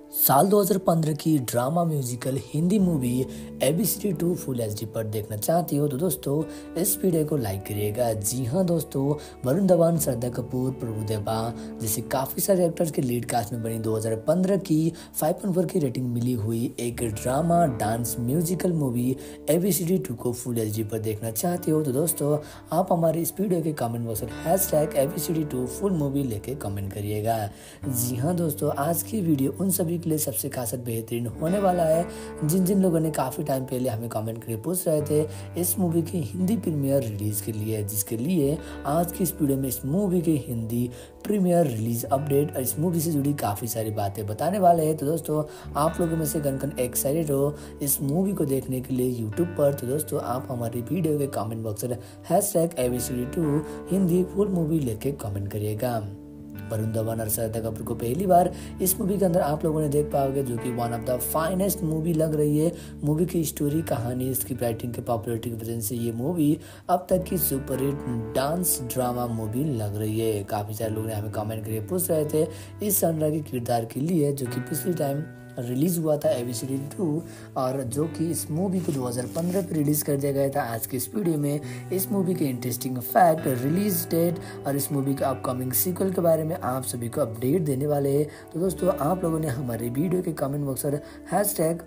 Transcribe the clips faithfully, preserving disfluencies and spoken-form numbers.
साल दो हज़ार पंद्रह की drama musical Hindi movie A B C D two full H D पर देखना चाहती हो तो दोस्तों इस वीडियो को लाइक करिएगा। जी हाँ दोस्तों, वरुण धवन, श्रद्धा कपूर, प्रभुदेवा जैसे काफ़ी सारे एक्टर्स के लीड कास्ट में बनी दो हज़ार पंद्रह की फाइव पॉइंट फोर की रेटिंग मिली हुई एक drama dance musical movie A B C D two को फुल एच डी पर देखना चाहती हो तो दोस्तों आप हमारे इस वीडियो के कमेंट बॉक्स में hash tag A B C D two full movie लेके कमेंट करिएगा। जी हाँ दोस्तों, आज की वीडियो उन सभी के लिए सबसे खास बेहतरीन होने वाला है जिन जिन लोगों ने काफ़ी टाइम पहले हमें कमेंट करके पूछ रहे थे इस मूवी की हिंदी प्रीमियर रिलीज के लिए, जिसके लिए आज की इस वीडियो में इस मूवी की हिंदी प्रीमियर रिलीज अपडेट और इस मूवी से जुड़ी काफ़ी सारी बातें बताने वाले हैं। तो दोस्तों आप लोगों में से कन कन एक्साइटेड हो इस मूवी को देखने के लिए यूट्यूब पर, तो दोस्तों आप हमारी वीडियो के कमेंट बॉक्स में hash tag A B C D two Hindi full movie लेके कमेंट करिएगा। वरुण धवन और श्रद्धा कपूर को पहली बार इस मूवी के अंदर आप लोगों ने देख पाओगे, जो कि one of the finest movie लग रही है। मूवी की स्टोरी, कहानी, इसकी राइटिंग के पॉपुलैरिटी की वजह से ये मूवी अब तक की सुपरहिट डांस ड्रामा मूवी लग रही है। काफ़ी सारे लोग ने हमें कमेंट करके पूछ रहे थे इस सनरा के किरदार के लिए, जो कि पिछली टाइम रिलीज हुआ था A B C D two और जो कि इस मूवी को दो हज़ार पंद्रह पे रिलीज कर दिया गया था। आज के इस वीडियो में इस मूवी के इंटरेस्टिंग फैक्ट, रिलीज डेट और इस मूवी के अपकमिंग सीक्वल के बारे में आप सभी को अपडेट देने वाले हैं। तो दोस्तों आप लोगों ने हमारे वीडियो के कमेंट बॉक्स पर hash tag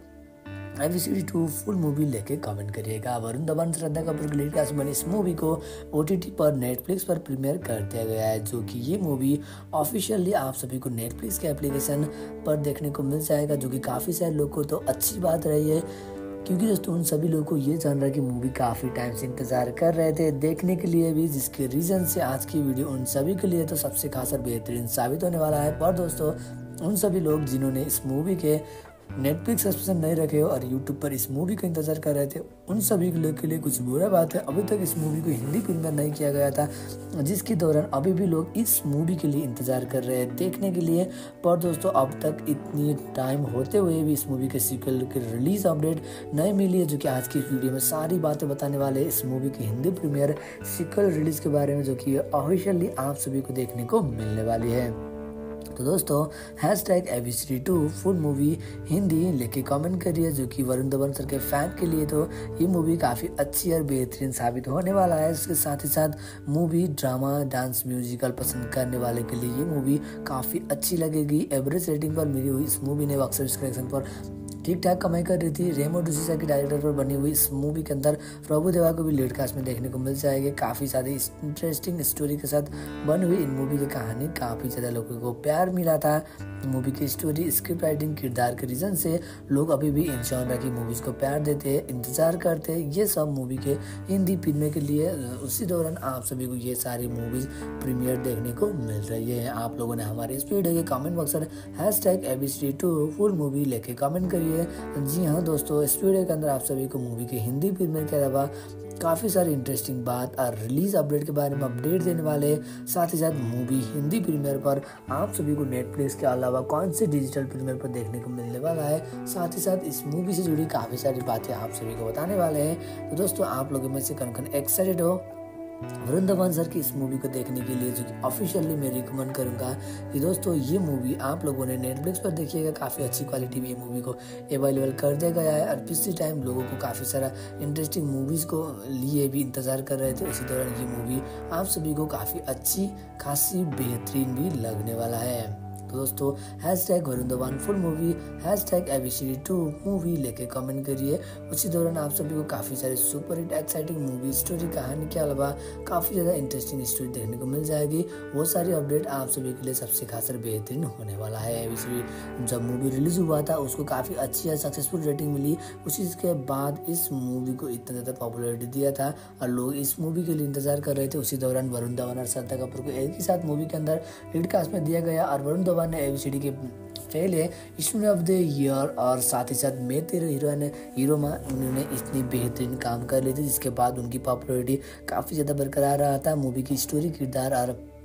A B C D two full movie लेके कमेंट करिएगा। वरुण धवन, श्रद्धा कपूर की लीड कास्ट बनी इस मूवी को ओ टी टी पर नेटफ्लिक्स पर प्रीमियर कर दिया गया है, जो कि ये मूवी ऑफिशियली आप सभी को नेटफ्लिक्स के एप्लीकेशन पर देखने को मिल जाएगा, जो कि काफ़ी सारे लोगों को तो अच्छी बात रही है, क्योंकि दोस्तों उन सभी लोगों को ये जान रहा है कि मूवी काफ़ी टाइम से इंतज़ार कर रहे थे देखने के लिए भी, जिसके रीज़न से आज की वीडियो उन सभी के लिए तो सबसे खास और बेहतरीन साबित होने वाला है। पर दोस्तों उन सभी लोग जिन्होंने इस मूवी के नेटफ्लिक्स सब्सक्रिप्शन नहीं रखे हो और यूट्यूब पर इस मूवी का इंतजार कर रहे थे, उन सभी लोग के लिए कुछ बुरा बात है, अभी तक इस मूवी को हिंदी प्रीमियर नहीं किया गया था, जिसके दौरान अभी भी लोग इस मूवी के लिए इंतजार कर रहे हैं देखने के लिए। पर दोस्तों अब तक इतनी टाइम होते हुए भी इस मूवी के सीक्वल की रिलीज अपडेट नहीं मिली है, जो कि आज की वीडियो में सारी बातें बताने वाले हैं इस मूवी की हिंदी प्रीमियर सीक्वल रिलीज के बारे में, जो कि ऑफिशियली आप सभी को देखने को मिलने वाली है। तो दोस्तों hash tag A B C D two full movie Hindi लेके कमेंट करिए, जो कि वरुण धवन सर के फैन के लिए तो ये मूवी काफ़ी अच्छी और बेहतरीन साबित होने वाला है। इसके साथ ही साथ मूवी ड्रामा डांस म्यूजिकल पसंद करने वाले के लिए ये मूवी काफ़ी अच्छी लगेगी। एवरेज रेटिंग पर मिली हुई इस मूवी ने बॉक्स ऑफिस कलेक्शन पर ठीक ठाक कमाई कर रही थी। रेमो डिसूजा के डायरेक्टर पर बनी हुई इस मूवी के अंदर प्रभुदेवा को भी लीड कास्ट में देखने को मिल जाएगी। काफ़ी सारी इंटरेस्टिंग स्टोरी के साथ बनी हुई इन मूवी की कहानी काफ़ी ज़्यादा लोगों को प्यार मिला था। मूवी की स्टोरी, स्क्रिप्ट राइटिंग, किरदार के रीज़न से लोग अभी भी इन जॉनर की मूवीज़ को प्यार देते हैं, इंतज़ार करते हैं ये सब मूवी के हिंदी प्रीमियर के लिए। उसी दौरान आप सभी को ये सारी मूवीज़ प्रीमियर देखने को मिल रही है। आप लोगों ने हमारे इस वीडियो के कमेंट बॉक्स में hash tag A B C D two full movie लेके कमेंट करिए। जी हाँ दोस्तों, इस वीडियो के अंदर आप सभी को मूवी के हिंदी प्रीमियर के अलावा काफ़ी सारी इंटरेस्टिंग बात और रिलीज अपडेट के बारे में अपडेट देने वाले, साथ ही साथ मूवी हिंदी प्रीमियर पर आप सभी को नेटफ्लिक्स के अलावा कौन से डिजिटल प्रीमियर पर देखने को मिलने वाला है, साथ ही साथ इस मूवी से जुड़ी काफ़ी सारी बातें आप सभी को बताने वाले हैं। तो दोस्तों आप लोगों में से कौन कौन एक्साइटेड हो वरुण धवन सर की इस मूवी को देखने के लिए, जो कि ऑफिशियली मैं रिकमेंड करूंगा कि दोस्तों ये मूवी आप लोगों ने नेटफ्लिक्स पर देखिएगा। काफ़ी अच्छी क्वालिटी में ये मूवी को अवेलेबल कर दिया गया है और पिछले टाइम लोगों को काफ़ी सारा इंटरेस्टिंग मूवीज़ को लिए भी इंतज़ार कर रहे थे, उसी दौरान ये मूवी आप सभी को काफ़ी अच्छी खासी बेहतरीन भी लगने वाला है। तो दोस्तों hash tag Varun Dhawan full movie, hash tag A B C D two movie लेके कमेंट करिए। उसी दौरान आप सभी को काफ़ी सारे super hit exciting movie, story, कहानी के अलावा काफ़ी ज़्यादा इंटरेस्टिंग स्टोरी देखने को मिल जाएगी। वो सारी अपडेट आप सभी के लिए सबसे खास और बेहतरीन होने वाला है। ए बी सी डी जब मूवी रिलीज हुआ था उसको काफ़ी अच्छी और सक्सेसफुल रेटिंग मिली, उसी के बाद इस मूवी को इतना ज़्यादा पॉपुलैरिटी दिया था और लोग इस मूवी के लिए इंतजार कर रहे थे। उसी दौरान वरुण धवन और श्रद्धा कपूर को एक ही साथ मूवी के अंदर लीड कास्ट में दिया गया और वरुण धवन ने ए बी सी डी के पहले स्टूडेंट ऑफ द ईयर और साथ ही साथ मैं तेरे हीरोइन हीरो में उन्होंने इतनी बेहतरीन काम कर ली थी, जिसके बाद उनकी पॉपुलैरिटी काफ़ी ज़्यादा बरकरार रहा था। मूवी की स्टोरी, किरदार और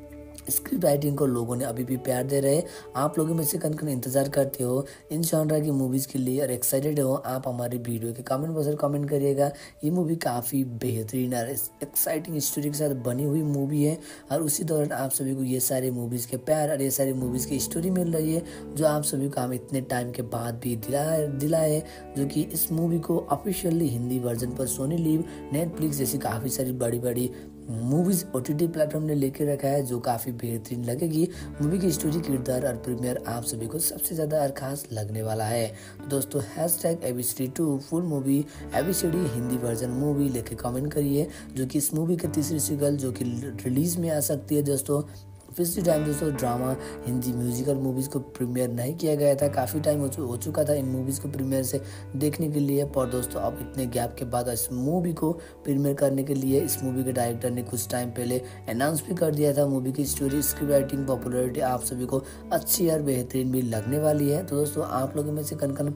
स्क्रिप्ट राइटिंग को लोगों ने अभी भी प्यार दे रहे हैं। आप लोगों में से कन कन इंतजार करते हो इन जॉनरा की मूवीज़ के लिए और एक्साइटेड हो, आप हमारी वीडियो के कमेंट बॉक्स में कमेंट करिएगा। ये मूवी काफ़ी बेहतरीन और एक्साइटिंग स्टोरी के साथ बनी हुई मूवी है और उसी दौरान आप सभी को ये सारे मूवीज़ के प्यार और ये सारी मूवीज़ की स्टोरी मिल रही है जो आप सभी को हम इतने टाइम के बाद भी दिला दिलाए जो कि इस मूवी को ऑफिशियली हिंदी वर्जन पर सोनी लिव, नेटफ्लिक्स जैसी काफ़ी सारी बड़ी बड़ी मूवीज़ ओटीटी प्लेटफॉर्म ने लेके रखा है जो काफ़ी बेहतरीन लगेगी। मूवी की स्टोरी, किरदार और प्रीमियर आप सभी को सबसे ज़्यादा और खास लगने वाला है। तो दोस्तों hash tag A B C D two full movie A B C D Hindi version movie लेके कमेंट करिए जो कि इस मूवी की तीसरी सीक्वल जो कि रिलीज़ में आ सकती है। दोस्तों पिछले टाइम दोस्तों ड्रामा हिंदी म्यूजिकल मूवीज़ को प्रीमियर नहीं किया गया था, काफ़ी टाइम हो, हो चुका था इन मूवीज़ को प्रीमियर से देखने के लिए। पर दोस्तों अब इतने गैप के बाद इस मूवी को प्रीमियर करने के लिए इस मूवी के डायरेक्टर ने कुछ टाइम पहले अनाउंस भी कर दिया था। मूवी की स्टोरी, स्क्रिप्ट राइटिंग, पॉपुलैरिटी आप सभी को अच्छी और बेहतरीन भी लगने वाली है। तो दोस्तों आप लोगों में से कन कन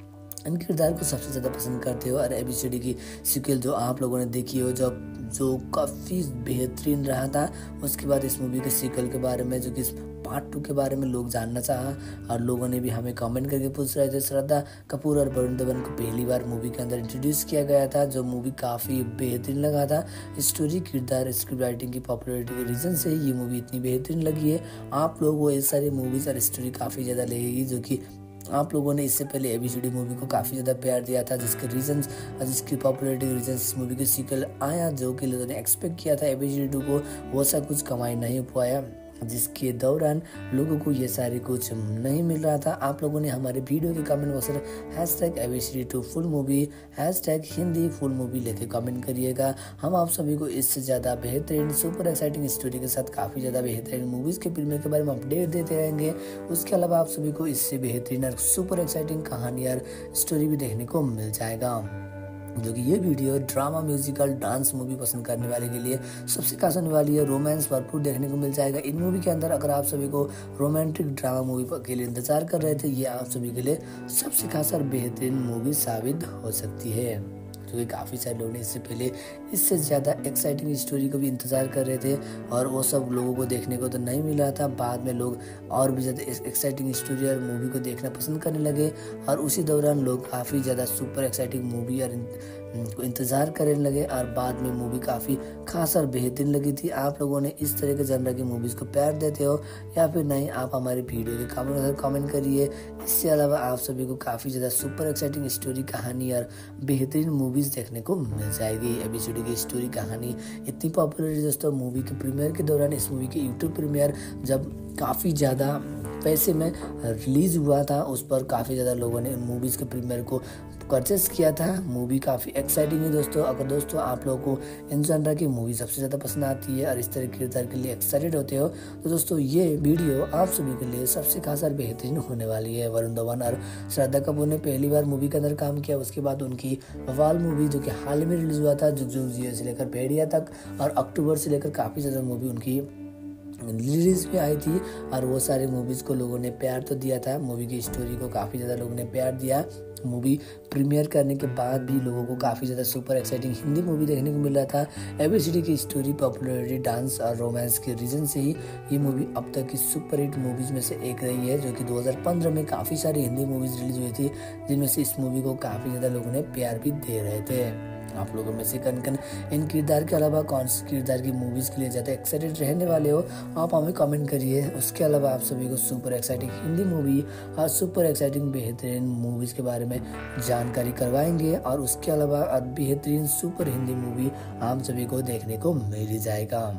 इन किरदार को सबसे ज़्यादा पसंद करते हो और ए बी सी डी की सीक्वल जो आप लोगों ने देखी हो जो जो काफ़ी बेहतरीन रहा था, उसके बाद इस मूवी के सीक्वल के बारे में जो कि पार्ट टू के बारे में लोग जानना चाहा और लोगों ने भी हमें कमेंट करके पूछ रहे थे। श्रद्धा कपूर और वरुण धवन को पहली बार मूवी के अंदर इंट्रोड्यूस किया गया था जो मूवी काफ़ी बेहतरीन लगा था। स्टोरी, किरदार, स्क्रिप्ट राइटिंग की पॉपुलैरिटी के रीज़न से ये मूवी इतनी बेहतरीन लगी है। आप लोगों को ये सारी मूवीज़ और स्टोरी काफ़ी ज़्यादा लगेगी जो कि आप लोगों ने इससे पहले A B C D movie को काफ़ी ज़्यादा प्यार दिया था जिसके रीजंस और जिसकी पॉपुलैरिटी के रीजंस इस मूवी के सीक्वल आया जो कि लोगों ने एक्सपेक्ट किया था A B C D two को वो सा कुछ कमाई नहीं पाया, जिसके दौरान लोगों को ये सारी कुछ नहीं मिल रहा था। आप लोगों ने हमारे वीडियो के कमेंट बॉक्स में hash tag A B C D two full movie hash tag Hindi full movie लेके कमेंट करिएगा। हम आप सभी को इससे ज़्यादा बेहतरीन सुपर एक्साइटिंग स्टोरी के साथ काफ़ी ज़्यादा बेहतरीन मूवीज़ के प्रीमियर के बारे में अपडेट देते रहेंगे। उसके अलावा आप सभी को इससे बेहतरीन और सुपर एक्साइटिंग कहानी और स्टोरी भी देखने को मिल जाएगा जो कि ये video drama, musical, dance movie पसंद करने वाले के लिए सबसे खास होने वाली है। रोमांस भरपूर देखने को मिल जाएगा इन मूवी के अंदर। अगर आप सभी को रोमांटिक ड्रामा मूवी के लिए इंतजार कर रहे थे, ये आप सभी के लिए सबसे खास और बेहतरीन मूवी साबित हो सकती है क्योंकि काफ़ी सारे लोग ने इससे पहले इससे ज़्यादा एक्साइटिंग स्टोरी को भी इंतज़ार कर रहे थे और वो सब लोगों को देखने को तो नहीं मिल रहा था। बाद में लोग और भी ज़्यादा एक्साइटिंग स्टोरी और मूवी को देखना पसंद करने लगे और उसी दौरान लोग काफ़ी ज़्यादा सुपर एक्साइटिंग मूवी और को इंतज़ार करने लगे और बाद में मूवी काफ़ी खास और बेहतरीन लगी थी। आप लोगों ने इस तरह के जनर की मूवीज़ को प्यार देते हो या फिर नहीं, आप हमारे वीडियो के कमेंट में कमेंट करिए। इसके अलावा आप सभी को काफ़ी ज़्यादा सुपर एक्साइटिंग स्टोरी, कहानी और बेहतरीन मूवीज़ देखने को मिल जाएगी। ए बी सी डी की स्टोरी, कहानी इतनी पॉपुलर है दोस्तों। मूवी के प्रीमियर के दौरान इस मूवी के यूट्यूब प्रीमियर जब काफ़ी ज़्यादा पैसे में रिलीज़ हुआ था, उस पर काफ़ी ज़्यादा लोगों ने मूवीज़ के प्रीमियर को परचेस किया था। मूवी काफ़ी एक्साइटिंग है दोस्तों। अगर दोस्तों आप लोगों को इन जनरा की मूवी सबसे ज़्यादा पसंद आती है और इस तरह के किरदार के लिए एक्साइटेड होते हो तो दोस्तों ये वीडियो आप सभी के लिए सबसे खास और बेहतरीन होने वाली है। वरुण धवन और श्रद्धा कपूर ने पहली बार मूवी के अंदर काम किया, उसके बाद उनकी वाल मूवी जो कि हाल में रिलीज़ हुआ था, जुग जुग जियो से लेकर भेड़िया तक, और अक्टूबर से लेकर काफ़ी ज़्यादा मूवी उनकी रिलीज भी आई थी और वो सारे मूवीज़ को लोगों ने प्यार तो दिया था। मूवी की स्टोरी को काफ़ी ज़्यादा लोगों ने प्यार दिया। मूवी प्रीमियर करने के बाद भी लोगों को काफ़ी ज़्यादा सुपर एक्साइटिंग हिंदी मूवी देखने को मिल रहा था। ए बी सी डी की स्टोरी, पॉपुलैरिटी, डांस और रोमांस के रीज़न से ही ये मूवी अब तक की सुपर हिट मूवीज़ में से एक रही है जो कि दो हज़ार पंद्रह में काफ़ी सारी हिंदी मूवीज़ रिलीज हुई थी जिनमें से इस मूवी को काफ़ी ज़्यादा लोगों ने प्यार भी दे रहे थे। आप लोगों में से कन कन इन किरदार के अलावा कौन सी किरदार की मूवीज़ के लिए ज़्यादा एक्साइटेड रहने वाले हो, आप हमें कमेंट करिए। उसके अलावा आप सभी को सुपर एक्साइटिंग हिंदी मूवी और सुपर एक्साइटिंग बेहतरीन मूवीज़ के बारे में जानकारी करवाएंगे और उसके अलावा बेहतरीन सुपर हिंदी मूवी आप सभी को देखने को मिल जाएगा।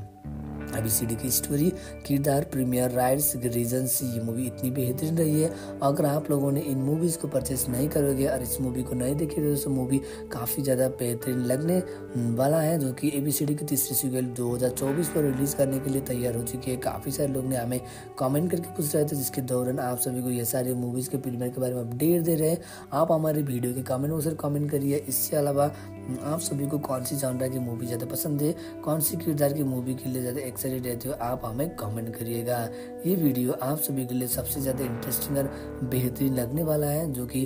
ए बी सी डी की स्टोरी, किरदार, प्रीमियर राइट्स के रीजन से ये मूवी इतनी बेहतरीन रही है। अगर आप लोगों ने इन मूवीज़ को परचेस नहीं करोगे और इस मूवी को नहीं देखे तो मूवी काफ़ी ज़्यादा बेहतरीन लगने वाला है जो कि ए बी सी डी की तीसरी सीक्वल दो हज़ार चौबीस पर रिलीज़ करने के लिए तैयार हो चुकी है। काफ़ी सारे लोग ने हमें कमेंट करके पूछ रहे थे जिसके दौरान आप सभी को ये सारे मूवीज़ के प्रीमियर के बारे में अपडेट दे रहे हैं। आप हमारे वीडियो के कमेंट बॉक्स में कमेंट करिए। इसके अलावा आप सभी को कौन सी जॉनरा की मूवी ज़्यादा पसंद है, कौन सी किरदार की मूवी के लिए ज़्यादा एक्साइटेड रहते हो, आप हमें कमेंट करिएगा। ये वीडियो आप सभी के लिए सबसे ज़्यादा इंटरेस्टिंग और बेहतरीन लगने वाला है जो कि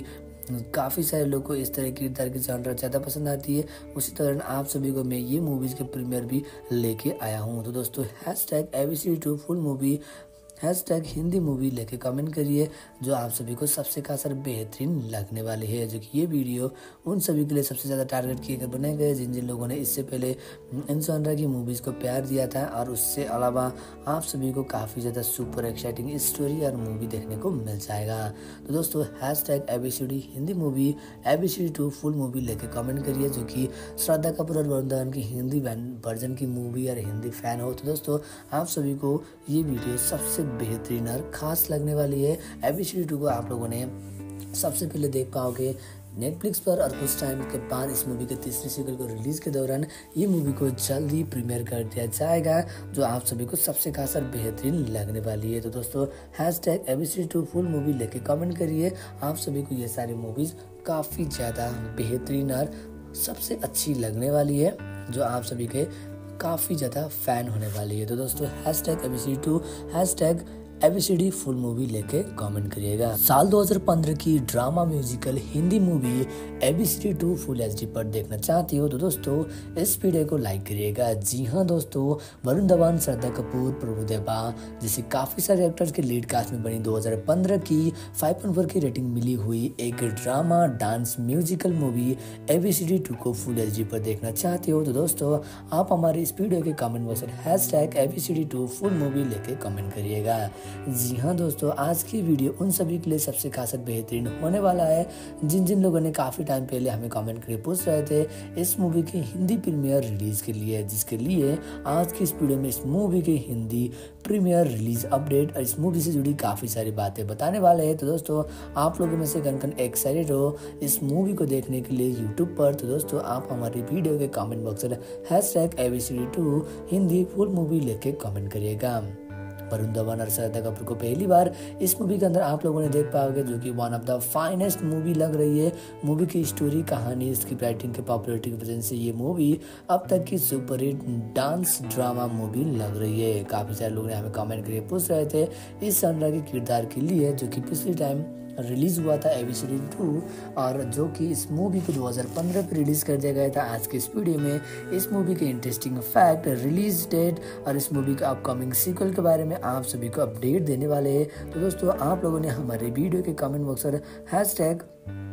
काफ़ी सारे लोग को इस तरह की किरदार की जॉनर ज़्यादा पसंद आती है। उसी दौरान आप सभी को मैं ये मूवीज़ के प्रीमियर भी लेके आया हूँ। तो दोस्तों hash tag A B C D two full movie hash tag Hindi movie लेके कमेंट करिए जो आप सभी को सबसे खास और बेहतरीन लगने वाली है। जो कि ये वीडियो उन सभी के लिए सबसे ज़्यादा टारगेट किए गए बनाए गए जिन जिन लोगों ने इससे पहले इन जॉनर की मूवीज़ को प्यार दिया था, और उससे अलावा आप सभी को काफ़ी ज़्यादा सुपर एक्साइटिंग स्टोरी और मूवी देखने को मिल जाएगा। तो दोस्तों hash tag A B C D Hindi movie A B C D two full movie लेके कमेंट करिए जो कि श्रद्धा कपूर और वरुण धवन की हिंदी वर्जन की मूवी और हिंदी फैन हो। तो दोस्तों आप सभी को ये वीडियो सबसे बेहतरीन और खास लगने वाली है। A B C D two को आप लोगों ने सबसे पहले देख पाओगे नेटफ्लिक्स पर, और कुछ टाइम के बाद इस मूवी के तीसरे सीक्वल को रिलीज के दौरान ये मूवी को जल्दी प्रीमियर कर दिया जाएगा जो आप सभी को सबसे खास और बेहतरीन लगने वाली है। तो दोस्तों hash tag A B C D two full movie लेके कमेंट करिए। आप सभी को ये सारी मूवीज काफ़ी ज़्यादा बेहतरीन और सबसे अच्छी लगने वाली है जो आप सभी के काफ़ी ज़्यादा फैन होने वाली है। तो दोस्तों hash tag A B C D two hash tag A B C D full movie लेके कमेंट करिएगा। साल दो हज़ार पंद्रह की drama musical Hindi movie A B C D two full H D पर देखना चाहती हो तो दोस्तों इस वीडियो को लाइक करिएगा। जी हाँ दोस्तों, वरुण धवन, श्रद्धा कपूर, प्रभुदेवा जैसे काफ़ी सारे एक्टर्स के लीड कास्ट में बनी दो हज़ार पंद्रह की फाइव पॉइंट फोर की रेटिंग मिली हुई एक drama dance musical movie A B C D two को फुल एच डी पर देखना चाहते हो तो दोस्तों आप हमारे इस वीडियो के कमेंट बॉक्स में hash tag A B C D two full movie लेके कमेंट करिएगा। जी हाँ दोस्तों, आज की वीडियो उन सभी के लिए सबसे खास बेहतरीन होने वाला है जिन जिन लोगों ने काफ़ी टाइम पहले हमें कमेंट करके पूछ रहे थे इस मूवी की हिंदी प्रीमियर रिलीज के लिए, जिसके लिए आज की इस वीडियो में इस मूवी की हिंदी प्रीमियर रिलीज अपडेट और इस मूवी से जुड़ी काफ़ी सारी बातें बताने वाले हैं। तो दोस्तों आप लोगों में से कन कन एक्साइटेड हो इस मूवी को देखने के लिए यूट्यूब पर, तो दोस्तों आप हमारी वीडियो के कमेंट बॉक्स में hash tag A B C D two Hindi full movie लेके कमेंट करिएगा। वरुण धवन और श्रद्धा कपूर को पहली बार इस मूवी के अंदर आप लोगों ने देख पाओगे जो कि one of the finest movie लग रही है। मूवी की स्टोरी, कहानी, इसकी राइटिंग के पॉपुलरिटी की वजह से ये मूवी अब तक की super hit dance drama movie लग रही है। काफ़ी सारे लोग ने हमें कमेंट करके पूछ रहे थे इस सनरा के किरदार के लिए जो कि पिछले टाइम रिलीज हुआ था A B C D two, और जो कि इस मूवी को दो हज़ार पंद्रह पे रिलीज कर दिया गया था। आज के इस वीडियो में इस मूवी के इंटरेस्टिंग फैक्ट, रिलीज डेट और इस मूवी का अपकमिंग सीक्वल के बारे में आप सभी को अपडेट देने वाले हैं। तो दोस्तों आप लोगों ने हमारे वीडियो के कमेंट बॉक्स पर hash tag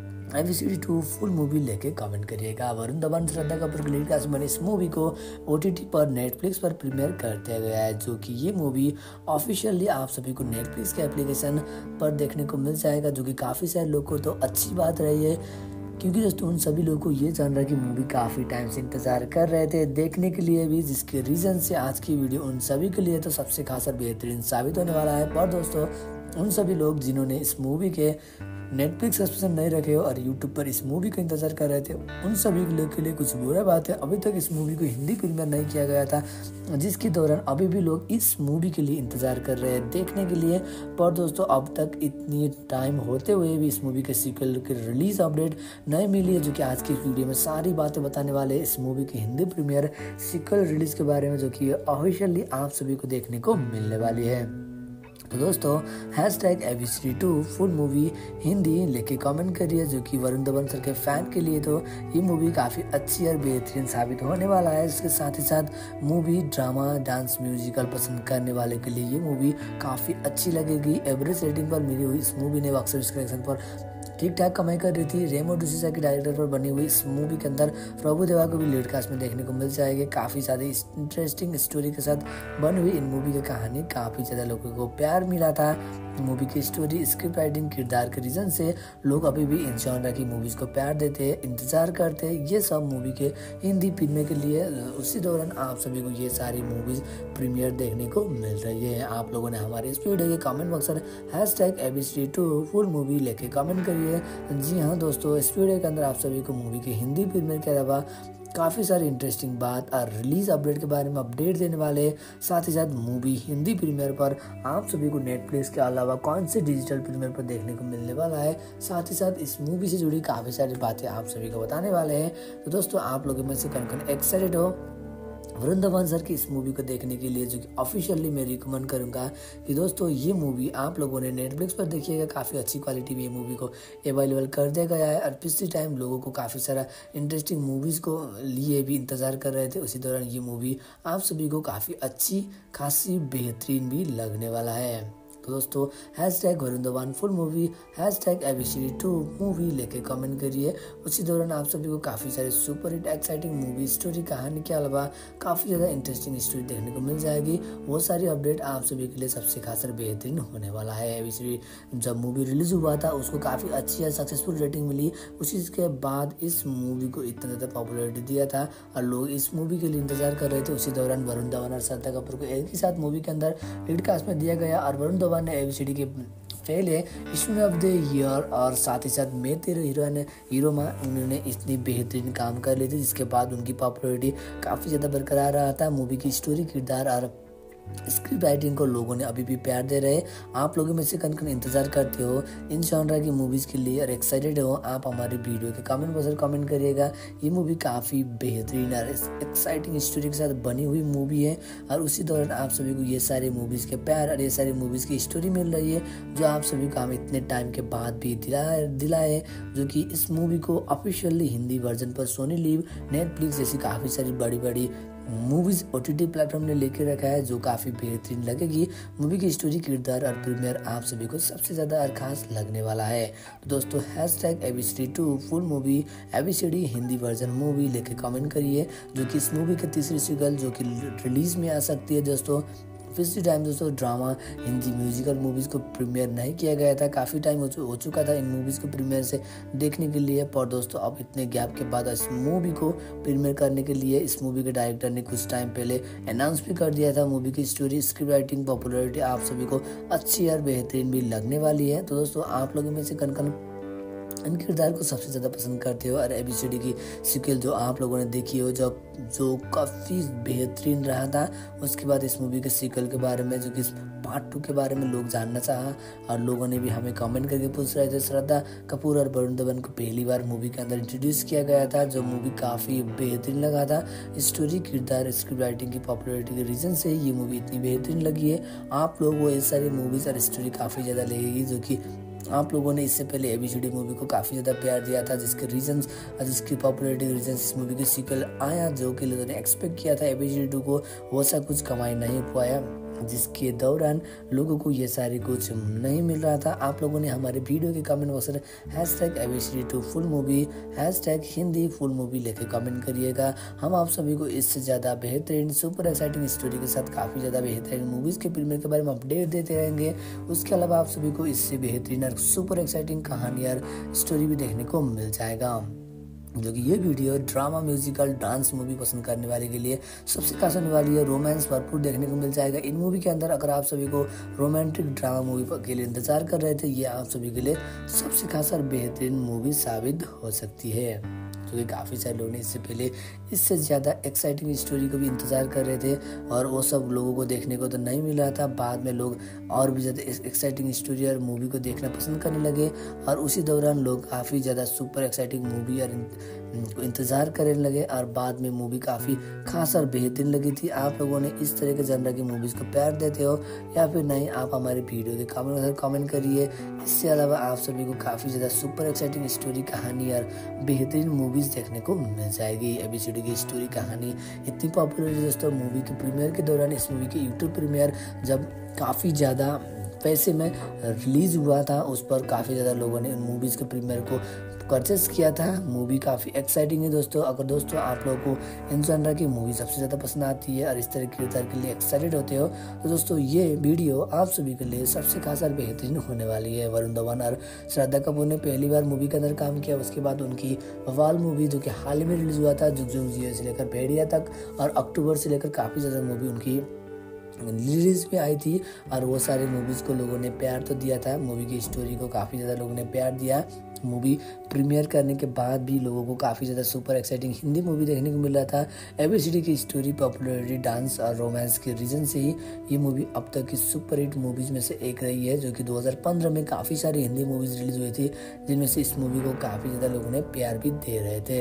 A B C D two full movie लेके कमेंट करिएगा। वरुण धवन, श्रद्धा कपूर के लीड कास्ट में इस मूवी को ओ टी टी पर नेटफ्लिक्स पर प्रीमियर कर दिया गया है जो कि ये मूवी ऑफिशियली आप सभी को नेटफ्लिक्स के एप्लीकेशन पर देखने को मिल जाएगा जो कि काफ़ी सारे लोगों को तो अच्छी बात रही है क्योंकि दोस्तों उन सभी लोगों को ये जानना की मूवी काफ़ी टाइम से इंतज़ार कर रहे थे देखने के लिए भी, जिसके रीज़न से आज की वीडियो उन सभी के लिए तो सबसे खास और बेहतरीन साबित होने वाला है। पर दोस्तों उन सभी लोग जिन्होंने इस मूवी के नेटफ्लिक्स सब्सक्रिप्शन नहीं रखे हो और यूट्यूब पर इस मूवी का इंतजार कर रहे थे उन सभी लोग के लिए कुछ बुरा बात है, अभी तक इस मूवी को हिंदी प्रीमियर नहीं किया गया था जिसके दौरान अभी भी लोग इस मूवी के लिए इंतजार कर रहे हैं देखने के लिए। पर दोस्तों अब तक इतनी टाइम होते हुए भी इस मूवी के सीक्वल की रिलीज अपडेट नहीं मिली है जो कि आज की वीडियो में सारी बातें बताने वाले हैं इस मूवी की हिंदी प्रीमियर सीक्वल रिलीज के बारे में जो कि ऑफिशियली आप सभी को देखने को मिलने वाली है। तो दोस्तों hash tag A B C D two full movie Hindi लेके कमेंट करिए जो कि वरुण धवन सर के फैन के लिए तो ये मूवी काफ़ी अच्छी और बेहतरीन साबित होने वाला है। इसके साथ ही साथ मूवी, ड्रामा, डांस, म्यूजिकल पसंद करने वाले के लिए ये मूवी काफ़ी अच्छी लगेगी। एवरेज रेटिंग पर मिली हुई इस मूवी ने बॉक्स ऑफिस कलेक्शन पर ठीक ठाक कमाई कर रही थी। रेमो डिसूजा के डायरेक्टर पर बनी हुई इस मूवी के अंदर प्रभुदेवा को भी लीड कास्ट में देखने को मिल जाएगी। काफ़ी ज़्यादा इंटरेस्टिंग स्टोरी के साथ बनी हुई इन मूवी की कहानी काफ़ी ज़्यादा लोगों को प्यार मिला था। मूवी की स्टोरी, स्क्रिप्ट राइटिंग, किरदार के रीज़न से लोग अभी भी इन जॉनर की मूवीज़ को प्यार देते हैं, इंतज़ार करते हैं ये सब मूवी के हिंदी प्रीमियर के लिए। उसी दौरान आप सभी को ये सारी मूवीज़ प्रीमियर देखने को मिल रही है। आप लोगों ने हमारे इस वीडियो के कमेंट बॉक्स में hash tag A B C D two full movie लेके कमेंट करिए। जी हाँ दोस्तों, इस वीडियो के अंदर आप सभी को मूवी की हिंदी प्रीमियर के अलावा काफ़ी सारी इंटरेस्टिंग बात और रिलीज अपडेट के बारे में अपडेट देने वाले, साथ ही साथ मूवी हिंदी प्रीमियर पर आप सभी को नेटफ्लिक्स के अलावा कौन से डिजिटल प्रीमियर पर देखने को मिलने वाला है, साथ ही साथ इस मूवी से जुड़ी काफ़ी सारी बातें आप सभी को बताने वाले हैं। तो दोस्तों आप लोगों में से कौन कौन एक्साइटेड हो वरुण धवन सर की इस मूवी को देखने के लिए, जो कि ऑफिशियली मैं रिकमेंड करूंगा कि दोस्तों ये मूवी आप लोगों ने नेटफ्लिक्स पर देखिएगा। काफ़ी अच्छी क्वालिटी में ये मूवी को अवेलेबल कर दिया गया है और पिछले टाइम लोगों को काफ़ी सारा इंटरेस्टिंग मूवीज़ को लिए भी इंतज़ार कर रहे थे। उसी दौरान ये मूवी आप सभी को काफ़ी अच्छी खासी बेहतरीन भी लगने वाला है। तो दोस्तों hash tag Varun Dhawan full movie, hash tag ABCD two movie लेके कमेंट करिए। उसी दौरान आप सभी को काफ़ी सारे super hit exciting movie, story, कहानी के अलावा काफ़ी ज़्यादा इंटरेस्टिंग स्टोरी देखने को मिल जाएगी। वो सारी अपडेट आप सभी के लिए सबसे खास और बेहतरीन होने वाला है। एबीसीडी जब मूवी रिलीज हुआ था उसको काफ़ी अच्छी और सक्सेसफुल रेटिंग मिली। उसी के बाद इस मूवी को इतना ज़्यादा पॉपुलरिटी दिया था और लोग इस मूवी के लिए इंतजार कर रहे थे। उसी दौरान वरुण धवन और श्रद्धा कपूर को एक ही साथ मूवी के अंदर लीड कास्ट में दिया गया और वरुण धवन ने एबीसीडी के पहले स्टूडेंट ऑफ द ईयर और साथ ही साथ मैं तेरे हीरोइन हीरो में उन्होंने इतनी बेहतरीन काम कर लिए थे, जिसके बाद उनकी पॉपुलरिटी काफ़ी ज़्यादा बरकरार रहा था। मूवी की स्टोरी, किरदार और स्क्रिप्ट राइटिंग को लोगों ने अभी भी प्यार दे रहे। आप लोगों में से कन कन इंतजार करते हो इन जॉनरा की मूवीज़ के लिए और एक्साइटेड हो, आप हमारी वीडियो के कमेंट बॉक्स में कमेंट करिएगा। ये मूवी काफ़ी बेहतरीन और एक्साइटिंग स्टोरी के साथ बनी हुई मूवी है और उसी दौरान आप सभी को ये सारे मूवीज़ के प्यार और ये सारी मूवीज़ की स्टोरी मिल रही है, जो आप सभी को हम इतने टाइम के बाद भी दिला दिलाए जो कि इस मूवी को ऑफिशियली हिंदी वर्जन पर सोनी लिव, नेटफ्लिक्स जैसी काफ़ी सारी बड़ी बड़ी मूवीज़ ओटीटी प्लेटफॉर्म ने लेके रखा है, जो काफ़ी बेहतरीन लगेगी। मूवी की स्टोरी, किरदार और प्रीमियर आप सभी को सबसे ज़्यादा और खास लगने वाला है। तो दोस्तों hash tag ABCD two full movie, ABCD Hindi version movie लेके कमेंट करिए, जो कि इस मूवी की तीसरी सीक्वल जो कि रिलीज में आ सकती है। दोस्तों पिछले टाइम दोस्तों ड्रामा हिंदी म्यूजिकल मूवीज़ को प्रीमियर नहीं किया गया था, काफ़ी टाइम हो, चु, हो चुका था इन मूवीज़ को प्रीमियर से देखने के लिए। पर दोस्तों अब इतने गैप के बाद इस मूवी को प्रीमियर करने के लिए इस मूवी के डायरेक्टर ने कुछ टाइम पहले अनाउंस भी कर दिया था। मूवी की स्टोरी, स्क्रिप्ट राइटिंग, पॉपुलरिटी आप सभी को अच्छी और बेहतरीन भी लगने वाली है। तो दोस्तों आप लोगों में से कन कन इन किरदार को सबसे ज़्यादा पसंद करते हो और एबीसीडी की सीक्वल जो आप लोगों ने देखी हो, जो जो काफ़ी बेहतरीन रहा था, उसके बाद इस मूवी के सीक्वल के बारे में, जो कि पार्ट टू के बारे में लोग जानना चाहा और लोगों ने भी हमें कमेंट करके पूछ रहे थे। श्रद्धा कपूर और वरुण धवन को पहली बार मूवी के अंदर इंट्रोड्यूस किया गया था, जो मूवी काफ़ी बेहतरीन लगा था। स्टोरी, किरदार, स्क्रिप्ट राइटिंग की पॉपुलरिटी के रीज़न से ये मूवी इतनी बेहतरीन लगी है। आप लोग वो ये सारी मूवीज़ और स्टोरी काफ़ी ज़्यादा लगेगी, जो कि आप लोगों ने इससे पहले एबीसीडी मूवी को काफ़ी ज़्यादा प्यार दिया था, जिसके रीजंस और जिसकी पॉपुलरिटी के रीजंस इस मूवी की सीक्वल आया, जो कि लोगों ने एक्सपेक्ट किया था एबीसीडी टू को, वो सा कुछ कमाई नहीं पाया, जिसके दौरान लोगों को ये सारे कुछ नहीं मिल रहा था। आप लोगों ने हमारे वीडियो के कमेंट बॉक्स में hash tag ABCD two full movie, hash tag Hindi full movie लेके कमेंट करिएगा। हम आप सभी को इससे ज़्यादा बेहतरीन सुपर एक्साइटिंग स्टोरी के साथ काफ़ी ज़्यादा बेहतरीन मूवीज़ के प्रीमियर के बारे में अपडेट देते रहेंगे। उसके अलावा आप सभी को इससे बेहतरीन और सुपर एक्साइटिंग कहानी और स्टोरी भी देखने को मिल जाएगा, जो कि ये video drama, musical, dance movie पसंद करने वाले के लिए सबसे खास होने वाली है। रोमांस भरपूर देखने को मिल जाएगा इन मूवी के अंदर। अगर आप सभी को रोमांटिक ड्रामा मूवी के लिए इंतजार कर रहे थे, ये आप सभी के लिए सबसे खास और बेहतरीन मूवी साबित हो सकती है, क्योंकि काफ़ी सारे लोगों ने इससे पहले इससे ज़्यादा एक्साइटिंग स्टोरी को भी इंतज़ार कर रहे थे और वो सब लोगों को देखने को तो नहीं मिला था। बाद में लोग और भी ज़्यादा एक्साइटिंग स्टोरी और मूवी को देखना पसंद करने लगे और उसी दौरान लोग काफ़ी ज़्यादा सुपर एक्साइटिंग मूवी और इंतज़ार करने लगे और बाद में मूवी काफ़ी खास और बेहतरीन लगी थी। आप लोगों ने इस तरह के जनर की मूवीज़ को प्यार देते हो या फिर नहीं, आप हमारे वीडियो के कमेंट में कमेंट करिए। इसके अलावा आप सभी को काफ़ी ज़्यादा सुपर एक्साइटिंग स्टोरी, कहानी और बेहतरीन मूवीज़ देखने को मिल जाएगी। एबीसीडी की स्टोरी, कहानी इतनी पॉपुलर है दोस्तों। मूवी के प्रीमियर के दौरान इस मूवी के यूट्यूब प्रीमियर जब काफ़ी ज़्यादा पैसे में रिलीज़ हुआ था, उस पर काफ़ी ज़्यादा लोगों ने उन मूवीज़ के प्रीमियर को परचेस किया था। मूवी काफ़ी एक्साइटिंग है दोस्तों। अगर दोस्तों आप लोगों को इन जॉनर की मूवी सबसे ज़्यादा पसंद आती है और इस तरह के किरदार के लिए एक्साइटेड होते हो, तो दोस्तों ये वीडियो आप सभी के लिए सबसे खास और बेहतरीन होने वाली है। वरुण धवन और श्रद्धा कपूर ने पहली बार मूवी के अंदर काम किया, उसके बाद उनकी वाल मूवी जो कि हाल ही में रिलीज़ हुआ था, जुग जुग जियो से लेकर भेड़िया तक, और अक्टूबर से लेकर काफ़ी ज़्यादा मूवी उनकी रिलीज में आई थी और वो सारे मूवीज़ को लोगों ने प्यार तो दिया था। मूवी की स्टोरी को काफ़ी ज़्यादा लोगों ने प्यार दिया। मूवी प्रीमियर करने के बाद भी लोगों को काफ़ी ज़्यादा सुपर एक्साइटिंग हिंदी मूवी देखने को मिल रहा था। एबीसीडी की स्टोरी, पॉपुलरिटी, डांस और रोमांस के रीज़न से ही ये मूवी अब तक की सुपर हिट मूवीज़ में से एक रही है, जो कि दो हज़ार पंद्रह में काफ़ी सारी हिंदी मूवीज़ रिलीज़ हुई थी, जिनमें से इस मूवी को काफ़ी ज़्यादा लोगों ने प्यार भी दे रहे थे।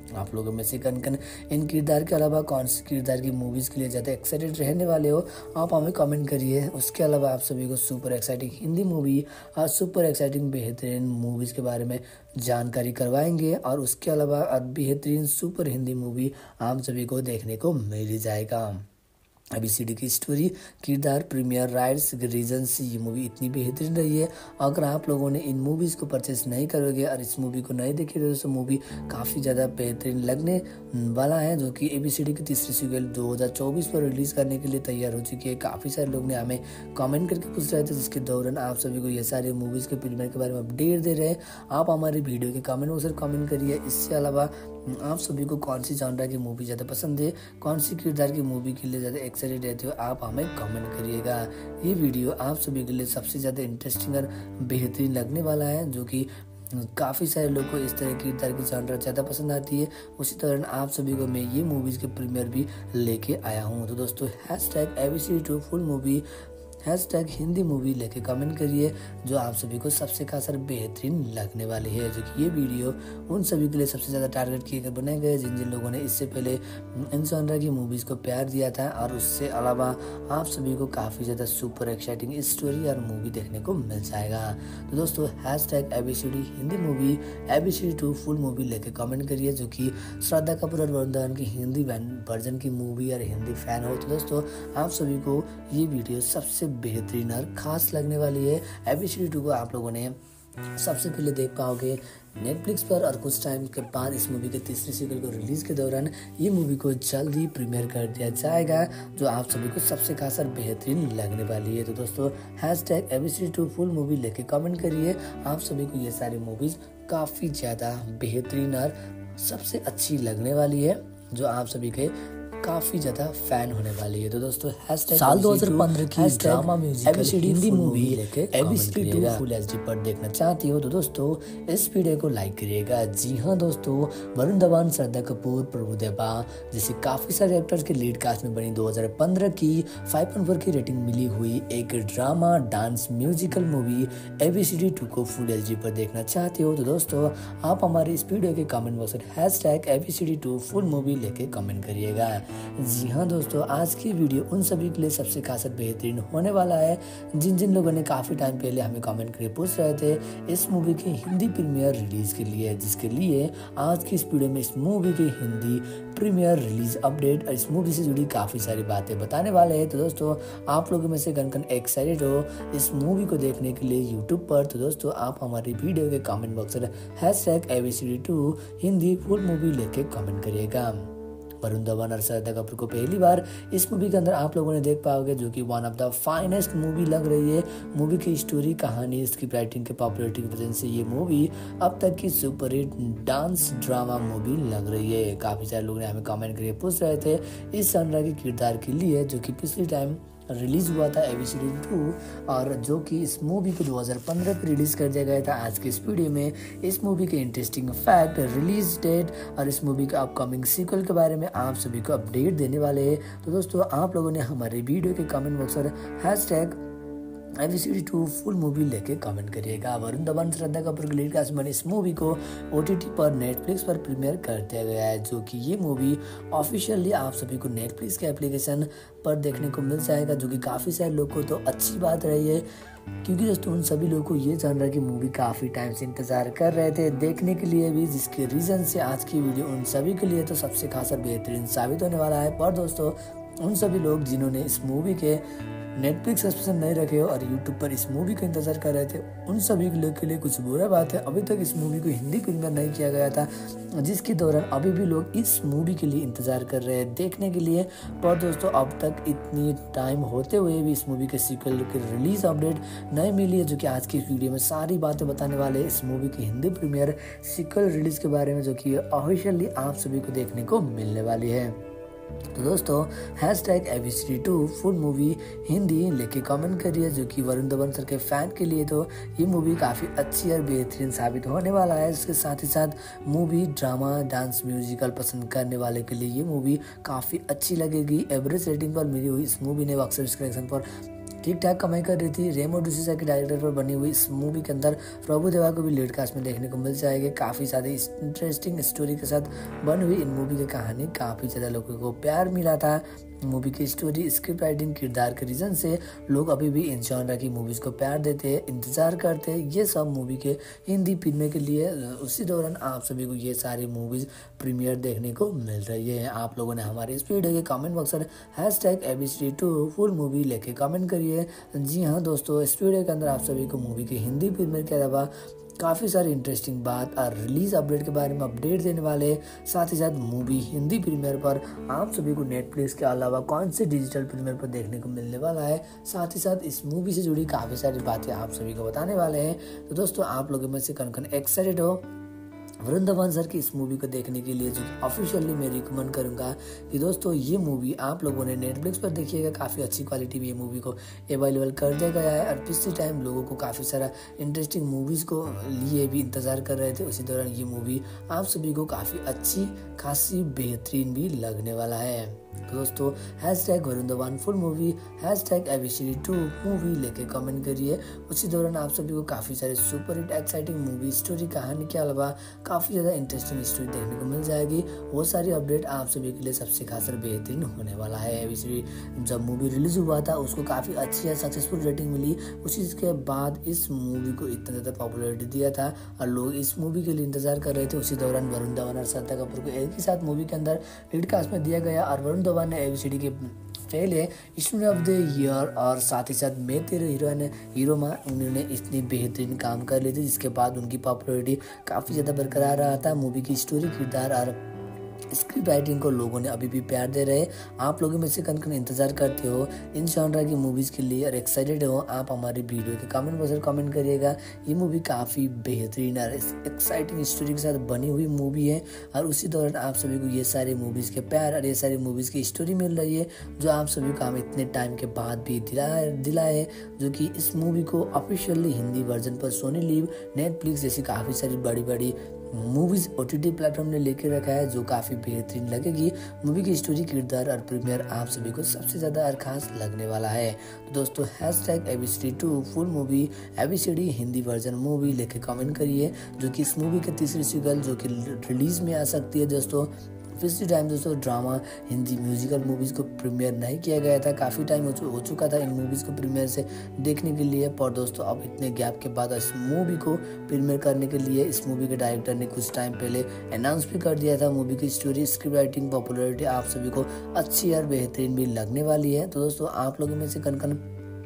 आप लोगों में से कन कन इन किरदार के अलावा कौन सी किरदार की मूवीज़ के लिए ज़्यादा एक्साइटेड रहने वाले हो, आप हमें कमेंट करिए। उसके अलावा आप सभी को सुपर एक्साइटिंग हिंदी मूवी और सुपर एक्साइटिंग बेहतरीन मूवीज़ के बारे में जानकारी करवाएंगे और उसके अलावा बेहतरीन सुपर हिंदी मूवी आप सभी को देखने को मिल जाएगा। एबीसीडी की स्टोरी, किरदार, प्रीमियर राइट्स, रीजन्स, ये मूवी इतनी बेहतरीन रही है। अगर आप लोगों ने इन मूवीज़ को परचेस नहीं करोगे और इस मूवी को नहीं देखे तो दोस्तों मूवी काफ़ी ज़्यादा बेहतरीन लगने वाला है, जो कि एबीसीडी की तीसरी सीक्वल दो हज़ार चौबीस पर रिलीज़ करने के लिए तैयार हो चुकी है। काफ़ी सारे लोग ने हमें कमेंट करके पूछ रहे थे, जिसके दौरान आप सभी को ये सारे मूवीज़ के प्रीमियर के बारे में अपडेट दे रहे हैं। आप हमारी वीडियो के कमेंट बॉक्स में कमेंट करिए। इसके अलावा आप सभी को कौन सी जॉनरा की मूवी ज़्यादा पसंद है, कौन सी किरदार की मूवी के लिए ज़्यादा एक्साइटेड रहते हो, आप हमें कमेंट करिएगा। ये वीडियो आप सभी के लिए सबसे ज़्यादा इंटरेस्टिंग और बेहतरीन लगने वाला है, जो कि काफ़ी सारे लोग को इस तरह की किरदार की जॉनरा ज़्यादा पसंद आती है। उसी तरह आप सभी को मैं ये मूवीज़ के प्रीमियर भी लेके आया हूँ। तो दोस्तों hash tag ABCD two full movie, hash tag Hindi movie लेके कमेंट करिए, जो आप सभी को सबसे खास और बेहतरीन लगने वाली है। जो कि ये वीडियो उन सभी के लिए सबसे ज़्यादा टारगेट किए गए बनाए गए जिन जिन लोगों ने इससे पहले इन जॉनरा की मूवीज़ को प्यार दिया था, और उससे अलावा आप सभी को काफ़ी ज़्यादा सुपर एक्साइटिंग स्टोरी और मूवी देखने को मिल जाएगा। तो दोस्तों hash tag ABCD Hindi movie, ABCD two full movie लेके कमेंट करिए, जो कि श्रद्धा कपूर और वरुण धवन की हिंदी वर्जन की मूवी और हिंदी फैन हो तो दोस्तों आप सभी को ये वीडियो सबसे बेहतरीन और खास लगने वाली है। एबीसीडी टू को आप लोगों ने सबसे पहले देख पाओगे नेटफ्लिक्स पर, और कुछ टाइम के बाद इस मूवी के तीसरी सीक्वल को रिलीज के दौरान ये मूवी को जल्द ही प्रीमियर कर दिया जाएगा, जो आप सभी को सबसे खास और बेहतरीन लगने वाली है। तो दोस्तों hash tag ABCD two full movie लेके कमेंट करिए। आप सभी को ये सारी मूवीज काफ़ी ज़्यादा बेहतरीन और सबसे अच्छी लगने वाली है, जो आप सभी के काफी ज्यादा फैन होने वाली है। तो दोस्तों साल दो हज़ार पंद्रह की ड्रामा म्यूजिकल हिंदी मूवी लेके एबीसीडी टू फुल एचडी पर देखना चाहती हो तो दोस्तों इस वीडियो को लाइक करिएगा। जी हाँ दोस्तों, वरुण धवन, श्रद्धा कपूर, प्रभुदेवा जैसे काफी सारे एक्टर्स के लीड कास्ट में बनी दो हज़ार पंद्रह की फाइव पॉइंट फोर की रेटिंग मिली हुई एक drama dance musical movie ABCD two को फुल एचडी पर देखना चाहते हो तो दोस्तों आप हमारे इस वीडियो के कमेंट बॉक्स में hash tag ABCD two full movie लेके कमेंट करिएगा। जी हाँ दोस्तों, आज की वीडियो उन सभी के लिए सबसे खास और बेहतरीन होने वाला है जिन जिन लोगों ने काफ़ी टाइम पहले हमें कमेंट करके पूछ रहे थे इस मूवी की हिंदी प्रीमियर रिलीज के लिए, जिसके लिए आज की इस वीडियो में इस मूवी की हिंदी प्रीमियर रिलीज अपडेट और इस मूवी से जुड़ी काफ़ी सारी बातें बताने वाले हैं। तो दोस्तों आप लोगों में से कन कन एक्साइटेड हो इस मूवी को देखने के लिए यूट्यूब पर, तो दोस्तों आप हमारी वीडियो के कमेंट बॉक्स में hash tag ABCD two Hindi full movie लेके कमेंट करिएगा। वरुण धवन और श्रद्धा कपूर को पहली बार इस मूवी के अंदर आप लोगों ने देख पाओगे, जो कि one of the finest movie लग रही है। मूवी की स्टोरी, कहानी, इसकी राइटिंग के पॉपुलैरिटी की वजह से ये मूवी अब तक की super hit dance drama movie लग रही है। काफ़ी सारे लोग ने हमें कमेंट करके पूछ रहे थे इस जॉनरा के किरदार के लिए, जो कि पिछली टाइम रिलीज हुआ था एबीसीडी टू, और जो कि इस मूवी को दो हज़ार पंद्रह पे रिलीज कर दिया गया था। आज के इस वीडियो में इस मूवी के इंटरेस्टिंग फैक्ट, रिलीज डेट और इस मूवी का अपकमिंग सीक्वल के बारे में आप सभी को अपडेट देने वाले हैं। तो दोस्तों आप लोगों ने हमारे वीडियो के कमेंट बॉक्स पर hash tag ABCD two full movie लेके कमेंट करिएगा। वरुण धवन, श्रद्धा कपूर की लीड कास्ट में इस मूवी को ओटीटी पर नेटफ्लिक्स पर प्रीमियर कर दिया गया है, जो कि ये मूवी ऑफिशियली आप सभी को नेटफ्लिक्स के एप्लीकेशन पर देखने को मिल जाएगा, जो कि काफ़ी सारे लोग को तो अच्छी बात रही है, क्योंकि दोस्तों उन सभी लोगों को ये जॉनरा की मूवी काफ़ी टाइम से इंतजार कर रहे थे देखने के लिए भी, जिसके रीज़न से आज की वीडियो उन सभी के लिए तो सबसे खास और बेहतरीन साबित होने वाला है। पर दोस्तों उन सभी लोग जिन्होंने इस मूवी के नेटफ्लिक्स सब्सक्रिप्शन नहीं रखे हो और यूट्यूब पर इस मूवी का इंतजार कर रहे थे, उन सभी लोग के लिए कुछ बुरा बात है, अभी तक इस मूवी को हिंदी प्रीमियर नहीं किया गया था, जिसके दौरान अभी भी लोग इस मूवी के लिए इंतजार कर रहे हैं देखने के लिए। पर दोस्तों अब तक इतनी टाइम होते हुए भी इस मूवी के सीक्वल की रिलीज अपडेट नहीं मिली है, जो कि आज की इस वीडियो में सारी बातें बताने वाले इस मूवी की हिंदी प्रीमियर सीक्वल रिलीज के बारे में, जो कि ऑफिशियली आप सभी को देखने को मिलने वाली है। तो दोस्तों hash tag ABCD two full movie Hindi लेके कमेंट करिए, जो कि वरुण धवन सर के फैन के लिए तो ये मूवी काफ़ी अच्छी और बेहतरीन साबित होने वाला है। इसके साथ ही साथ मूवी, ड्रामा, डांस, म्यूजिकल पसंद करने वाले के लिए ये मूवी काफ़ी अच्छी लगेगी। एवरेज रेटिंग पर मिली हुई इस मूवी ने बॉक्स ऑफिस कलेक्शन पर ठीक ठाक कमाई कर रही थी। रेमो डिसूजा के डायरेक्टर पर बनी हुई इस मूवी के अंदर प्रभु देवा को भी लीड कास्ट में देखने को मिल जाएगी। काफ़ी ज़्यादा इंटरेस्टिंग स्टोरी के साथ बनी हुई इन मूवी की कहानी काफ़ी ज़्यादा लोगों को प्यार मिला था। मूवी की स्टोरी, स्क्रिप्ट राइटिंग, किरदार के रीज़न से लोग अभी भी इन जॉनर की मूवीज़ को प्यार देते हैं, इंतज़ार करते हैं ये सब मूवी के हिंदी फिल्में के लिए। उसी दौरान आप सभी को ये सारी मूवीज़ प्रीमियर देखने को मिल रही है। आप लोगों ने हमारे इस वीडियो के कमेंट बॉक्स में hash tag A B C D two full movie लेके कमेंट करिए। जी हाँ दोस्तों, इस वीडियो के अंदर आप सभी को मूवी की हिंदी फिल्में के अलावा काफ़ी सारी इंटरेस्टिंग बात और रिलीज अपडेट के बारे में अपडेट देने वाले, साथ ही साथ मूवी हिंदी प्रीमियर पर आप सभी को नेटफ्लिक्स के अलावा कौन से डिजिटल प्रीमियर पर देखने को मिलने वाला है, साथ ही साथ इस मूवी से जुड़ी काफ़ी सारी बातें आप सभी को बताने वाले हैं। तो दोस्तों, आप लोगों में से कौन कौन एक्साइटेड हो वरुण धवन सर की इस मूवी को देखने के लिए, जो ऑफिशियली मैं रिकमेंड करूंगा कि दोस्तों ये मूवी आप लोगों ने नेटफ्लिक्स पर देखिएगा। काफ़ी अच्छी क्वालिटी में ये मूवी को अवेलेबल कर दिया गया है और पिछले टाइम लोगों को काफ़ी सारा इंटरेस्टिंग मूवीज़ को लिए भी इंतज़ार कर रहे थे। उसी दौरान ये मूवी आप सभी को काफ़ी अच्छी खासी बेहतरीन भी लगने वाला है। तो दोस्तों, hash tag Varun Dhawan full movie, hash tag A B C D two movie लेके कमेंट करिए। उसी दौरान आप सभी को काफ़ी सारे super hit exciting movie, story, कहानी के अलावा काफ़ी ज़्यादा इंटरेस्टिंग स्टोरी देखने को मिल जाएगी। वो सारी अपडेट आप सभी के लिए सबसे खास और बेहतरीन होने वाला है। ए बी सी डी जब मूवी रिलीज हुआ था उसको काफ़ी अच्छी या सक्सेसफुल रेटिंग मिली। उसी के बाद इस मूवी को इतना ज़्यादा पॉपुलरिटी दिया था और लोग इस मूवी के लिए इंतजार कर रहे थे। उसी दौरान वरुण धवन और श्रद्धा कपूर को एक ही साथ मूवी के अंदर लीड कास्ट में दिया गया और वरुण धवन ने ए बी सी डी के पहले स्टूडेंट ऑफ द ईयर और साथ ही साथ मैं तेरे हीरोइन हीरो में उन्होंने इतनी बेहतरीन काम कर ली थी, जिसके बाद उनकी पॉपुलरिटी काफ़ी ज़्यादा बरकरार रहा था। मूवी की स्टोरी, किरदार और स्क्रिप्ट राइटिंग को लोगों ने अभी भी प्यार दे रहे। आप लोगों में से कन कन इंतजार करते हो इन जॉनर की मूवीज़ के लिए और एक्साइटेड हो, आप हमारी वीडियो के कमेंट बॉक्स में कमेंट करिएगा। ये मूवी काफ़ी बेहतरीन और एक्साइटिंग स्टोरी के साथ बनी हुई मूवी है और उसी दौरान आप सभी को ये सारी मूवीज़ के प्यार और ये सारी मूवीज़ की स्टोरी मिल रही है, जो आप सभी को हम इतने टाइम के बाद भी दिला दिला है। जो कि इस मूवी को ऑफिशियली हिंदी वर्जन पर सोनी लिव, नेटफ्लिक्स जैसी काफ़ी सारी बड़ी बड़ी movies O T T platform ने लेके रखा है, जो काफ़ी बेहतरीन लगेगी। मूवी की स्टोरी, किरदार और प्रीमियर आप सभी को सबसे ज़्यादा और खास लगने वाला है। तो दोस्तों, hash tag A B C D two full movie, A B C D Hindi version movie लेके कमेंट करिए, जो कि इस मूवी के तीसरी सीक्वल जो कि रिलीज में आ सकती है। दोस्तों, पिछले टाइम दोस्तों ड्रामा हिंदी म्यूजिकल मूवीज़ को प्रीमियर नहीं किया गया था, काफ़ी टाइम हो, हो चुका था इन मूवीज़ को प्रीमियर से देखने के लिए। पर दोस्तों, अब इतने गैप के बाद इस मूवी को प्रीमियर करने के लिए इस मूवी के डायरेक्टर ने कुछ टाइम पहले अनाउंस भी कर दिया था। मूवी की स्टोरी, स्क्रिप्ट राइटिंग, पॉपुलरिटी आप सभी को अच्छी और बेहतरीन भी लगने वाली है। तो दोस्तों, आप लोगों में से कन कन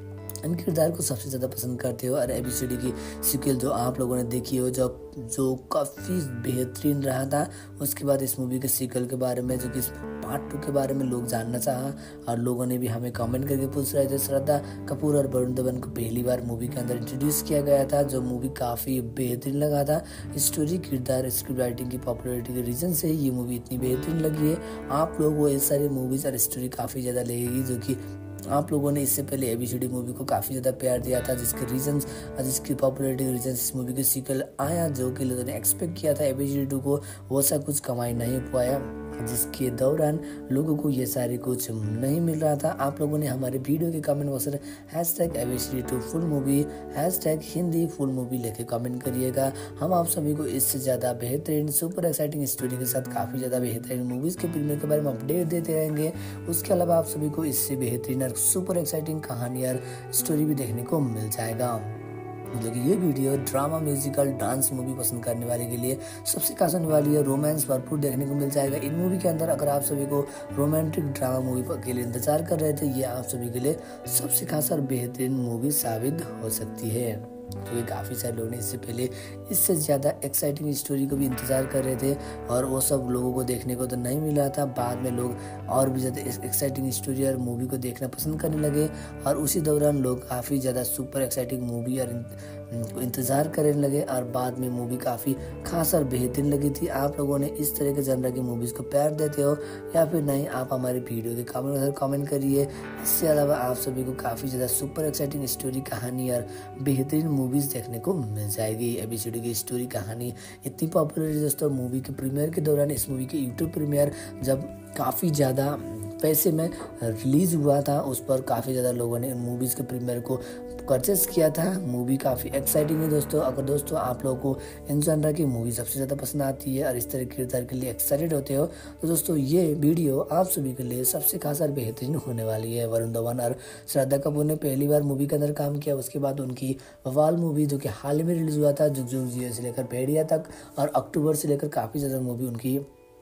इन किरदार को सबसे ज़्यादा पसंद करते हो और ए बी सी डी की सीक्वल जो आप लोगों ने देखी हो, जो जो काफ़ी बेहतरीन रहा था, उसके बाद इस मूवी के सीक्वल के बारे में, जो कि पार्ट टू के बारे में लोग जानना चाहा और लोगों ने भी हमें कमेंट करके पूछ रहे थे। श्रद्धा कपूर और वरुण धवन को पहली बार मूवी के अंदर इंट्रोड्यूस किया गया था, जो मूवी काफ़ी बेहतरीन लगा था। स्टोरी, किरदार, स्क्रिप्ट राइटिंग की पॉपुलरिटी के रीज़न से ये मूवी इतनी बेहतरीन लगी है। आप लोग वो ये सारी मूवीज़ और स्टोरी काफ़ी ज़्यादा लगेगी, जो कि आप लोगों ने इससे पहले A B C D movie को काफ़ी ज़्यादा प्यार दिया था, जिसके रीजंस और जिसकी पॉपुलरिटी के रीजंस इस मूवी के सीक्वल आया, जो कि लोगों ने एक्सपेक्ट किया था A B C D two को, वो सा कुछ कमाई नहीं पाया, जिसके दौरान लोगों को ये सारी कुछ नहीं मिल रहा था। आप लोगों ने हमारे वीडियो के कमेंट बॉक्स में hash tag A B C D two full movie, hash tag Hindi full movie लेके कमेंट करिएगा। हम आप सभी को इससे ज़्यादा बेहतरीन सुपर एक्साइटिंग स्टोरी के साथ काफ़ी ज़्यादा बेहतरीन मूवीज़ के प्रीमियर के बारे में अपडेट देते रहेंगे। उसके अलावा आप सभी को इससे बेहतरीन और सुपर एक्साइटिंग कहानी और स्टोरी भी देखने को मिल जाएगा। जो कि ये video drama, musical, dance movie पसंद करने वाले के लिए सबसे खास होने वाली है। रोमांस भरपूर देखने को मिल जाएगा इन मूवी के अंदर। अगर आप सभी को रोमांटिक ड्रामा मूवी के लिए इंतजार कर रहे थे, ये आप सभी के लिए सबसे खास और बेहतरीन मूवी साबित हो सकती है, क्योंकि तो काफ़ी सारे लोग ने इससे पहले इससे ज़्यादा एक्साइटिंग स्टोरी को भी इंतज़ार कर रहे थे और वो सब लोगों को देखने को तो नहीं मिला था। बाद में लोग और भी ज़्यादा एक्साइटिंग स्टोरी और मूवी को देखना पसंद करने लगे और उसी दौरान लोग काफ़ी ज़्यादा सुपर एक्साइटिंग मूवी और इंतज़ार करने लगे और बाद में मूवी काफ़ी खास और बेहतरीन लगी थी। आप लोगों ने इस तरह के जनर की मूवीज़ को प्यार देते हो या फिर नहीं, आप हमारे वीडियो के कमेंट में कमेंट करिए। इसके अलावा आप सभी को काफ़ी ज़्यादा सुपर एक्साइटिंग स्टोरी, कहानी और बेहतरीन मूवीज़ देखने को मिल जाएगी। ए बी सी डी की स्टोरी, कहानी इतनी पॉपुलर है दोस्तों। मूवी के प्रीमियर के दौरान इस मूवी के यूट्यूब प्रीमियर जब काफ़ी ज़्यादा पैसे में रिलीज़ हुआ था, उस पर काफ़ी ज़्यादा लोगों ने मूवीज़ के प्रीमियर को परचेस किया था। मूवी काफ़ी एक्साइटिंग है दोस्तों। अगर दोस्तों आप लोगों को इन जॉनर की मूवी सबसे ज़्यादा पसंद आती है और इस तरह के किरदार के लिए एक्साइटेड होते हो तो दोस्तों ये वीडियो आप सभी के लिए सबसे खास और बेहतरीन होने वाली है। वरुण धवन और श्रद्धा कपूर ने पहली बार मूवी के अंदर काम किया, उसके बाद उनकी वाल मूवी जो कि हाल ही में रिलीज़ हुआ था, जुग जुग जियो से लेकर भेड़िया तक, और अक्टूबर से लेकर काफ़ी ज़्यादा मूवी उनकी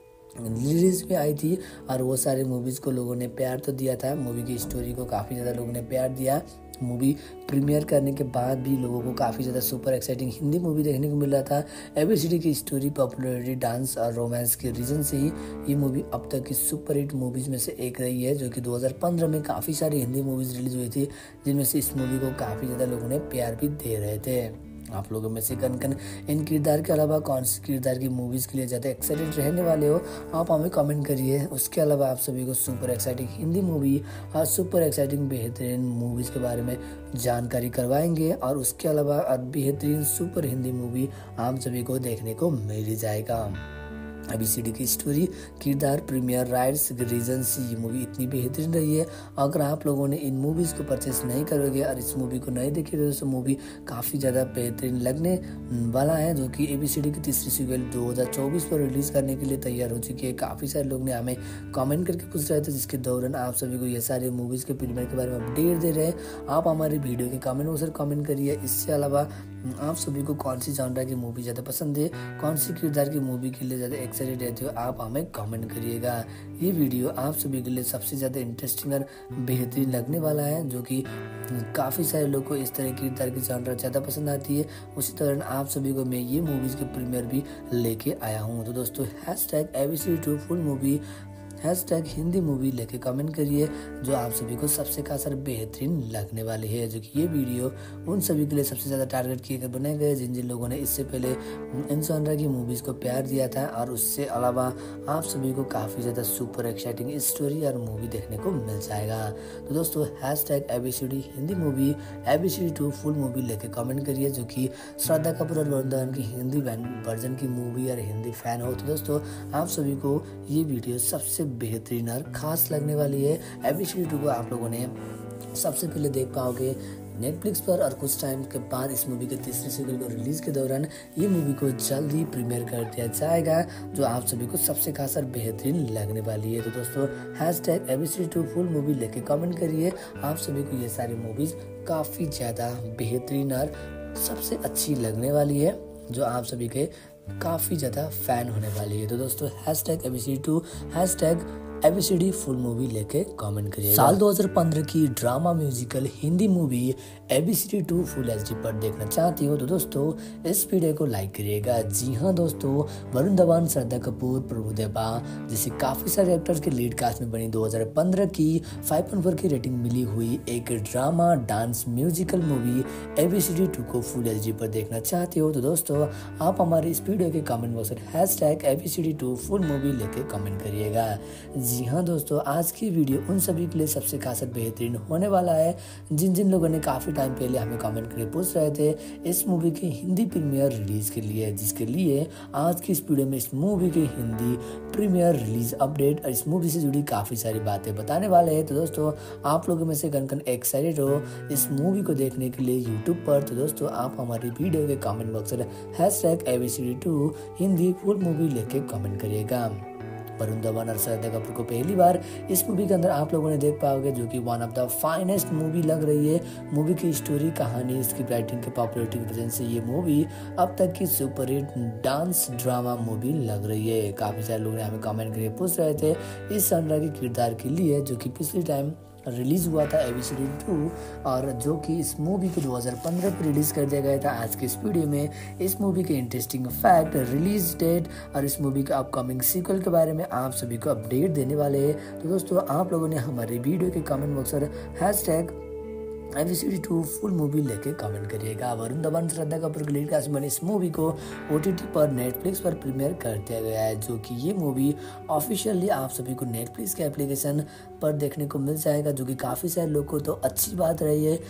रिलीज में आई थी और वो सारे मूवीज़ को लोगों ने प्यार तो दिया था। मूवी की स्टोरी को काफ़ी ज़्यादा लोगों ने प्यार दिया। मूवी प्रीमियर करने के बाद भी लोगों को काफ़ी ज़्यादा सुपर एक्साइटिंग हिंदी मूवी देखने को मिल रहा था। एबीसीडी की स्टोरी, पॉपुलैरिटी, डांस और रोमांस के रीज़न से ही ये मूवी अब तक की सुपर हिट मूवीज़ में से एक रही है, जो कि दो हज़ार पंद्रह में काफ़ी सारी हिंदी मूवीज़ रिलीज़ हुई थी, जिनमें से इस मूवी को काफ़ी ज़्यादा लोगों ने प्यार भी दे रहे थे। आप लोगों में से कन कन इन किरदार के अलावा कौन सी किरदार की मूवीज़ के लिए ज़्यादा एक्साइटेड रहने वाले हो, आप हमें कमेंट करिए। उसके अलावा आप सभी को सुपर एक्साइटिंग हिंदी मूवी और सुपर एक्साइटिंग बेहतरीन मूवीज़ के बारे में जानकारी करवाएंगे, और उसके अलावा बेहतरीन सुपर हिंदी मूवी आप सभी को देखने को मिल जाएगा। एबीसीडी की स्टोरी, किरदार, प्रीमियर राइट्स के रीजन से ये मूवी इतनी बेहतरीन रही है। अगर आप लोगों ने इन मूवीज़ को परचेस नहीं करोगे और इस मूवी को नहीं देखोगे तो मूवी काफ़ी ज़्यादा बेहतरीन लगने वाला है, जो कि एबीसीडी की तीसरी सीक्वल दो हज़ार चौबीस पर रिलीज़ करने के लिए तैयार हो चुकी है। काफ़ी सारे लोग ने हमें कमेंट करके पूछ रहे थे, जिसके दौरान आप सभी को ये सारे मूवीज़ के प्रीमियर के बारे में अपडेट दे रहे हैं। आप हमारे वीडियो के कमेंट बॉक्स में कमेंट करिए। इसके अलावा आप सभी को कौन सी जॉनर की मूवी ज़्यादा पसंद है, कौन सी किरदार की मूवी के लिए ज़्यादा एक्साइटेड रहते हो, आप हमें कमेंट करिएगा। ये वीडियो आप सभी के लिए सबसे ज़्यादा इंटरेस्टिंग और बेहतरीन लगने वाला है, जो कि काफ़ी सारे लोग को इस तरह की किरदार की जॉनर ज़्यादा पसंद आती है। उसी तरह आप सभी को मैं ये मूवीज़ के प्रीमियर भी लेके आया हूँ। तो दोस्तों hash tag ABCD two full movie, hash tag Hindi movie लेके कमेंट करिए, जो आप सभी को सबसे खास और बेहतरीन लगने वाली है। जो कि ये वीडियो उन सभी के लिए सबसे ज़्यादा टारगेट किए गए बनाए गए जिन जिन लोगों ने इससे पहले इन जॉनर की मूवीज़ को प्यार दिया था, और उससे अलावा आप सभी को काफ़ी ज़्यादा सुपर एक्साइटिंग स्टोरी और मूवी देखने को मिल जाएगा। तो दोस्तों hash tag ABCD Hindi movie, ABCD two full movie लेके कमेंट करिए, जो कि श्रद्धा कपूर और वरुण धवन की हिंदी वर्जन की मूवी और हिंदी फैन हो तो दोस्तों आप सभी को ये वीडियो सबसे बेहतरीन और खास लगने वाली है। एबीसीडी टू को आप लोगों ने सबसे पहले देख पाओगे नेटफ्लिक्स पर, और कुछ टाइम के बाद इस मूवी के तीसरे सीक्वल को रिलीज के दौरान ये मूवी को जल्दी प्रीमियर कर दिया जाएगा, जो आप सभी को सबसे खास और बेहतरीन लगने वाली है। तो दोस्तों hash tag ABCD two full movie लेके कमेंट करिए। आप सभी को ये सारी मूवीज काफ़ी ज़्यादा बेहतरीन और सबसे अच्छी लगने वाली है, जो आप सभी के काफ़ी ज़्यादा फैन होने वाली है। तो दोस्तों hash tag ABCD two, hash tag ABCD full movie लेके कमेंट करिए। साल दो हज़ार पंद्रह की drama musical Hindi movie ABCD two full HD पर देखना चाहती हो तो दोस्तों इस वीडियो को लाइक करिएगा। जी हाँ दोस्तों, वरुण धवन, श्रद्धा कपूर, प्रभुदेवा जैसे काफ़ी सारे एक्टर्स के लीड कास्ट में बनी दो हज़ार पंद्रह की फाइव पॉइंट फोर की रेटिंग मिली हुई एक drama dance musical movie ABCD two को फुल एचडी पर देखना चाहते हो तो दोस्तों आप हमारे इस वीडियो के कमेंट बॉक्स में hash tag ABCD two full movie लेके कमेंट करिएगा। जी हाँ दोस्तों, आज की वीडियो उन सभी के लिए सबसे खास और बेहतरीन होने वाला है जिन जिन लोगों ने काफ़ी टाइम पहले हमें कमेंट करके पूछ रहे थे इस मूवी की हिंदी प्रीमियर रिलीज के लिए, जिसके लिए आज की इस वीडियो में इस मूवी की हिंदी प्रीमियर रिलीज अपडेट और इस मूवी से जुड़ी काफ़ी सारी बातें बताने वाले हैं। तो दोस्तों आप लोगों में से कन कन एक्साइटेड हो इस मूवी को देखने के लिए यूट्यूब पर, तो दोस्तों आप हमारी वीडियो के कमेंट बॉक्स में hash tag ABCD two Hindi full movie लेके कमेंट करिएगा। वरुण धवन और श्रद्धा कपूर को पहली बार इस मूवी के अंदर आप लोगों ने देख पाओगे, जो कि one of the finest movie लग रही है। मूवी की स्टोरी, कहानी, इसकी राइटिंग के पॉपुलैरिटी की वजह से ये मूवी अब तक की super hit dance drama movie लग रही है। काफ़ी सारे लोग ने हमें कमेंट करके पूछ रहे थे इस सनरा के किरदार के लिए, जो कि पिछले टाइम रिलीज हुआ था एबीसीडी टू, और जो कि इस मूवी को दो हज़ार पंद्रह पर रिलीज कर दिया गया था। आज के इस वीडियो में इस मूवी के इंटरेस्टिंग फैक्ट, रिलीज डेट और इस मूवी के अपकमिंग सीक्वल के बारे में आप सभी को अपडेट देने वाले हैं। तो दोस्तों आप लोगों ने हमारे वीडियो के कमेंट बॉक्स पर hash tag ABCD two full movie लेके कमेंट करिएगा। वरुण धवन, श्रद्धा कपूर के लीड कास्ट में इस मूवी को ओटीटी पर नेटफ्लिक्स पर प्रीमियर कर दिया गया है, जो कि ये मूवी ऑफिशियली आप सभी को नेटफ्लिक्स के एप्लीकेशन पर देखने को मिल जाएगा, जो कि काफ़ी सारे लोगों को तो अच्छी बात रही है।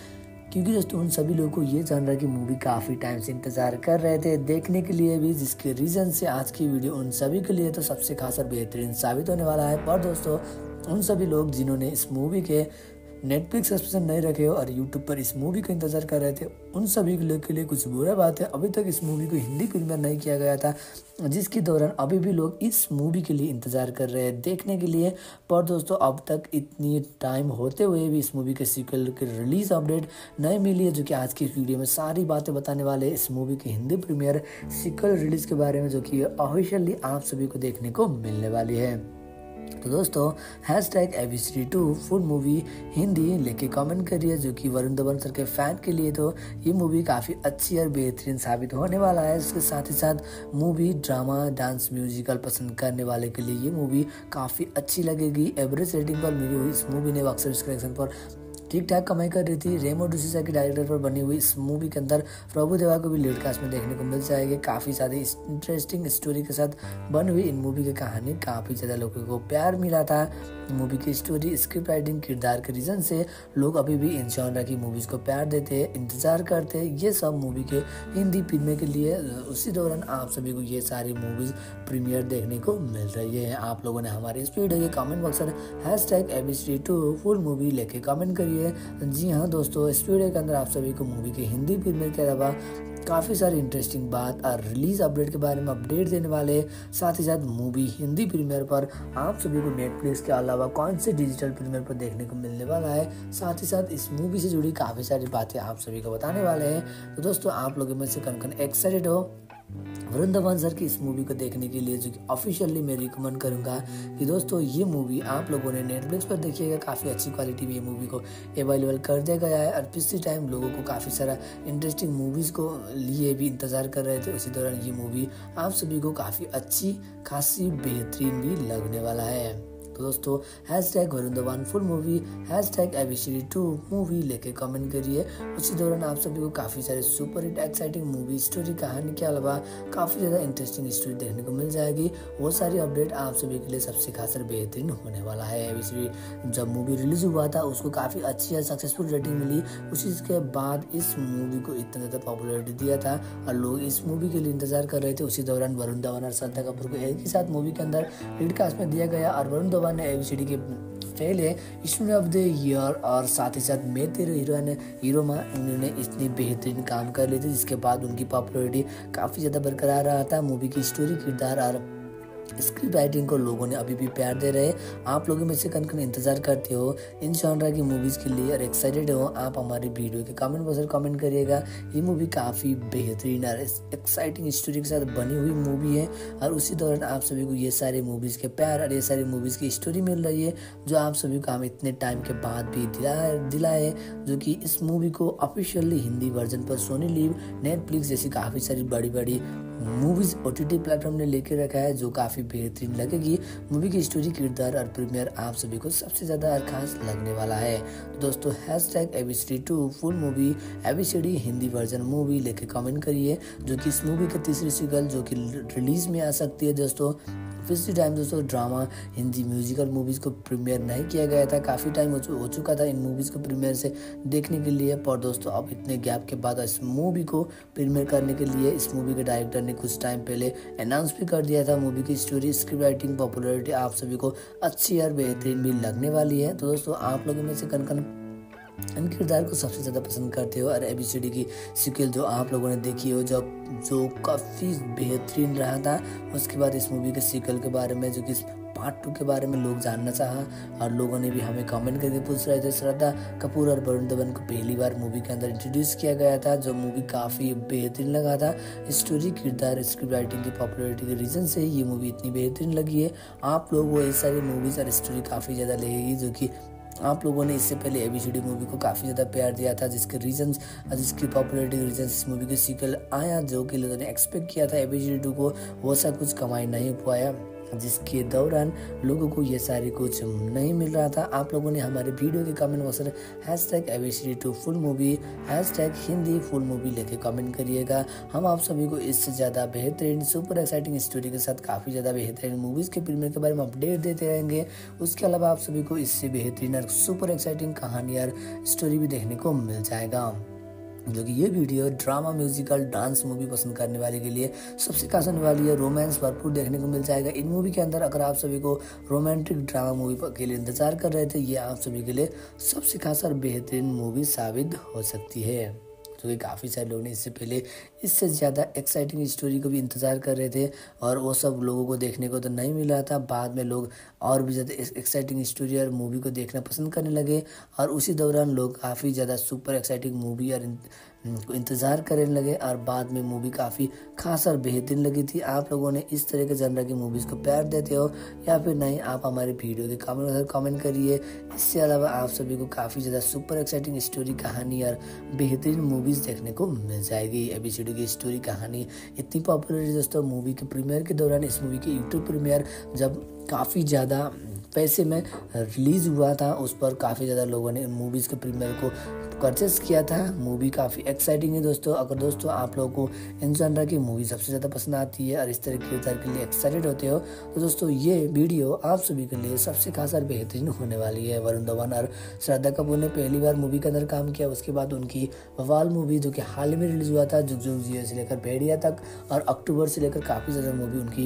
क्योंकि दोस्तों उन सभी लोगों को ये जान रहा है कि मूवी काफ़ी टाइम से इंतज़ार कर रहे थे देखने के लिए भी, जिसके रीज़न से आज की वीडियो उन सभी के लिए तो सबसे खास और बेहतरीन साबित होने वाला है। पर दोस्तों उन सभी लोग जिन्होंने इस मूवी के नेटफ्लिक्स सब्सक्रिप्शन नहीं रखे हो और यूट्यूब पर इस मूवी का इंतजार कर रहे थे, उन सभी के लिए के लिए कुछ बुरा बात है, अभी तक इस मूवी को हिंदी प्रीमियर नहीं किया गया था, जिसके दौरान अभी भी लोग इस मूवी के लिए इंतज़ार कर रहे हैं देखने के लिए। पर दोस्तों अब तक इतनी टाइम होते हुए भी इस मूवी के सीक्वल की रिलीज़ अपडेट नहीं मिली है, जो कि आज की वीडियो में सारी बातें बताने वाले हैं इस मूवी की हिंदी प्रीमियर सीक्वल रिलीज़ के बारे में, जो कि ऑफिशियली आप सभी को देखने को मिलने वाली है। तो दोस्तों hash tag A B C D two full movie Hindi लेके कमेंट करिए, जो कि वरुण धवन सर के फैन के लिए तो ये मूवी काफ़ी अच्छी और बेहतरीन साबित होने वाला है। इसके साथ ही साथ मूवी ड्रामा डांस म्यूजिकल पसंद करने वाले के लिए ये मूवी काफ़ी अच्छी लगेगी। एवरेज रेटिंग पर मिली हुई इस मूवी ने बॉक्स ऑफिस कलेक्शन पर ठीक ठाक कमाई कर रही थी। रेमो डिसूजा के डायरेक्टर पर बनी हुई इस मूवी के अंदर प्रभु देवा को भी लीड कास्ट में देखने को मिल जाएगी। काफ़ी ज़्यादा इंटरेस्टिंग स्टोरी के साथ बनी हुई इन मूवी की कहानी काफ़ी ज़्यादा लोगों को प्यार मिला था। मूवी की स्टोरी, स्क्रिप्ट राइटिंग, किरदार के रीज़न से लोग अभी भी इन जॉनर की मूवीज़ को प्यार देते हैं, इंतज़ार करते हैं ये सब मूवी के हिंदी प्रीमियर के लिए। उसी दौरान आप सभी को ये सारी मूवीज़ प्रीमियर देखने को मिल रही है। आप लोगों ने हमारे इस वीडियो के कमेंट बॉक्स में hash tag A B C D two full movie लेके कमेंट करिए। जी हाँ दोस्तों, इस वीडियो के अंदर आप सभी को मूवी के हिंदी प्रीमियर के अलावा काफ़ी सारी इंटरेस्टिंग बात और रिलीज अपडेट के बारे में अपडेट देने वाले, साथ ही साथ मूवी हिंदी प्रीमियर पर आप सभी को नेटफ्लिक्स के अलावा कौन से डिजिटल प्रीमियर पर देखने को मिलने वाला है, साथ ही साथ इस मूवी से जुड़ी काफ़ी सारी बातें आप सभी को बताने वाले हैं। तो दोस्तों आप लोगों में से कौन कौन एक्साइटेड हो वरुण धवन सर की इस मूवी को देखने के लिए, जो कि ऑफिशियली मैं रिकमेंड करूंगा कि दोस्तों ये मूवी आप लोगों ने नेटफ्लिक्स पर देखिएगा। काफ़ी अच्छी क्वालिटी में ये मूवी को अवेलेबल कर दिया गया है और पिछले टाइम लोगों को काफ़ी सारा इंटरेस्टिंग मूवीज़ को लिए भी इंतज़ार कर रहे थे, उसी दौरान ये मूवी आप सभी को काफ़ी अच्छी खासी बेहतरीन भी लगने वाला है। तो दोस्तों hash tag Varun Dhawan full movie, hash tag A B C D two movie लेके कमेंट करिए। उसी दौरान आप सभी को काफ़ी सारे super hit exciting movie story कहानी के अलावा काफ़ी ज़्यादा इंटरेस्टिंग स्टोरी देखने को मिल जाएगी। वो सारी अपडेट आप सभी के लिए सबसे खास और बेहतरीन होने वाला है। ए बी सी डी जब मूवी रिलीज हुआ था उसको काफ़ी अच्छी और सक्सेसफुल रेटिंग मिली, उसी के बाद इस मूवी को इतना ज़्यादा पॉपुलरिटी दिया था और लोग इस मूवी के लिए इंतजार कर रहे थे। उसी दौरान वरुण धवन और श्रद्धा कपूर को एक ही साथ मूवी के अंदर लीड कास्ट में दिया गया और वरुण धवन ने ए बी सी डी के पहले स्टूडेंट ऑफ द ईयर और साथ ही साथ मैं तेरे हीरोइन हीरो माँ उन्होंने इतनी बेहतरीन काम कर लिए थे, जिसके बाद उनकी पॉपुलरिटी काफ़ी ज़्यादा बरकरार रहा था। मूवी की स्टोरी, किरदार और स्क्रिप्ट राइटिंग को लोगों ने अभी भी प्यार दे रहे। आप लोगों में से कन कन इंतजार करते हो इन जॉनर की मूवीज़ के लिए और एक्साइटेड हो, आप हमारी वीडियो के कमेंट बॉक्स में कमेंट करिएगा। ये मूवी काफ़ी बेहतरीन और एक्साइटिंग स्टोरी के साथ बनी हुई मूवी है और उसी दौरान आप सभी को ये सारे मूवीज़ के प्यार और ये सारी मूवीज़ की स्टोरी मिल रही है, जो आप सभी को हम इतने टाइम के बाद भी दिला दिला है, जो कि इस मूवी को ऑफिशियली हिंदी वर्जन पर सोनी लिव, नेटफ्लिक्स जैसी काफ़ी सारी बड़ी बड़ी movies O T T platform ने लेके रखा है, जो काफ़ी बेहतरीन लगेगी। मूवी की स्टोरी, किरदार और प्रीमियर आप सभी को सबसे ज़्यादा खास लगने वाला है। तो दोस्तों hash tag A B C D two full movie A B C D Hindi version movie लेके कमेंट करिए, जो कि इस मूवी की तीसरी सीक्वल जो कि रिलीज में आ सकती है। दोस्तों पिछले टाइम दोस्तों ड्रामा हिंदी म्यूजिकल मूवीज़ को प्रीमियर नहीं किया गया था, काफ़ी टाइम हो, चु, हो चुका था इन मूवीज़ को प्रीमियर से देखने के लिए। पर दोस्तों अब इतने गैप के बाद इस मूवी को प्रीमियर करने के लिए इस मूवी के डायरेक्टर ने कुछ टाइम पहले अनाउंस भी कर दिया था। मूवी की स्टोरी, स्क्रिप्ट राइटिंग, पॉपुलरिटी आप सभी को अच्छी और बेहतरीन भी लगने वाली है। तो दोस्तों आप लोगों में से कन कन इन किरदार को सबसे ज़्यादा पसंद करते हो और ए बी सी डी की सीक्वल जो आप लोगों ने देखी हो, जो जो काफ़ी बेहतरीन रहा था, उसके बाद इस मूवी के सीक्वल के बारे में, जो कि पार्ट टू के बारे में लोग जानना चाहा और लोगों ने भी हमें कमेंट करके पूछ रहे थे। श्रद्धा कपूर और वरुण धवन को पहली बार मूवी के अंदर इंट्रोड्यूस किया गया था, जो मूवी काफ़ी बेहतरीन लगा था। स्टोरी, किरदार, स्क्रिप्ट राइटिंग की पॉपुलरिटी के रीज़न से ये मूवी इतनी बेहतरीन लगी है। आप लोग वो ये सारी मूवीज़ और स्टोरी काफ़ी ज़्यादा लगेगी, जो कि आप लोगों ने इससे पहले A B C D movie को काफ़ी ज़्यादा प्यार दिया था, जिसके रीजंस जिसकी पॉपुलरिटी के रीजंस इस मूवी के सीक्वल आया, जो कि लोगों ने एक्सपेक्ट किया था A B C D two को, वो सा कुछ कमाई नहीं हो पाया। जिसके दौरान लोगों को ये सारे कुछ नहीं मिल रहा था। आप लोगों ने हमारे वीडियो के कमेंट बॉक्स में hash tag A B C D two full movie, hash tag Hindi full movie लेके कमेंट करिएगा। हम आप सभी को इससे ज़्यादा बेहतरीन सुपर एक्साइटिंग स्टोरी के साथ काफ़ी ज़्यादा बेहतरीन मूवीज़ के प्रीमियर के बारे में अपडेट देते रहेंगे। उसके अलावा आप सभी को इससे बेहतरीन और सुपर एक्साइटिंग कहानी और स्टोरी भी देखने को मिल जाएगा, जो कि ये video drama, musical, dance movie पसंद करने वाले के लिए सबसे खास होने वाली है। रोमांस भरपूर देखने को मिल जाएगा इन मूवी के अंदर। अगर आप सभी को रोमांटिक ड्रामा मूवी के लिए इंतजार कर रहे थे, ये आप सभी के लिए सबसे खास और बेहतरीन मूवी साबित हो सकती है, जो कि काफ़ी सारे लोग ने इससे पहले इससे ज़्यादा एक्साइटिंग स्टोरी को भी इंतज़ार कर रहे थे और वो सब लोगों को देखने को तो नहीं मिला था। बाद में लोग और भी ज़्यादा एक्साइटिंग स्टोरी और मूवी को देखना पसंद करने लगे और उसी दौरान लोग काफ़ी ज़्यादा सुपर एक्साइटिंग मूवी और को इंतज़ार करने लगे और बाद में मूवी काफ़ी खास और बेहतरीन लगी थी। आप लोगों ने इस तरह के जनर की मूवीज़ को प्यार देते हो या फिर नहीं, आप हमारे वीडियो के कमेंट में कमेंट करिए। इससे अलावा आप सभी को काफ़ी ज़्यादा सुपर एक्साइटिंग स्टोरी, कहानी और बेहतरीन मूवीज़ देखने को मिल जाएगी। ए बी सी डी की स्टोरी कहानी इतनी पॉपुलर है दोस्तों, मूवी के प्रीमियर के दौरान इस मूवी की यूट्यूब प्रीमियर जब काफ़ी ज़्यादा पैसे में रिलीज़ हुआ था, उस पर काफ़ी ज़्यादा लोगों ने मूवीज़ के प्रीमियर को परचेस किया था। मूवी काफ़ी एक्साइटिंग है दोस्तों। अगर दोस्तों आप लोगों को इन जनर की मूवी सबसे ज़्यादा पसंद आती है और इस तरह के किरदार के लिए एक्साइटेड होते हो, तो दोस्तों ये वीडियो आप सभी के लिए सबसे खास और बेहतरीन होने वाली है। वरुण धवन और श्रद्धा कपूर ने पहली बार मूवी के अंदर काम किया। उसके बाद उनकी बवाल मूवी, जो कि हाल ही में रिलीज़ हुआ था, जुग जुग जियो से लेकर भेड़िया तक, और अक्टूबर से लेकर काफ़ी ज़्यादा मूवी उनकी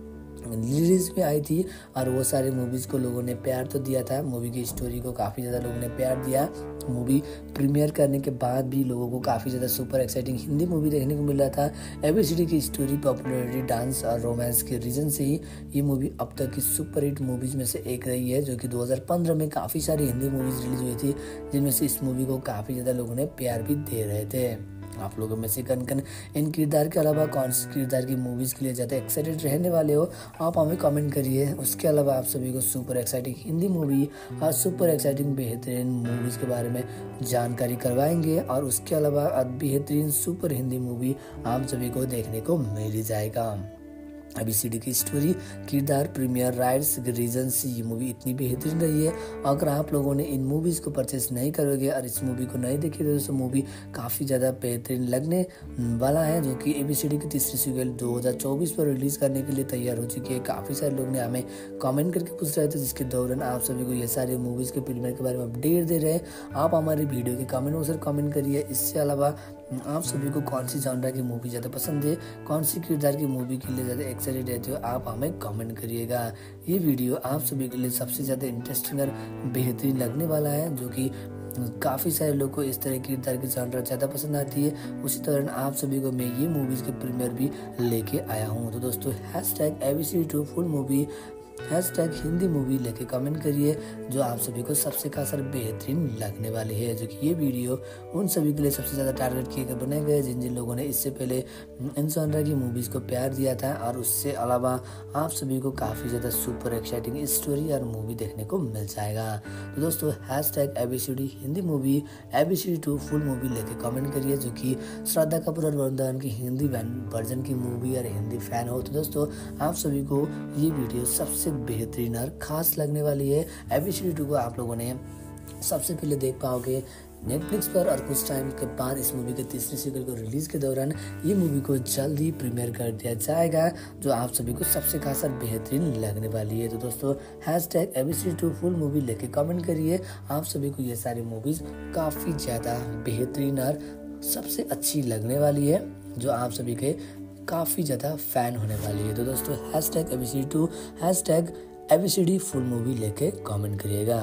रिलीज में आई थी और वो सारे मूवीज़ को लोगों ने प्यार तो दिया था। मूवी की स्टोरी को काफ़ी ज़्यादा लोगों ने प्यार दिया। मूवी प्रीमियर करने के बाद भी लोगों को काफ़ी ज़्यादा सुपर एक्साइटिंग हिंदी मूवी देखने को मिल रहा था। ए बी सी डी की स्टोरी, पॉपुलैरिटी, डांस और रोमांस के रीजन से ही ये मूवी अब तक की सुपर हिट मूवीज़ में से एक रही है, जो कि दो हज़ार पंद्रह में काफ़ी सारी हिंदी मूवीज़ रिलीज हुई थी, जिनमें से इस मूवी को काफ़ी ज़्यादा लोगों ने प्यार भी दे रहे थे। आप लोगों में से कन कन इन किरदार के अलावा कौन से किरदार की मूवीज़ के लिए ज़्यादा एक्साइटेड रहने वाले हो, आप हमें कमेंट करिए। उसके अलावा आप सभी को सुपर एक्साइटिंग हिंदी मूवी और सुपर एक्साइटिंग बेहतरीन मूवीज़ के बारे में जानकारी करवाएंगे और उसके अलावा बेहतरीन सुपर हिंदी मूवी आप सभी को देखने को मिल ही जाएगा। ए बी सी डी की स्टोरी, किरदार, प्रीमियर राइट्स के रीजन से ये मूवी इतनी बेहतरीन रही है। अगर आप लोगों ने इन मूवीज़ को परचेस नहीं करोगे और इस मूवी को नहीं देखी तो मूवी काफ़ी ज़्यादा बेहतरीन लगने वाला है, जो कि ए बी सी डी की तीसरी सीक्वल दो हज़ार चौबीस पर रिलीज़ करने के लिए तैयार हो चुकी है। काफ़ी सारे लोग ने हमें कमेंट करके पूछ रहे थे, जिसके दौरान आप सभी को ये सारे मूवीज़ के प्रीमियर के बारे में अपडेट दे रहे हैं। आप हमारे वीडियो के कमेंट बॉक्स में कमेंट करिए। इसके अलावा आप सभी को कौन सी जॉनर की मूवी ज़्यादा पसंद है, कौन सी किरदार की मूवी के लिए ज़्यादा एक्साइटेड रहते हो, आप हमें कमेंट करिएगा। ये वीडियो आप सभी के लिए सबसे ज़्यादा इंटरेस्टिंग और बेहतरीन लगने वाला है, जो कि काफ़ी सारे लोग को इस तरह की किरदार की जॉनर ज़्यादा पसंद आती है। उसी दौरान आप सभी को मैं ये मूवीज़ के प्रीमियर भी लेके आया हूँ। तो दोस्तों hash tag A B C D two full movie, hash tag Hindi movie लेके कमेंट करिए, जो आप सभी को सबसे खास और बेहतरीन लगने वाली है, जो कि ये वीडियो उन सभी के लिए सबसे ज़्यादा टारगेट किए गए बने गए जिन जिन लोगों ने इससे पहले इन जॉनर की मूवीज़ को प्यार दिया था और उससे अलावा आप सभी को काफ़ी ज़्यादा सुपर एक्साइटिंग स्टोरी और मूवी देखने को मिल जाएगा। तो दोस्तों hash tag A B C D Hindi movie, A B C D two full movie लेके कमेंट करिए, जो कि श्रद्धा कपूर और वरुण धवन की हिंदी वर्जन की मूवी और हिंदी फैन हो तो दोस्तों आप सभी को ये वीडियो सबसे बेहतरीन और खास लगने वाली है। A B C D two को आप लोगों ने सबसे पहले देख पाओगे नेटफ्लिक्स पर और कुछ टाइम के बाद इस मूवी के तीसरे सीक्वल को रिलीज के दौरान ये मूवी को जल्द ही प्रीमियर कर दिया जाएगा, जो आप सभी को सबसे खास और बेहतरीन लगने वाली है। तो दोस्तों hash tag A B C D two full movie लेके कमेंट करिए। आप सभी को ये सारी मूवीज काफ़ी ज़्यादा बेहतरीन और सबसे अच्छी लगने वाली है, जो आप सभी के काफ़ी ज़्यादा फैन होने वाली है। तो दोस्तों hash tag A B C D two, hash tag A B C D full movie लेके कमेंट करिएगा।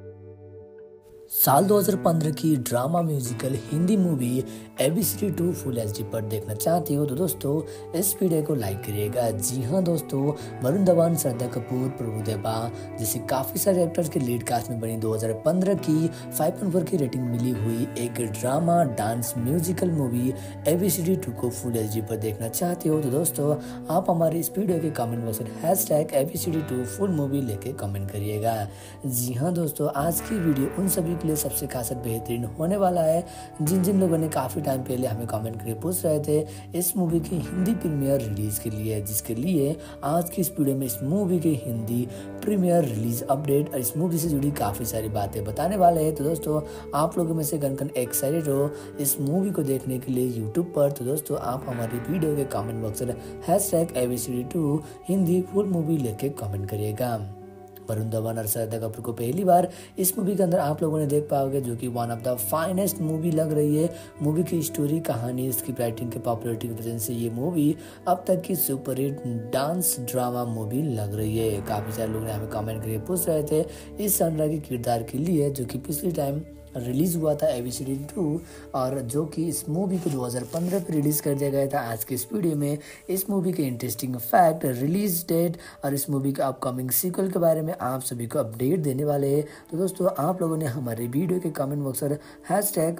साल दो हज़ार पंद्रह की drama musical Hindi movie A B C D two full H D पर देखना चाहते हो तो दोस्तों इस वीडियो को लाइक करिएगा। जी हाँ दोस्तों, वरुण धवन, श्रद्धा कपूर, प्रभुदेवा जैसे काफ़ी सारे एक्टर्स के लीड कास्ट में बनी दो हज़ार पंद्रह की फाइव पॉइंट फोर की रेटिंग मिली हुई एक drama dance musical movie A B C D two को फुल एच डी पर देखना चाहते हो तो दोस्तों आप हमारे इस वीडियो के कमेंट बॉक्स में hash tag A B C D two full movie लेके कमेंट करिएगा। जी हाँ दोस्तों, आज की वीडियो उन सभी के लिए सबसे खास बेहतरीन होने वाला है। जिन जिन लोगों ने काफ़ी टाइम पहले हमें कमेंट करके पूछ रहे थे इस मूवी की हिंदी प्रीमियर रिलीज़ के लिए, जिसके लिए आज की इस वीडियो में इस मूवी की हिंदी प्रीमियर रिलीज अपडेट और इस मूवी से जुड़ी काफ़ी सारी बातें बताने वाले हैं। तो दोस्तों आप लोगों में से कन कन एक्साइटेड हो इस मूवी को देखने के लिए यूट्यूब पर, तो दोस्तों आप हमारी वीडियो के कमेंट बॉक्स में hash tag A B C D two Hindi full movie लेके कमेंट करिएगा। वरुण धवन और श्रद्धा कपूर को पहली बार इस मूवी के अंदर आप लोगों ने देख पाओगे, जो कि one of the finest movie लग रही है। मूवी की स्टोरी, कहानी, इसकी राइटिंग के पॉपुलैरिटी की वजह से ये मूवी अब तक की super hit dance drama movie लग रही है। काफ़ी सारे लोग ने हमें कमेंट करके पूछ रहे थे इस सनरा के किरदार के लिए, जो कि पिछली टाइम रिलीज़ हुआ था A B C D two, और जो कि इस मूवी को दो हज़ार पंद्रह पे रिलीज़ कर दिया गया था। आज के इस वीडियो में इस मूवी के इंटरेस्टिंग फैक्ट, रिलीज डेट और इस मूवी के अपकमिंग सीक्वल के बारे में आप सभी को अपडेट देने वाले हैं। तो दोस्तों आप लोगों ने हमारे वीडियो के कमेंट बॉक्स पर hash tag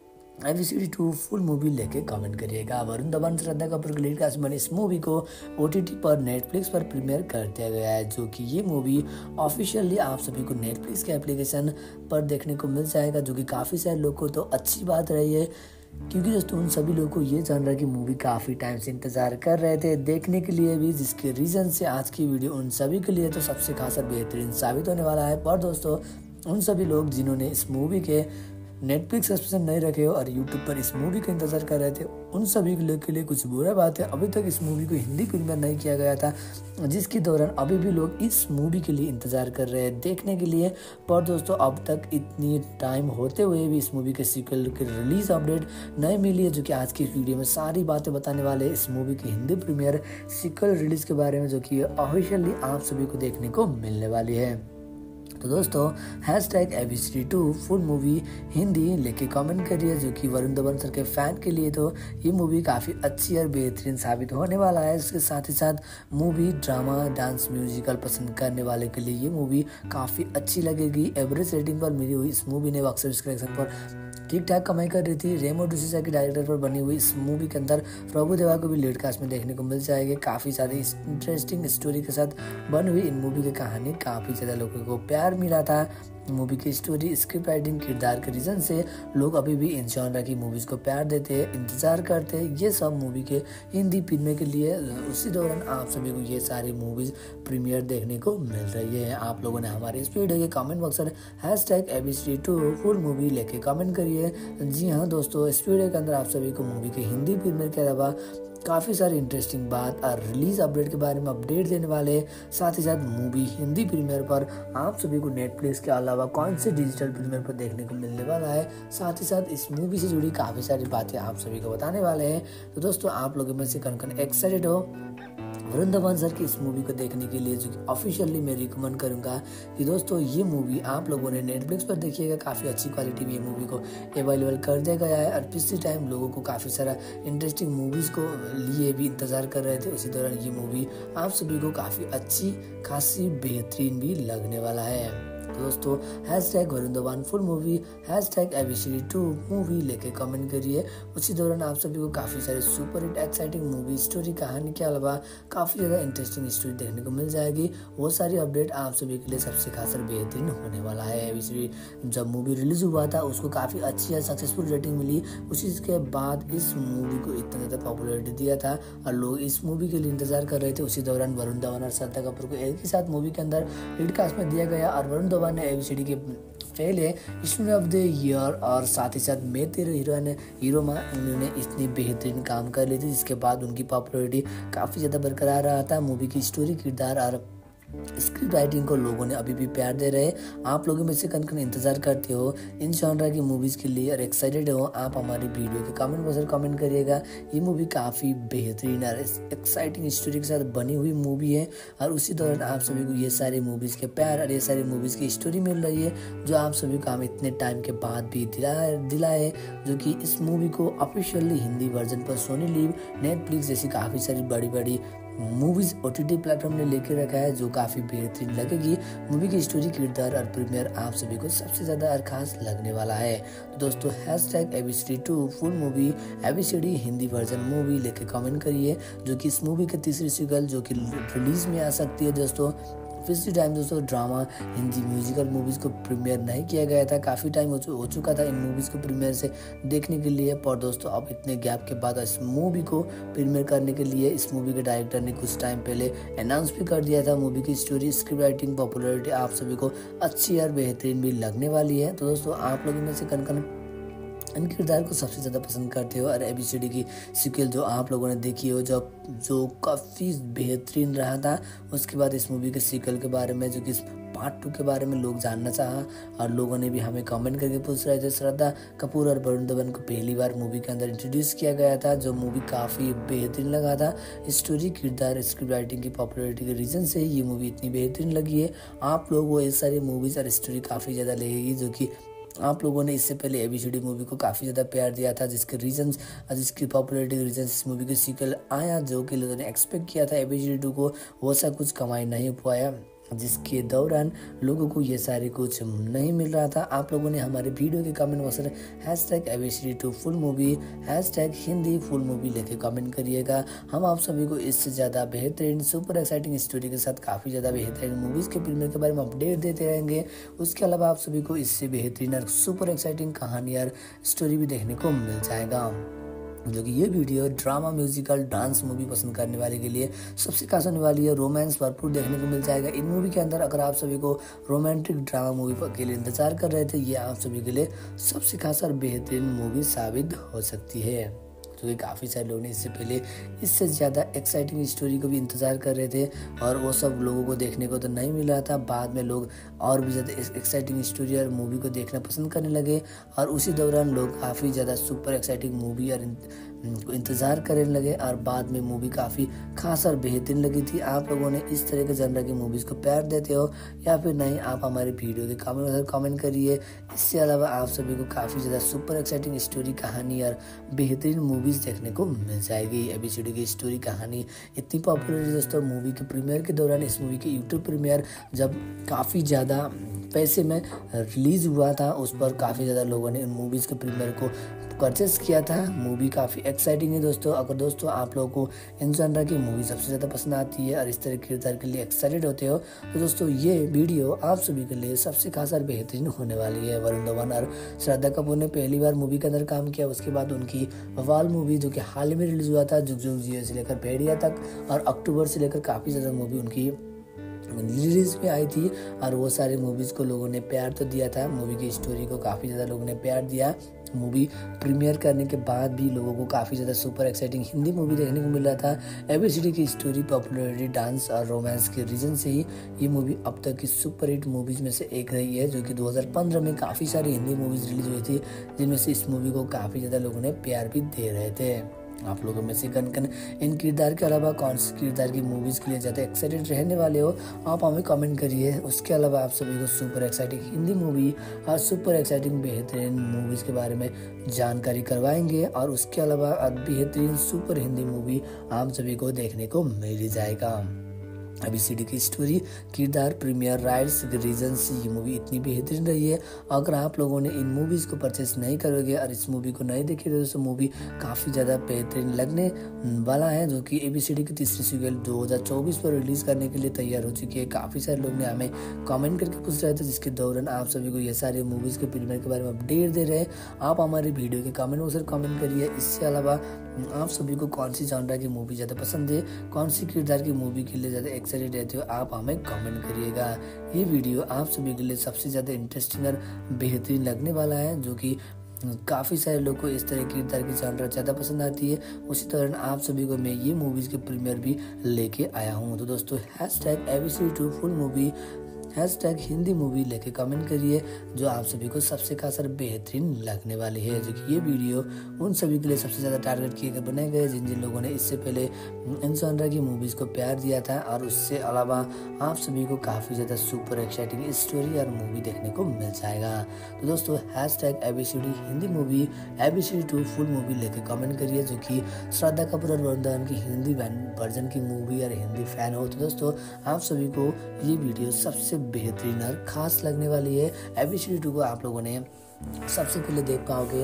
A B C D two full movie लेके कमेंट करिएगा। वरुण धवन श्रद्धा कपूर के लीड कास्ट बने इस मूवी को ओ टी टी पर नेटफ्लिक्स पर प्रीमियर कर दिया गया है, जो कि ये मूवी ऑफिशियली आप सभी को नेटफ्लिक्स के एप्लीकेशन पर देखने को मिल जाएगा, जो कि काफ़ी सारे लोगों को तो अच्छी बात रही है, क्योंकि दोस्तों उन सभी लोगों को ये जान रहा है कि मूवी काफ़ी टाइम से इंतज़ार कर रहे थे देखने के लिए भी, जिसके रीज़न से आज की वीडियो उन सभी के लिए तो सबसे खास और बेहतरीन साबित होने वाला है। पर दोस्तों उन सभी लोग जिन्होंने इस मूवी के नेटफ्लिक्स सब्सक्रिप्शन नहीं रखे हो और यूट्यूब पर इस मूवी का इंतजार कर रहे थे, उन सभी लोग के लिए कुछ बुरा बात है, अभी तक इस मूवी को हिंदी प्रीमियर नहीं किया गया था, जिसके दौरान अभी भी लोग इस मूवी के लिए इंतजार कर रहे हैं देखने के लिए। पर दोस्तों अब तक इतनी टाइम होते हुए भी इस मूवी के सीक्वल की रिलीज अपडेट नहीं मिली है, जो कि आज की वीडियो में सारी बातें बताने वाले इस मूवी की हिंदी प्रीमियर सीक्वल रिलीज के बारे में, जो कि ऑफिशियली आप सभी को देखने को मिलने वाली है। तो दोस्तों hash tag A B C D two full movie Hindi लेके कमेंट करिए, जो कि वरुण धवन सर के फैन के लिए तो ये मूवी काफ़ी अच्छी और बेहतरीन साबित होने वाला है। इसके साथ ही साथ मूवी, ड्रामा, डांस, म्यूजिकल पसंद करने वाले के लिए ये मूवी काफ़ी अच्छी लगेगी। एवरेज रेटिंग पर मिली हुई इस मूवी ने बॉक्स ऑफिस कलेक्शन पर ठीक ठाक कमाई कर रही थी। रेमो डिसूजा के डायरेक्टर पर बनी हुई इस मूवी के अंदर प्रभु देवा को भी लीड कास्ट में देखने को मिल जाएगी। काफ़ी सारी इंटरेस्टिंग स्टोरी के साथ बनी हुई इन मूवी की कहानी काफ़ी ज़्यादा लोगों को प्यार मिला था। मूवी की स्टोरी, स्क्रिप्ट राइटिंग, किरदार के रीज़न से लोग अभी भी इन जॉनर की मूवीज़ को प्यार देते हैं, इंतज़ार करते हैं ये सब मूवी के हिंदी प्रीमियर के लिए। उसी दौरान आप सभी को ये सारी मूवीज़ प्रीमियर देखने को मिल रही है। आप लोगों ने हमारे इस वीडियो के कमेंट बॉक्स में hash tag A B C D two full movie लेके कमेंट करिए। जी हाँ दोस्तों, इस वीडियो के अंदर आप सभी को मूवी के हिंदी प्रीमियर के अलावा काफ़ी सारी इंटरेस्टिंग बात और रिलीज अपडेट के बारे में अपडेट देने वाले, साथ ही साथ मूवी हिंदी प्रीमियर पर आप सभी को नेटफ्लिक्स के अलावा कौन से डिजिटल प्रीमियर पर देखने को मिलने वाला है, साथ ही साथ इस मूवी से जुड़ी काफ़ी सारी बातें आप सभी को बताने वाले हैं। तो दोस्तों आप लोगों में से कन कन एक्साइटेड हो वरुण धवन सर की इस मूवी को देखने के लिए, जो कि ऑफिशियली मैं रिकमेंड करूंगा कि दोस्तों ये मूवी आप लोगों ने नेटफ्लिक्स पर देखिएगा। काफ़ी अच्छी क्वालिटी में ये मूवी को अवेलेबल कर दिया गया है, और पिछले टाइम लोगों को काफ़ी सारा इंटरेस्टिंग मूवीज़ को लिए भी इंतज़ार कर रहे थे, उसी दौरान ये मूवी आप सभी को काफ़ी अच्छी खासी बेहतरीन भी लगने वाला है। तो दोस्तों hash tag Varun Dhawan full movie, hash tag A B C D two movie लेके कमेंट करिए। उसी दौरान आप सभी को काफ़ी सारे super hit exciting movie, story, कहानी के अलावा काफ़ी ज़्यादा इंटरेस्टिंग स्टोरी देखने को मिल जाएगी। वो सारी अपडेट आप सभी के लिए सबसे खास और बेहतरीन होने वाला है। ए बी सी डी जब मूवी रिलीज हुआ था उसको काफ़ी अच्छी और सक्सेसफुल रेटिंग मिली, उसी के बाद इस मूवी को इतना ज़्यादा पॉपुलरिटी दिया था और लोग इस मूवी के लिए इंतजार कर रहे थे। उसी दौरान वरुण धवन और श्रद्धा कपूर को एक ही साथ मूवी के अंदर लीड कास्ट में दिया गया, और वरुण धवन ने ए बी सी डी के पहले स्टूडेंट ऑफ द ईयर और साथ ही साथ मैं तेरे हीरोइन हीरो में उन्होंने इतनी बेहतरीन काम कर ली थी, जिसके बाद उनकी पॉपुलरिटी काफ़ी ज़्यादा बरकरार रहा था। मूवी की स्टोरी, किरदार और स्क्रिप्ट राइटिंग को लोगों ने अभी भी प्यार दे रहे। आप लोगों में से कन कन इंतजार करते हो इन जॉनर की मूवीज़ के लिए और एक्साइटेड हो, आप हमारी वीडियो के कमेंट बॉक्स में कमेंट करिएगा। ये मूवी काफ़ी बेहतरीन और एक्साइटिंग स्टोरी के साथ बनी हुई मूवी है, और उसी दौरान आप सभी को ये सारी मूवीज़ के प्यार और ये सारी मूवीज़ की स्टोरी मिल रही है, जो आप सभी को हम इतने टाइम के बाद भी दिला दिला है, जो कि इस मूवी को ऑफिशियली हिंदी वर्जन पर सोनी लिव, नेटफ्लिक्स जैसी काफ़ी सारी बड़ी बड़ी movies O T T platform ने लेके रखा है, जो काफ़ी बेहतरीन लगेगी। मूवी की स्टोरी, किरदार और प्रीमियर आप सभी को सबसे ज़्यादा और खास लगने वाला है। तो दोस्तों hash tag A B C D two full movie, A B C D Hindi version movie लेके कमेंट करिए, जो कि इस मूवी के तीसरी सीक्वल जो कि रिलीज में आ सकती है दोस्तों ऑब्वियसली टाइम दोस्तों ड्रामा हिंदी म्यूजिकल मूवीज़ को प्रीमियर नहीं किया गया था, काफ़ी टाइम हो, चु, हो चुका था इन मूवीज़ को प्रीमियर से देखने के लिए। पर दोस्तों अब इतने गैप के बाद इस मूवी को प्रीमियर करने के लिए इस मूवी के डायरेक्टर ने कुछ टाइम पहले अनाउंस भी कर दिया था। मूवी की स्टोरी, स्क्रिप्ट राइटिंग, पॉपुलैरिटी आप सभी को अच्छी और बेहतरीन भी लगने वाली है। तो दोस्तों आप लोगों में से कन कन इन किरदार को सबसे ज़्यादा पसंद करते हो और एबीसीडी की सीक्वल जो आप लोगों ने देखी हो जो जो काफ़ी बेहतरीन रहा था, उसके बाद इस मूवी के सीक्वल के बारे में जो कि पार्ट टू के बारे में लोग जानना चाहा और लोगों ने भी हमें कमेंट करके पूछ रहे थे। श्रद्धा कपूर और वरुण धवन को पहली बार मूवी के अंदर इंट्रोड्यूस किया गया था, जो मूवी काफ़ी बेहतरीन लगा था। स्टोरी, किरदार, स्क्रिप्ट राइटिंग की पॉपुलैरिटी के रीज़न से ये मूवी इतनी बेहतरीन लगी है। आप लोग वो ये सारी मूवीज़ और स्टोरी काफ़ी ज़्यादा लगेगी, जो कि आप लोगों ने इससे पहले एबीसीडी मूवी को काफ़ी ज़्यादा प्यार दिया था, जिसके रीजंस जिसकी पॉपुलैरिटी के रीजंस इस मूवी के सीक्वल आया, जो कि लोगों ने एक्सपेक्ट किया था एबीसीडी टू को वैसा कुछ कमाई नहीं पाया, जिसके दौरान लोगों को ये सारी कुछ नहीं मिल रहा था। आप लोगों ने हमारे वीडियो के कमेंट बॉक्स में hash tag ABCD two full movie, hash tag Hindi full movie लेके कमेंट करिएगा। हम आप सभी को इससे ज़्यादा बेहतरीन सुपर एक्साइटिंग स्टोरी के साथ काफ़ी ज़्यादा बेहतरीन मूवीज़ के प्रीमियर के बारे में अपडेट देते रहेंगे। उसके अलावा आप सभी को इससे बेहतरीन और सुपर एक्साइटिंग कहानी और स्टोरी भी देखने को मिल जाएगा, जो कि ये video drama musical dance movie पसंद करने वाले के लिए सबसे खास होने वाली है। रोमांस भरपूर देखने को मिल जाएगा इन मूवी के अंदर। अगर आप सभी को रोमांटिक ड्रामा मूवी के लिए इंतजार कर रहे थे, ये आप सभी के लिए सबसे खास और बेहतरीन मूवी साबित हो सकती है, क्योंकि काफ़ी सारे लोगों ने इससे पहले इससे ज़्यादा एक्साइटिंग स्टोरी को भी इंतज़ार कर रहे थे और वो सब लोगों को देखने को तो नहीं मिल रहा था। बाद में लोग और भी ज़्यादा एक्साइटिंग स्टोरी और मूवी को देखना पसंद करने लगे और उसी दौरान लोग काफ़ी ज़्यादा सुपर एक्साइटिंग मूवी और को इंतज़ार करने लगे और बाद में मूवी काफ़ी खास और बेहतरीन लगी थी। आप लोगों ने इस तरह के जनर की मूवीज़ को प्यार देते हो या फिर नहीं, आप हमारे वीडियो के कमेंट में कमेंट करिए। इसके अलावा आप सभी को काफ़ी ज़्यादा सुपर एक्साइटिंग स्टोरी, कहानी और बेहतरीन मूवीज़ देखने को मिल जाएगी। एबीसीडी की स्टोरी, कहानी इतनी पॉपुलर है दोस्तों। मूवी के प्रीमियर के दौरान इस मूवी के यूट्यूब प्रीमियर जब काफ़ी ज़्यादा पैसे में रिलीज़ हुआ था, उस पर काफ़ी ज़्यादा लोगों ने इन मूवीज़ के प्रीमियर को परचेस किया था। मूवी काफ़ी एक्साइटिंग है दोस्तों। अगर दोस्तों आप लोगों को इन जनर की मूवी सबसे ज़्यादा पसंद आती है और इस तरह के किरदार के लिए एक्साइटेड होते हो, तो दोस्तों ये वीडियो आप सभी के लिए सबसे खास और बेहतरीन होने वाली है। वरुण धवन और श्रद्धा कपूर ने पहली बार मूवी के अंदर काम किया, उसके बाद उनकी वाल मूवी जो कि हाल ही में रिलीज़ हुआ था, जुग जुग जियो से लेकर भेड़िया तक, और अक्टूबर से लेकर काफ़ी ज़्यादा मूवी उनकी रिलीज में आई थी और वो सारे मूवीज़ को लोगों ने प्यार तो दिया था। मूवी की स्टोरी को काफ़ी ज़्यादा लोगों ने प्यार दिया। मूवी प्रीमियर करने के बाद भी लोगों को काफ़ी ज़्यादा सुपर एक्साइटिंग हिंदी मूवी देखने को मिल रहा था। एबीसीडी की स्टोरी, पॉपुलैरिटी, डांस और रोमांस के रीजन से ही ये मूवी अब तक की सुपर हिट मूवीज़ में से एक रही है, जो कि दो हज़ार पंद्रह में काफ़ी सारी हिंदी मूवीज़ रिलीज हुई थी, जिनमें से इस मूवी को काफ़ी ज़्यादा लोगों ने प्यार भी दे रहे थे। आप लोगों में से कन कन इन किरदार के अलावा कौन सी किरदार की मूवीज़ के लिए ज़्यादा एक्साइटेड रहने वाले हो, आप हमें कमेंट करिए। उसके अलावा आप सभी को सुपर एक्साइटिंग हिंदी मूवी और सुपर एक्साइटिंग बेहतरीन मूवीज़ के बारे में जानकारी करवाएंगे और उसके अलावा बेहतरीन सुपर हिंदी मूवी आप सभी को देखने को मिल जाएगा। एबीसीडी की स्टोरी, किरदार, प्रीमियर राइट्स के रीजन से ये मूवी इतनी बेहतरीन रही है। अगर आप लोगों ने इन मूवीज़ को परचेस नहीं करोगे और इस मूवी को नहीं देखे तो दोस्तों मूवी काफ़ी ज़्यादा बेहतरीन लगने वाला है, जो कि एबीसीडी की तीसरी सीक्वल दो हज़ार चौबीस पर रिलीज़ करने के लिए तैयार हो चुकी है। काफ़ी सारे लोग ने हमें कमेंट करके पूछ रहे थे, जिसके दौरान आप सभी को ये सारे मूवीज़ के प्रीमियर के बारे में अपडेट दे रहे हैं। आप हमारे वीडियो के कमेंट बॉक्स में कमेंट करिए। इसके अलावा आप सभी को कौन सी जॉनर की मूवी ज़्यादा पसंद है, कौन सी किरदार की मूवी के लिए ज़्यादा एक्साइटेड रहते हो, आप हमें कमेंट करिएगा। ये वीडियो आप सभी के लिए सबसे ज़्यादा इंटरेस्टिंग और बेहतरीन लगने वाला है, जो कि काफ़ी सारे लोग को इस तरह की किरदार की जॉनर ज़्यादा पसंद आती है। उसी दौरान आप सभी को मैं ये मूवीज़ के प्रीमियर भी लेके आया हूँ। तो दोस्तों hash tag ABCD two full movie, hash tag Hindi movie लेके कमेंट करिए, जो आप सभी को सबसे खास और बेहतरीन लगने वाली है। जो कि ये वीडियो उन सभी के लिए सबसे ज़्यादा टारगेट किए गए बनाए गए जिन जिन लोगों ने इससे पहले इन जॉनर की मूवीज़ को प्यार दिया था, और उससे अलावा आप सभी को काफ़ी ज़्यादा सुपर एक्साइटिंग स्टोरी और मूवी देखने को मिल जाएगा। तो दोस्तों hash tag ABCD Hindi movie, ABCD two full movie लेके कमेंट करिए, जो कि श्रद्धा कपूर और वरुण धवन की हिंदी वर्जन की मूवी और हिंदी फैन हो। तो दोस्तों आप सभी को ये वीडियो सबसे बेहतरीन और खास लगने वाली है। एबीसीडी टू को आप लोगों ने सबसे पहले देख पाओगे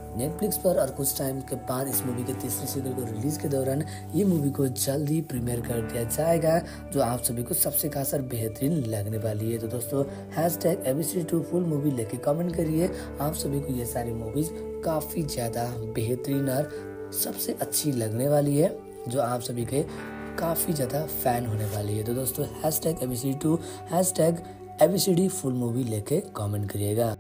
नेटफ्लिक्स पर और कुछ टाइम के बाद इस मूवी के तीसरे सीक्वल को रिलीज के दौरान ये मूवी को जल्दी प्रीमियर कर दिया जाएगा, जो आप सभी को सबसे खास और बेहतरीन लगने वाली है। तो दोस्तों hash tag A B C D two full movie लेके कमेंट करिए, आप सभी को ये सारी मूवीज काफ़ी ज़्यादा बेहतरीन और सबसे अच्छी लगने वाली है, जो आप सभी के काफ़ी ज़्यादा फैन होने वाली है। तो दोस्तों hash tag A B C D two hash tag A B C D full movie लेके कमेंट करिएगा।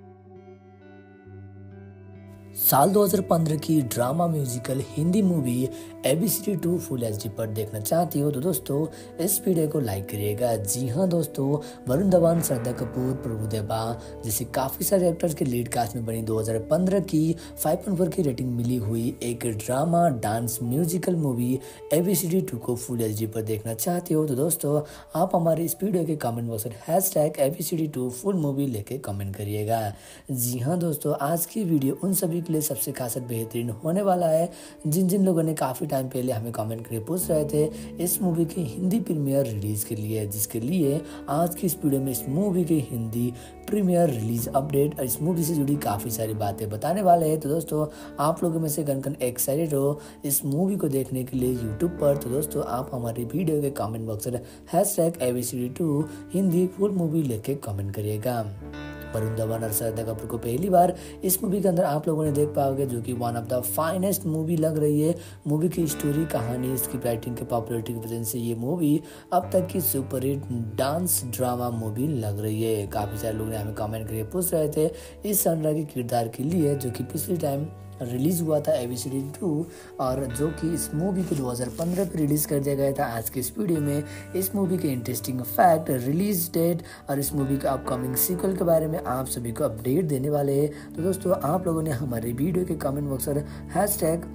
साल दो हज़ार पंद्रह की drama musical Hindi movie A B C D two full H D पर देखना चाहती हो तो दोस्तों इस वीडियो को लाइक करिएगा। जी हाँ दोस्तों, वरुण धवन, श्रद्धा कपूर, प्रभुदेवा जैसे काफ़ी सारे एक्टर्स के लीड कास्ट में बनी दो हज़ार पंद्रह की फाइव पॉइंट फोर की रेटिंग मिली हुई एक drama dance musical movie A B C D two को फुल एच डी पर देखना चाहते हो तो दोस्तों आप हमारे इस वीडियो के कमेंट बॉक्स में hash tag A B C D two full movie लेके कमेंट करिएगा। जी हाँ दोस्तों, आज की वीडियो उन सभी के लिए सबसे खास बेहतरीन होने वाला है जिन जिन लोगों ने काफ़ी टाइम पहले हमें कमेंट करके पूछ रहे थे इस मूवी की हिंदी प्रीमियर रिलीज के लिए, जिसके लिए आज की इस वीडियो में इस मूवी की हिंदी प्रीमियर रिलीज अपडेट और इस मूवी से जुड़ी काफ़ी सारी बातें बताने वाले हैं। तो दोस्तों आप लोगों में से कन कन एक्साइटेड हो इस मूवी को देखने के लिए यूट्यूब पर, तो दोस्तों आप हमारी वीडियो के कमेंट बॉक्स में hash tag A B C D two Hindi full movie लेके कमेंट करिएगा। वरुण धवन और श्रद्धा कपूर को पहली बार इस मूवी के अंदर आप लोगों ने देख पाओगे, जो कि one of the finest movie लग रही है। मूवी की स्टोरी, कहानी, इसकी राइटिंग के पॉपुलैरिटी की वजह से ये मूवी अब तक की सुपरहिट डांस ड्रामा मूवी लग रही है। काफ़ी सारे लोग ने हमें कमेंट करके पूछ रहे थे इस सनरा के किरदार के लिए, जो कि पिछले टाइम रिलीज हुआ था A B C D two और जो कि इस मूवी को दो हज़ार पंद्रह पे रिलीज कर दिया गया था। आज के इस वीडियो में इस मूवी के इंटरेस्टिंग फैक्ट, रिलीज डेट और इस मूवी का अपकमिंग सीक्वल के बारे में आप सभी को अपडेट देने वाले हैं। तो दोस्तों आप लोगों ने हमारे वीडियो के कमेंट बॉक्स पर hash tag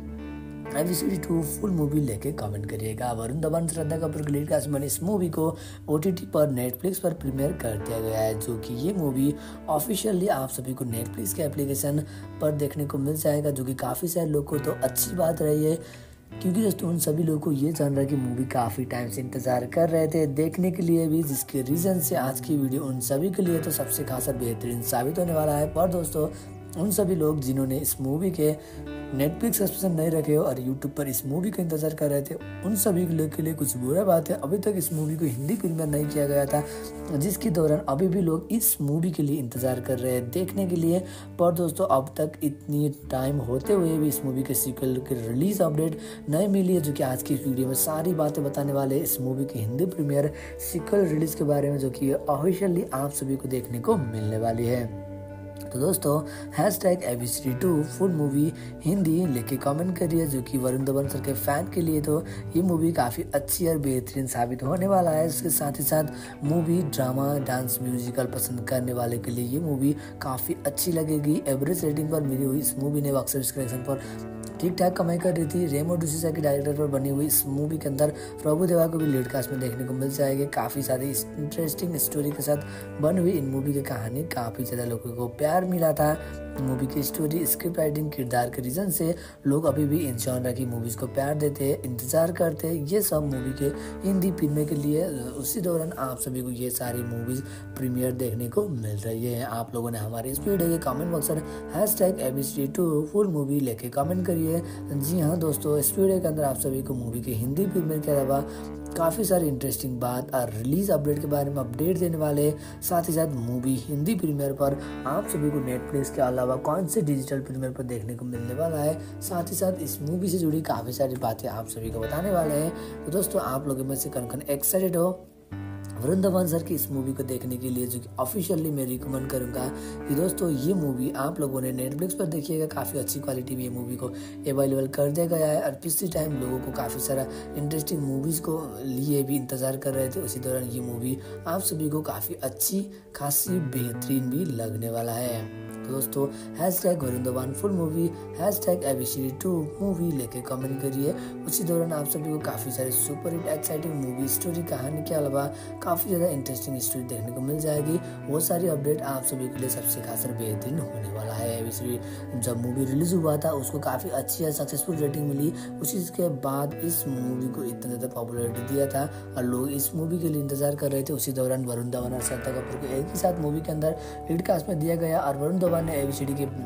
A B C D two full movie लेके कमेंट करिएगा। वरुण धवन, श्रद्धा कपूर के लीड कास्ट में इस मूवी को ओ टी टी पर नेटफ्लिक्स पर प्रीमियर कर दिया गया है, जो कि ये मूवी ऑफिशियली आप सभी को नेटफ्लिक्स के एप्लीकेशन पर देखने को मिल जाएगा, जो कि काफ़ी सारे लोग को तो अच्छी बात रही है, क्योंकि दोस्तों उन सभी लोगों को ये जान रहा है कि मूवी काफ़ी टाइम से इंतज़ार कर रहे थे देखने के लिए भी, जिसके रीज़न से आज की वीडियो उन सभी के लिए तो सबसे खास और बेहतरीन साबित होने वाला है। पर दोस्तों उन सभी लोग जिन्होंने इस मूवी के नेटफ्लिक्स सब्सक्रिप्शन नहीं रखे हो और यूट्यूब पर इस मूवी का इंतजार कर रहे थे, उन सभी के लिए कुछ बुरा बात है, अभी तक इस मूवी को हिंदी प्रीमियर नहीं किया गया था, जिसके दौरान अभी भी लोग इस मूवी के लिए इंतजार कर रहे हैं देखने के लिए। पर दोस्तों अब तक इतनी टाइम होते हुए भी इस मूवी के सीक्वल की रिलीज अपडेट नहीं मिली है, जो कि आज की इस वीडियो में सारी बातें बताने वाले हैं इस मूवी की हिंदी प्रीमियर सीक्वल रिलीज के बारे में, जो कि ऑफिशियली आप सभी को देखने को मिलने वाली है। तो दोस्तों hash tag A B C D two full movie Hindi लेके कमेंट करिए, जो कि वरुण धवन सर के फैन के लिए तो ये मूवी काफ़ी अच्छी और बेहतरीन साबित होने वाला है। इसके साथ ही साथ मूवी ड्रामा डांस म्यूजिकल पसंद करने वाले के लिए ये मूवी काफ़ी अच्छी लगेगी। एवरेज रेटिंग पर मिली हुई इस मूवी ने बॉक्स ऑफिस कलेक्शन पर ठीक ठाक कमाई कर रही थी। रेमो डिसूजा के डायरेक्टर पर बनी हुई इस मूवी के अंदर प्रभुदेवा को भी लीड कास्ट में देखने को मिल जाएगी। काफ़ी सारी इंटरेस्टिंग स्टोरी के साथ बनी हुई इन मूवी की कहानी काफ़ी ज़्यादा लोगों को प्यार मिला था। मूवी की स्टोरी, स्क्रिप्ट राइटिंग, किरदार के रीज़न से लोग अभी भी इन जॉनर की मूवीज़ को प्यार देते हैं, इंतज़ार करते हैं ये सब मूवी के हिंदी फिल्में के लिए। उसी दौरान आप सभी को ये सारी मूवीज़ प्रीमियर देखने को मिल रही है। आप लोगों ने हमारे इस वीडियो के कमेंट बॉक्स में hash tag A B C D two full movie लेके कमेंट करिए। जी हाँ दोस्तों, इस वीडियो के अंदर आप सभी को मूवी की हिंदी प्रीमियर के अलावा काफ़ी सारी इंटरेस्टिंग बात और रिलीज अपडेट के बारे में अपडेट देने वाले, साथ ही साथ मूवी हिंदी प्रीमियर पर आप सभी को नेटफ्लिक्स के अलावा कौन से डिजिटल प्रीमियर पर देखने को मिलने वाला है, साथ ही साथ इस मूवी से जुड़ी काफ़ी सारी बातें आप सभी को बताने वाले हैं। तो दोस्तों आप लोगों में से कन कन एक्साइटेड हो वरुण धवन सर की इस मूवी को देखने के लिए, जो कि ऑफिशियली मैं रिकमेंड करूंगा कि दोस्तों ये मूवी आप लोगों ने नेटफ्लिक्स पर देखिएगा। काफ़ी अच्छी क्वालिटी में ये मूवी को अवेलेबल कर दिया गया है और पिछले टाइम लोगों को काफ़ी सारा इंटरेस्टिंग मूवीज़ को लिए भी इंतज़ार कर रहे थे, उसी दौरान ये मूवी आप सभी को काफ़ी अच्छी खासी बेहतरीन भी लगने वाला है। तो दोस्तों hash tag Varun Dhawan full movie hash tag A B C D two movie लेके कमेंट करिए। उसी दौरान आप सभी को काफ़ी सारे super hit exciting movie story कहानी के अलावा काफ़ी ज़्यादा इंटरेस्टिंग स्टोरी देखने को मिल जाएगी। वो सारी अपडेट आप सभी के लिए सबसे खास और बेहतरीन होने वाला है। एबीसी जब मूवी रिलीज हुआ था उसको काफ़ी अच्छी और सक्सेसफुल रेटिंग मिली, उसी के बाद इस मूवी को इतना ज़्यादा पॉपुलरिटी दिया था और लोग इस मूवी के लिए इंतजार कर रहे थे। उसी दौरान वरुण धवन और श्रद्धा कपूर को एक ही साथ मूवी के अंदर लीड कास्ट में दिया गया और वरुण धवन ने एबीसीडी के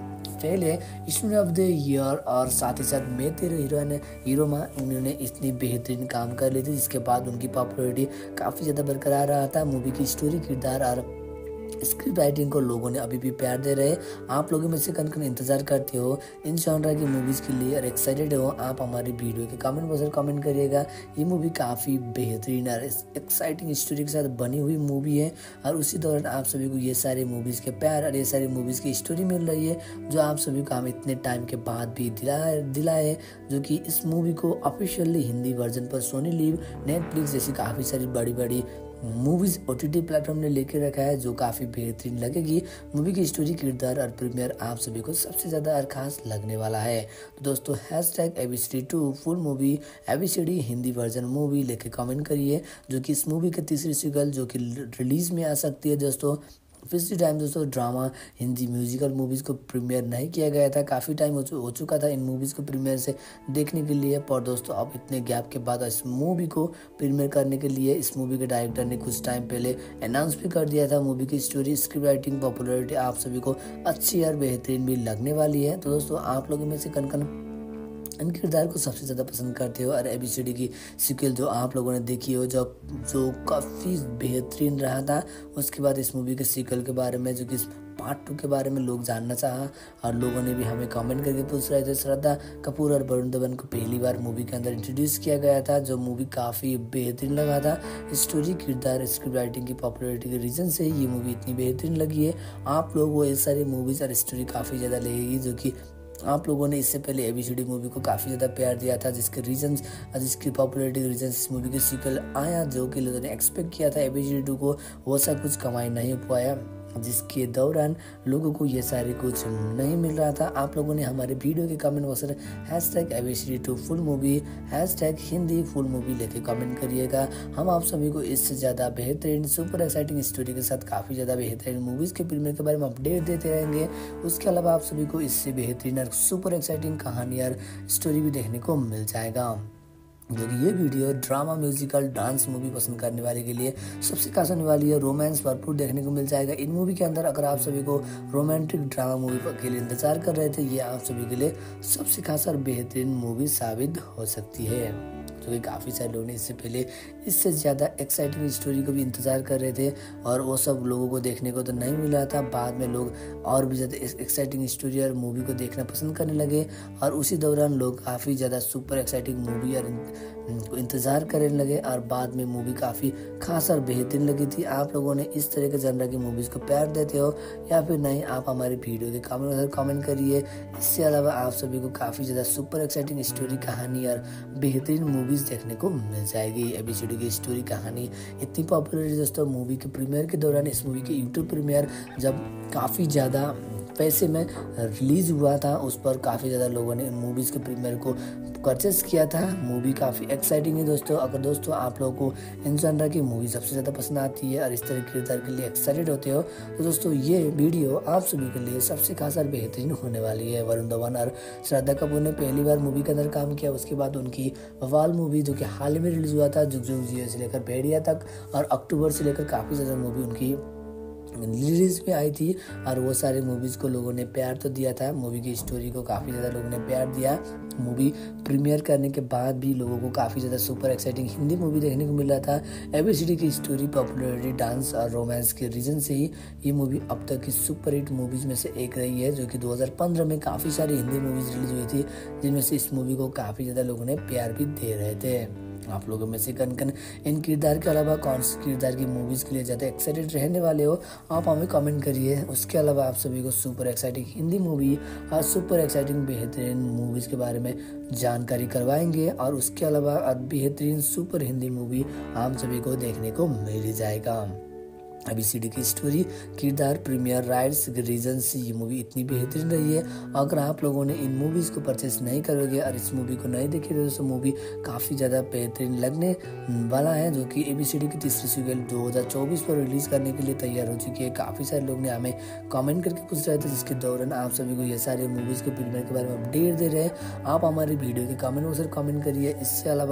पहले स्टूडेंट ऑफ द ईयर और साथ ही साथ मैं तेरे हीरोइन हीरो में उन्होंने इतनी बेहतरीन काम कर ली थी, जिसके बाद उनकी पॉपुलैरिटी काफ़ी ज़्यादा बरकरार रहा था। मूवी की स्टोरी, किरदार और स्क्रिप्ट राइटिंग को लोगों ने अभी भी प्यार दे रहे। आप लोगों में से कन कन इंतजार करते हो इन जॉनर की मूवीज़ के लिए और एक्साइटेड हो, आप हमारी वीडियो के कमेंट बॉक्स में कमेंट करिएगा। ये मूवी काफ़ी बेहतरीन और एक्साइटिंग स्टोरी के साथ बनी हुई मूवी है और उसी दौरान आप सभी को ये सारे मूवीज़ के प्यार और ये सारी मूवीज़ की स्टोरी मिल रही है, जो आप सभी को हम इतने टाइम के बाद भी दिलाए दिलाए जो कि इस मूवी को ऑफिशियली हिंदी वर्जन पर सोनी लिव, नेटफ्लिक्स जैसी काफ़ी सारी बड़ी बड़ी मूवीज़ ओटीटी प्लेटफॉर्म ने लेके रखा है, जो काफ़ी बेहतरीन लगेगी। मूवी की स्टोरी, किरदार और प्रीमियर आप सभी को सबसे ज़्यादा और खास लगने वाला है। तो दोस्तों hash tag A B C D two full movie A B C D Hindi version movie लेके कमेंट करिए, जो कि इस मूवी की तीसरी सीक्वल जो कि रिलीज़ में आ सकती है। दोस्तों पिछले टाइम दोस्तों ड्रामा हिंदी म्यूजिकल मूवीज़ को प्रीमियर नहीं किया गया था, काफ़ी टाइम हो, हो चुका था इन मूवीज़ को प्रीमियर से देखने के लिए। पर दोस्तों अब इतने गैप के बाद इस मूवी को प्रीमियर करने के लिए इस मूवी के डायरेक्टर ने कुछ टाइम पहले अनाउंस भी कर दिया था। मूवी की स्टोरी, स्क्रिप्ट राइटिंग, पॉपुलैरिटी आप सभी को अच्छी और बेहतरीन भी लगने वाली है। तो दोस्तों आप लोगों में से कन कन इन किरदार को सबसे ज़्यादा पसंद करते हो और ए बी सी डी की सीक्वल जो आप लोगों ने देखी हो, जो जो काफ़ी बेहतरीन रहा था, उसके बाद इस मूवी के सीक्वल के बारे में, जो कि पार्ट टू के बारे में लोग जानना चाहा और लोगों ने भी हमें कमेंट करके पूछ रहे थे। श्रद्धा कपूर और वरुण धवन को पहली बार मूवी के अंदर इंट्रोड्यूस किया गया था, जो मूवी काफ़ी बेहतरीन लगा था। स्टोरी, किरदार, स्क्रिप्ट राइटिंग की पॉपुलैरिटी के रीज़न से ये मूवी इतनी बेहतरीन लगी है। आप लोग वो ये सारी मूवीज़ और स्टोरी काफ़ी ज़्यादा लगेगी, जो कि आप लोगों ने इससे पहले A B C D movie को काफ़ी ज़्यादा प्यार दिया था, जिसके रीजंस जिसकी पॉपुलैरिटी के रीजंस इस मूवी के सीक्वल आया, जो कि लोगों ने एक्सपेक्ट किया था A B C D two को, वो सा कुछ कमाई नहीं हो पाया, जिसके दौरान लोगों को ये सारे कुछ नहीं मिल रहा था। आप लोगों ने हमारे वीडियो के कमेंट बॉक्स में hash tag A B C D two full movie hash tag Hindi full movie लेके कमेंट करिएगा। हम आप सभी को इससे ज़्यादा बेहतरीन सुपर एक्साइटिंग स्टोरी के साथ काफ़ी ज़्यादा बेहतरीन मूवीज़ के प्रीमियर के बारे में अपडेट देते रहेंगे। उसके अलावा आप सभी को इससे बेहतरीन और सुपर एक्साइटिंग कहानी और स्टोरी भी देखने को मिल जाएगा। जो कि ये video drama, musical, dance movie पसंद करने वाले के लिए सबसे खास होने वाली है। रोमांस भरपूर देखने को मिल जाएगा इन मूवी के अंदर। अगर आप सभी को रोमांटिक ड्रामा मूवी के लिए इंतजार कर रहे थे, ये आप सभी के लिए सबसे खास और बेहतरीन मूवी साबित हो सकती है, जो कि काफ़ी सारे लोग ने इससे पहले इससे ज़्यादा एक्साइटिंग स्टोरी को भी इंतज़ार कर रहे थे और वो सब लोगों को देखने को तो नहीं मिल रहा था। बाद में लोग और भी ज़्यादा एक्साइटिंग स्टोरी और मूवी को देखना पसंद करने लगे और उसी दौरान लोग काफ़ी ज़्यादा सुपर एक्साइटिंग मूवी और को इंतज़ार करने लगे और बाद में मूवी काफ़ी खास और बेहतरीन लगी थी। आप लोगों ने इस तरह के जनर की मूवीज़ को प्यार देते हो या फिर नहीं, आप हमारी वीडियो के कमेंट में कमेंट करिए। इसके अलावा आप सभी को काफ़ी ज़्यादा सुपर एक्साइटिंग स्टोरी, कहानी और बेहतरीन मूवीज़ देखने को मिल जाएगी। ए बी सी डी की स्टोरी, कहानी इतनी पॉपुलर है दोस्तों। मूवी के प्रीमियर के दौरान इस मूवी के यूट्यूब प्रीमियर जब काफ़ी ज़्यादा पैसे में रिलीज़ हुआ था, उस पर काफ़ी ज़्यादा लोगों ने इन मूवीज़ के प्रीमियर को परचेस किया था। मूवी काफ़ी एक्साइटिंग है दोस्तों। अगर दोस्तों आप लोगों को इन जॉनर की मूवी सबसे ज़्यादा पसंद आती है और इस तरह के किरदार के लिए एक्साइटेड होते हो, तो दोस्तों ये वीडियो आप सभी के लिए सबसे खास और बेहतरीन होने वाली है। वरुण धवन और श्रद्धा कपूर ने पहली बार मूवी के अंदर काम किया, उसके बाद उनकी वाल मूवी जो कि हाल में रिलीज़ हुआ था, जुग जुग जियो से लेकर भेड़िया तक, और अक्टूबर से लेकर काफ़ी ज़्यादा मूवी उनकी रिलीज में आई थी और वो सारे मूवीज़ को लोगों ने प्यार तो दिया था। मूवी की स्टोरी को काफ़ी ज़्यादा लोगों ने प्यार दिया। मूवी प्रीमियर करने के बाद भी लोगों को काफ़ी ज़्यादा सुपर एक्साइटिंग हिंदी मूवी देखने को मिल रहा था। ए बी सी डी की स्टोरी, पॉपुलैरिटी, डांस और रोमांस के रीज़न से ही ये मूवी अब तक की सुपर हिट मूवीज़ में से एक रही है, जो कि दो हज़ार पंद्रह में काफ़ी सारी हिंदी मूवीज़ रिलीज हुई थी, जिनमें से इस मूवी को काफ़ी ज़्यादा लोगों ने प्यार भी दे रहे थे। आप लोगों में से कन कन इन किरदार के अलावा कौन सी किरदार की मूवीज़ के लिए ज़्यादा एक्साइटेड रहने वाले हो, आप हमें कमेंट करिए। उसके अलावा आप सभी को सुपर एक्साइटिंग हिंदी मूवी और सुपर एक्साइटिंग बेहतरीन मूवीज़ के बारे में जानकारी करवाएंगे और उसके अलावा बेहतरीन सुपर हिंदी मूवी आप सभी को देखने को मिल जाएगा। ए बी सी डी की स्टोरी, किरदार, प्रीमियर राइट्स के रीजन से ये मूवी इतनी बेहतरीन रही है। अगर आप लोगों ने इन मूवीज़ को परचेस नहीं करोगे और इस मूवी को नहीं देखे तो दोस्तों मूवी काफ़ी ज़्यादा बेहतरीन लगने वाला है, जो कि ए बी सी डी की तीसरी सीक्वल दो हज़ार चौबीस पर रिलीज़ करने के लिए तैयार हो चुकी है। काफ़ी सारे लोग ने हमें कमेंट करके पूछ रहे थे, जिसके दौरान आप सभी को ये सारे मूवीज़ के प्रीमियर के बारे में अपडेट दे रहे हैं। आप हमारे वीडियो के कमेंट बॉक्स में कमेंट करिए। इसके अलावा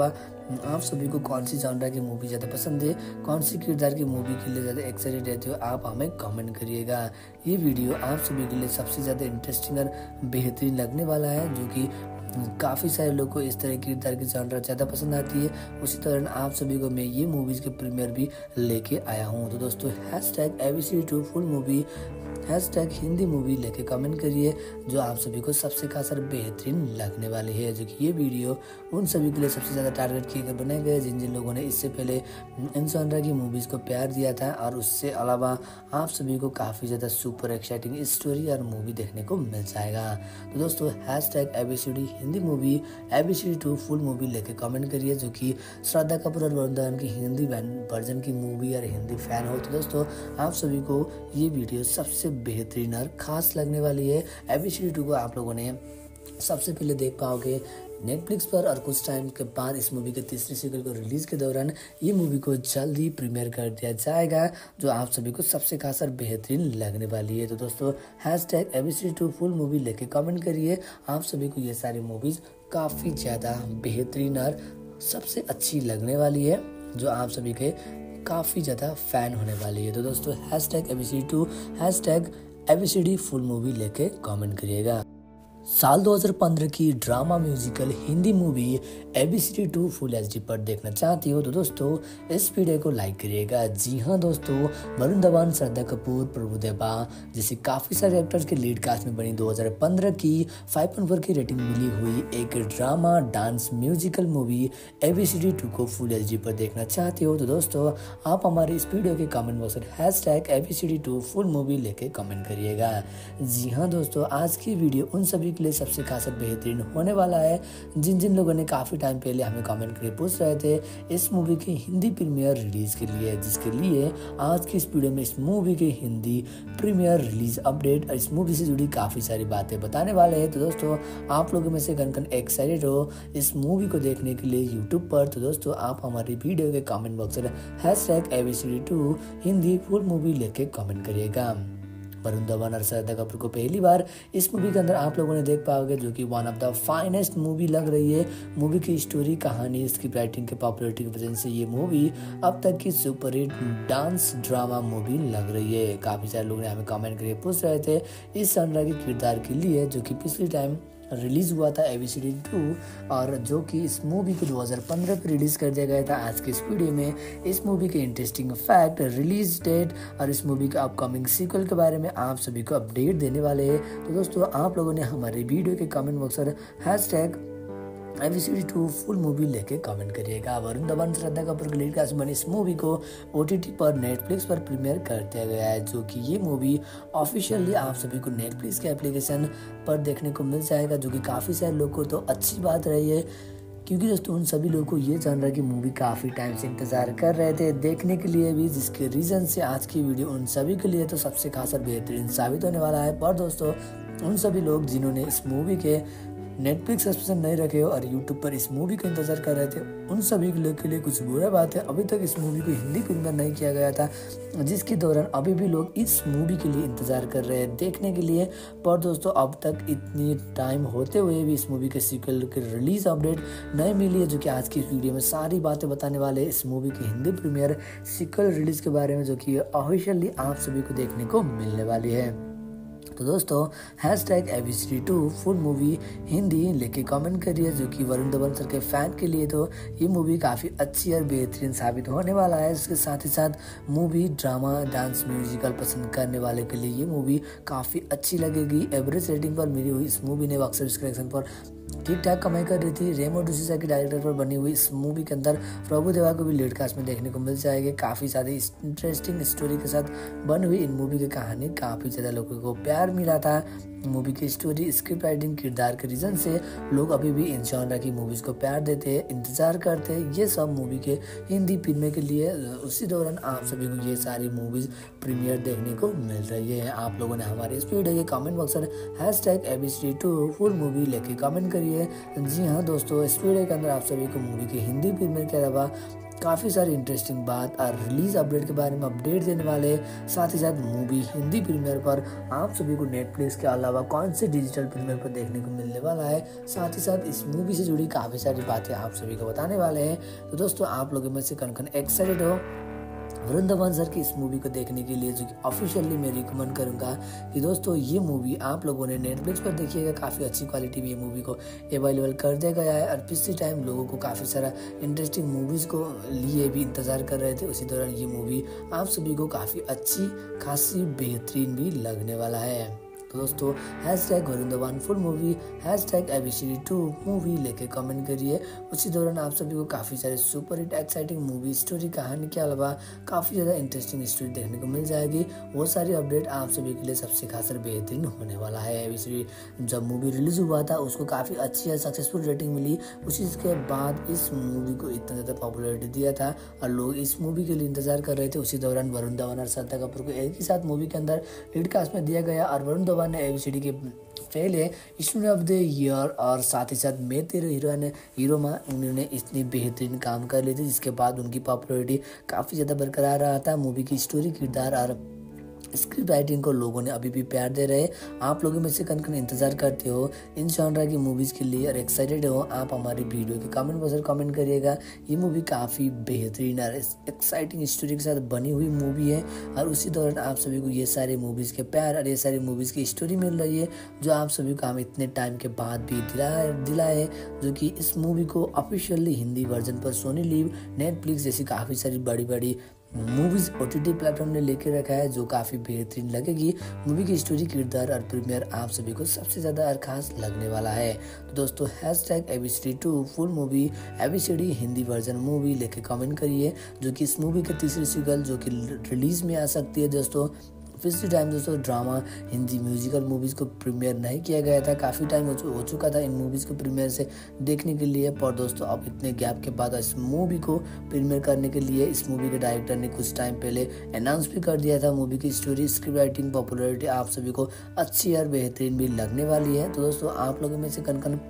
आप सभी को कौन सी जॉनरा की मूवी ज़्यादा पसंद है, कौन सी किरदार की मूवी के लिए ज़्यादा एक्साइटेड रहते हो, आप हमें कमेंट करिएगा। ये वीडियो आप सभी के लिए सबसे ज़्यादा इंटरेस्टिंग और बेहतरीन लगने वाला है, जो कि काफ़ी सारे लोगों को इस तरह की किरदार की जॉनरा ज़्यादा पसंद आती है। उसी तरह आप सभी को मैं ये मूवीज़ के प्रीमियर भी लेके आया हूँ। तो दोस्तों hash tag A B C D two full movie, hash tag Hindi movie लेके कमेंट करिए, जो आप सभी को सबसे खास और बेहतरीन लगने वाली है। जो कि ये वीडियो उन सभी के लिए सबसे ज़्यादा टारगेट किए गए बनाए गए जिन जिन लोगों ने इससे पहले इन जॉनरा की मूवीज़ को प्यार दिया था, और उससे अलावा आप सभी को काफ़ी ज़्यादा सुपर एक्साइटिंग स्टोरी और मूवी देखने को मिल जाएगा। तो दोस्तों hash tag A B C D Hindi movie, A B C D two full movie लेके कमेंट करिए, जो कि श्रद्धा कपूर और वरुण धवन की हिंदी वर्जन की मूवी और हिंदी फैन हो तो दोस्तों आप सभी को ये वीडियो सबसे बेहतरीन और खास लगने वाली है। A B C D two को आप लोगों ने सबसे पहले देख पाओगे नेटफ्लिक्स पर, और कुछ टाइम के बाद इस मूवी के तीसरे सीक्वल को रिलीज के दौरान ये मूवी को जल्द ही प्रीमियर कर दिया जाएगा, जो आप सभी को सबसे खास और बेहतरीन लगने वाली है। तो दोस्तों hash tag A B C D two full movie लेके कमेंट करिए, आप सभी को ये सारी मूवीज़ काफ़ी ज़्यादा बेहतरीन और सबसे अच्छी लगने वाली है, जो आप सभी के काफ़ी ज़्यादा फैन होने वाली है। तो दोस्तों hash tag A B C D two, hash tag A B C D full movie लेके कमेंट करिएगा। साल दो हज़ार पंद्रह की drama musical Hindi movie A B C D two full H D पर देखना चाहती हो तो दोस्तों इस वीडियो को लाइक करिएगा। जी हाँ दोस्तों, वरुण धवन, श्रद्धा कपूर, प्रभुदेवा जैसे काफ़ी सारे एक्टर्स के लीड कास्ट में बनी दो हज़ार पंद्रह की फाइव पॉइंट फोर की रेटिंग मिली हुई एक drama dance musical movie A B C D two को फुल एच डी पर देखना चाहते हो तो दोस्तों आप हमारे इस वीडियो के कमेंट बॉक्स में hash tag A B C D two full movie लेके कमेंट करिएगा। जी हाँ दोस्तों, आज की वीडियो उन सभी के लिए सबसे खास और बेहतरीन होने वाला है जिन जिन लोगों ने काफ़ी टाइम पहले हमें कमेंट करके पूछ रहे थे इस मूवी की हिंदी प्रीमियर रिलीज के लिए, जिसके लिए आज की इस वीडियो में इस मूवी की हिंदी प्रीमियर रिलीज अपडेट और इस मूवी से जुड़ी काफ़ी सारी बातें बताने वाले हैं। तो दोस्तों आप लोगों में से कन कन एक्साइटेड हो इस मूवी को देखने के लिए यूट्यूब पर, तो दोस्तों आप हमारी वीडियो के कमेंट बॉक्स में hash tag A B C D two Hindi full movie लेके कमेंट करिएगा। वरुण धवन और श्रद्धा कपूर को पहली बार इस मूवी के अंदर आप लोगों ने देख पाओगे, जो कि one of the finest movie लग रही है। मूवी की स्टोरी, कहानी, इसकी राइटिंग के पॉपुलैरिटी की वजह से ये मूवी अब तक की super hit dance drama movie लग रही है। काफ़ी सारे लोग ने हमें कमेंट करके पूछ रहे थे इस जॉनरा के किरदार के लिए, जो कि पिछले टाइम रिलीज हुआ था A B C D two, और जो कि इस मूवी को दो हज़ार पंद्रह पे रिलीज कर दिया गया था। आज के इस वीडियो में इस मूवी के इंटरेस्टिंग फैक्ट, रिलीज डेट और इस मूवी के अपकमिंग सीक्वल के बारे में आप सभी को अपडेट देने वाले हैं। तो दोस्तों आप लोगों ने हमारे वीडियो के कमेंट बॉक्स पर hash tag A B C D two full movie लेके कमेंट करिएगा। वरुण धवन, श्रद्धा कपूर के लीड कास्ट में बनी इस मूवी को ओ टी टी पर नेटफ्लिक्स पर प्रीमियर कर दिया गया है, जो कि ये मूवी ऑफिशियली आप सभी को नेटफ्लिक्स के एप्लीकेशन पर देखने को मिल जाएगा, जो कि काफ़ी सारे लोगों को तो अच्छी बात रही है, क्योंकि दोस्तों उन सभी लोगों को ये जॉनरा की मूवी काफ़ी टाइम से इंतज़ार कर रहे थे देखने के लिए भी, जिसके रीज़न से आज की वीडियो उन सभी के लिए तो सबसे खास और बेहतरीन साबित होने वाला है। पर दोस्तों उन सभी लोग जिन्होंने इस मूवी के नेटफ्लिक्स सब्सक्रिप्शन नहीं रखे हो और यूट्यूब पर इस मूवी का इंतजार कर रहे थे, उन सभी के लिए कुछ बुरा बात है, अभी तक इस मूवी को हिंदी प्रीमियर नहीं किया गया था, जिसके दौरान अभी भी लोग इस मूवी के लिए इंतजार कर रहे हैं देखने के लिए। पर दोस्तों अब तक इतनी टाइम होते हुए भी इस मूवी के सीक्वल की रिलीज अपडेट नहीं मिली है, जो कि आज की इस वीडियो में सारी बातें बताने वाले इस मूवी की हिंदी प्रीमियर सीक्वल रिलीज के बारे में, जो कि ऑफिशियली आप सभी को देखने को मिलने वाली है। तो दोस्तों hash tag A B C D two full movie Hindi लेके कमेंट करिए, जो कि वरुण धवन सर के फैन के लिए तो ये मूवी काफ़ी अच्छी और बेहतरीन साबित होने वाला है। इसके साथ ही साथ मूवी, ड्रामा, डांस, म्यूजिकल पसंद करने वाले के लिए ये मूवी काफ़ी अच्छी लगेगी। एवरेज रेटिंग पर मिली हुई इस मूवी ने बॉक्स ऑफिस कलेक्शन पर ठीक ठाक कमाई कर रही थी। रेमो डिसूजा के डायरेक्टर पर बनी हुई इस मूवी के अंदर प्रभुदेवा को भी लीड कास्ट में देखने को मिल जाएगी। काफ़ी ज़्यादा इंटरेस्टिंग स्टोरी के साथ बनी हुई इन मूवी की कहानी काफ़ी ज़्यादा लोगों को प्यार मिला था। मूवी की स्टोरी, स्क्रिप्ट राइटिंग, किरदार के रीज़न से लोग अभी भी इन जॉनरा की मूवीज़ को प्यार देते हैं, इंतज़ार करते हैं ये सब मूवी के हिंदी प्रीमियर के लिए। उसी दौरान आप सभी को ये सारी मूवीज़ प्रीमियर देखने को मिल रही है। आप लोगों ने हमारे इस वीडियो के कमेंट बॉक्स में hash tag A B C D two full movie लेके कमेंट करिए। जी हाँ दोस्तों, इस वीडियो के अंदर आप सभी को मूवी की हिंदी प्रीमियर के अलावा काफ़ी सारी इंटरेस्टिंग बात और रिलीज अपडेट के बारे में अपडेट देने वाले, साथ ही साथ मूवी हिंदी प्रीमियर पर आप सभी को नेटफ्लिक्स के अलावा कौन से डिजिटल प्रीमियर पर देखने को मिलने वाला है, साथ ही साथ इस मूवी से जुड़ी काफ़ी सारी बातें आप सभी को बताने वाले हैं। तो दोस्तों आप लोगों में से कौन कौन एक्साइटेड हो वरुण धवन सर की इस मूवी को देखने के लिए, जो कि ऑफिशियली मैं रिकमेंड करूंगा कि दोस्तों ये मूवी आप लोगों ने नेटफ्लिक्स पर देखिएगा। काफ़ी अच्छी क्वालिटी में ये मूवी को अवेलेबल कर दिया गया है और पिछले टाइम लोगों को काफ़ी सारा इंटरेस्टिंग मूवीज़ को लिए भी इंतज़ार कर रहे थे, उसी दौरान ये मूवी आप सभी को काफ़ी अच्छी खासी बेहतरीन भी लगने वाला है। तो दोस्तों hash tag Varun Dhawan full movie, hash tag ABCD two movie लेके कमेंट करिए। उसी दौरान आप सभी को काफ़ी सारे super hit exciting movie story कहानी के अलावा काफ़ी ज़्यादा इंटरेस्टिंग स्टोरी देखने को मिल जाएगी। वो सारी अपडेट आप सभी के लिए सबसे खास और बेहतरीन होने वाला है। एबीसीडी जब मूवी रिलीज हुआ था उसको काफ़ी अच्छी और सक्सेसफुल रेटिंग मिली, उसी के बाद इस मूवी को इतना ज़्यादा पॉपुलरिटी दिया था और लोग इस मूवी के लिए इंतजार कर रहे थे। उसी दौरान वरुण धवन और श्रद्धा कपूर को एक ही साथ मूवी के अंदर लीड कास्ट में दिया गया और वरुण ने एबीसीडी के पहले स्टूडेंट ऑफ द ईयर और साथ ही साथ मैं तेरे हीरोइन हीरो में उन्होंने इतनी बेहतरीन काम कर ली थी, जिसके बाद उनकी पॉपुलरिटी काफ़ी ज़्यादा बरकरार रहा था। मूवी की स्टोरी, किरदार और स्क्रिप्ट राइटिंग को लोगों ने अभी भी प्यार दे रहे। आप लोगों में से कन कन इंतजार करते हो इन जॉनरा की मूवीज़ के लिए और एक्साइटेड हो, आप हमारी वीडियो के कमेंट बॉक्स में कमेंट करिएगा। ये मूवी काफ़ी बेहतरीन और एक्साइटिंग स्टोरी के साथ बनी हुई मूवी है और उसी दौरान आप सभी को ये सारे मूवीज़ के प्यार और ये सारी मूवीज़ की स्टोरी मिल रही है, जो आप सभी को हम इतने टाइम के बाद भी दिला दिला है, जो कि इस मूवी को ऑफिशियली हिंदी वर्जन पर सोनी लिव, नेटफ्लिक्स जैसी काफ़ी सारी बड़ी बड़ी मूवीज ओटीटी प्लेटफॉर्म ने लेके रखा है, जो काफ़ी बेहतरीन लगेगी। मूवी की स्टोरी, किरदार और प्रीमियर आप सभी को सबसे ज़्यादा और खास लगने वाला है। तो दोस्तों hash tag ABCD two full movie, ABCD Hindi version movie लेके कमेंट करिए, जो कि इस मूवी के तीसरी सीक्वल जो कि रिलीज में आ सकती है। दोस्तों पिछले टाइम दोस्तों ड्रामा हिंदी म्यूजिकल मूवीज़ को प्रीमियर नहीं किया गया था, काफ़ी टाइम हो, हो चुका था इन मूवीज़ को प्रीमियर से देखने के लिए, पर दोस्तों अब इतने गैप के बाद इस मूवी को प्रीमियर करने के लिए इस मूवी के डायरेक्टर ने कुछ टाइम पहले अनाउंस भी कर दिया था। मूवी की स्टोरी, स्क्रिप्ट राइटिंग, पॉपुलरिटी आप सभी को अच्छी और बेहतरीन भी लगने वाली है। तो दोस्तों आप लोगों में से कन कन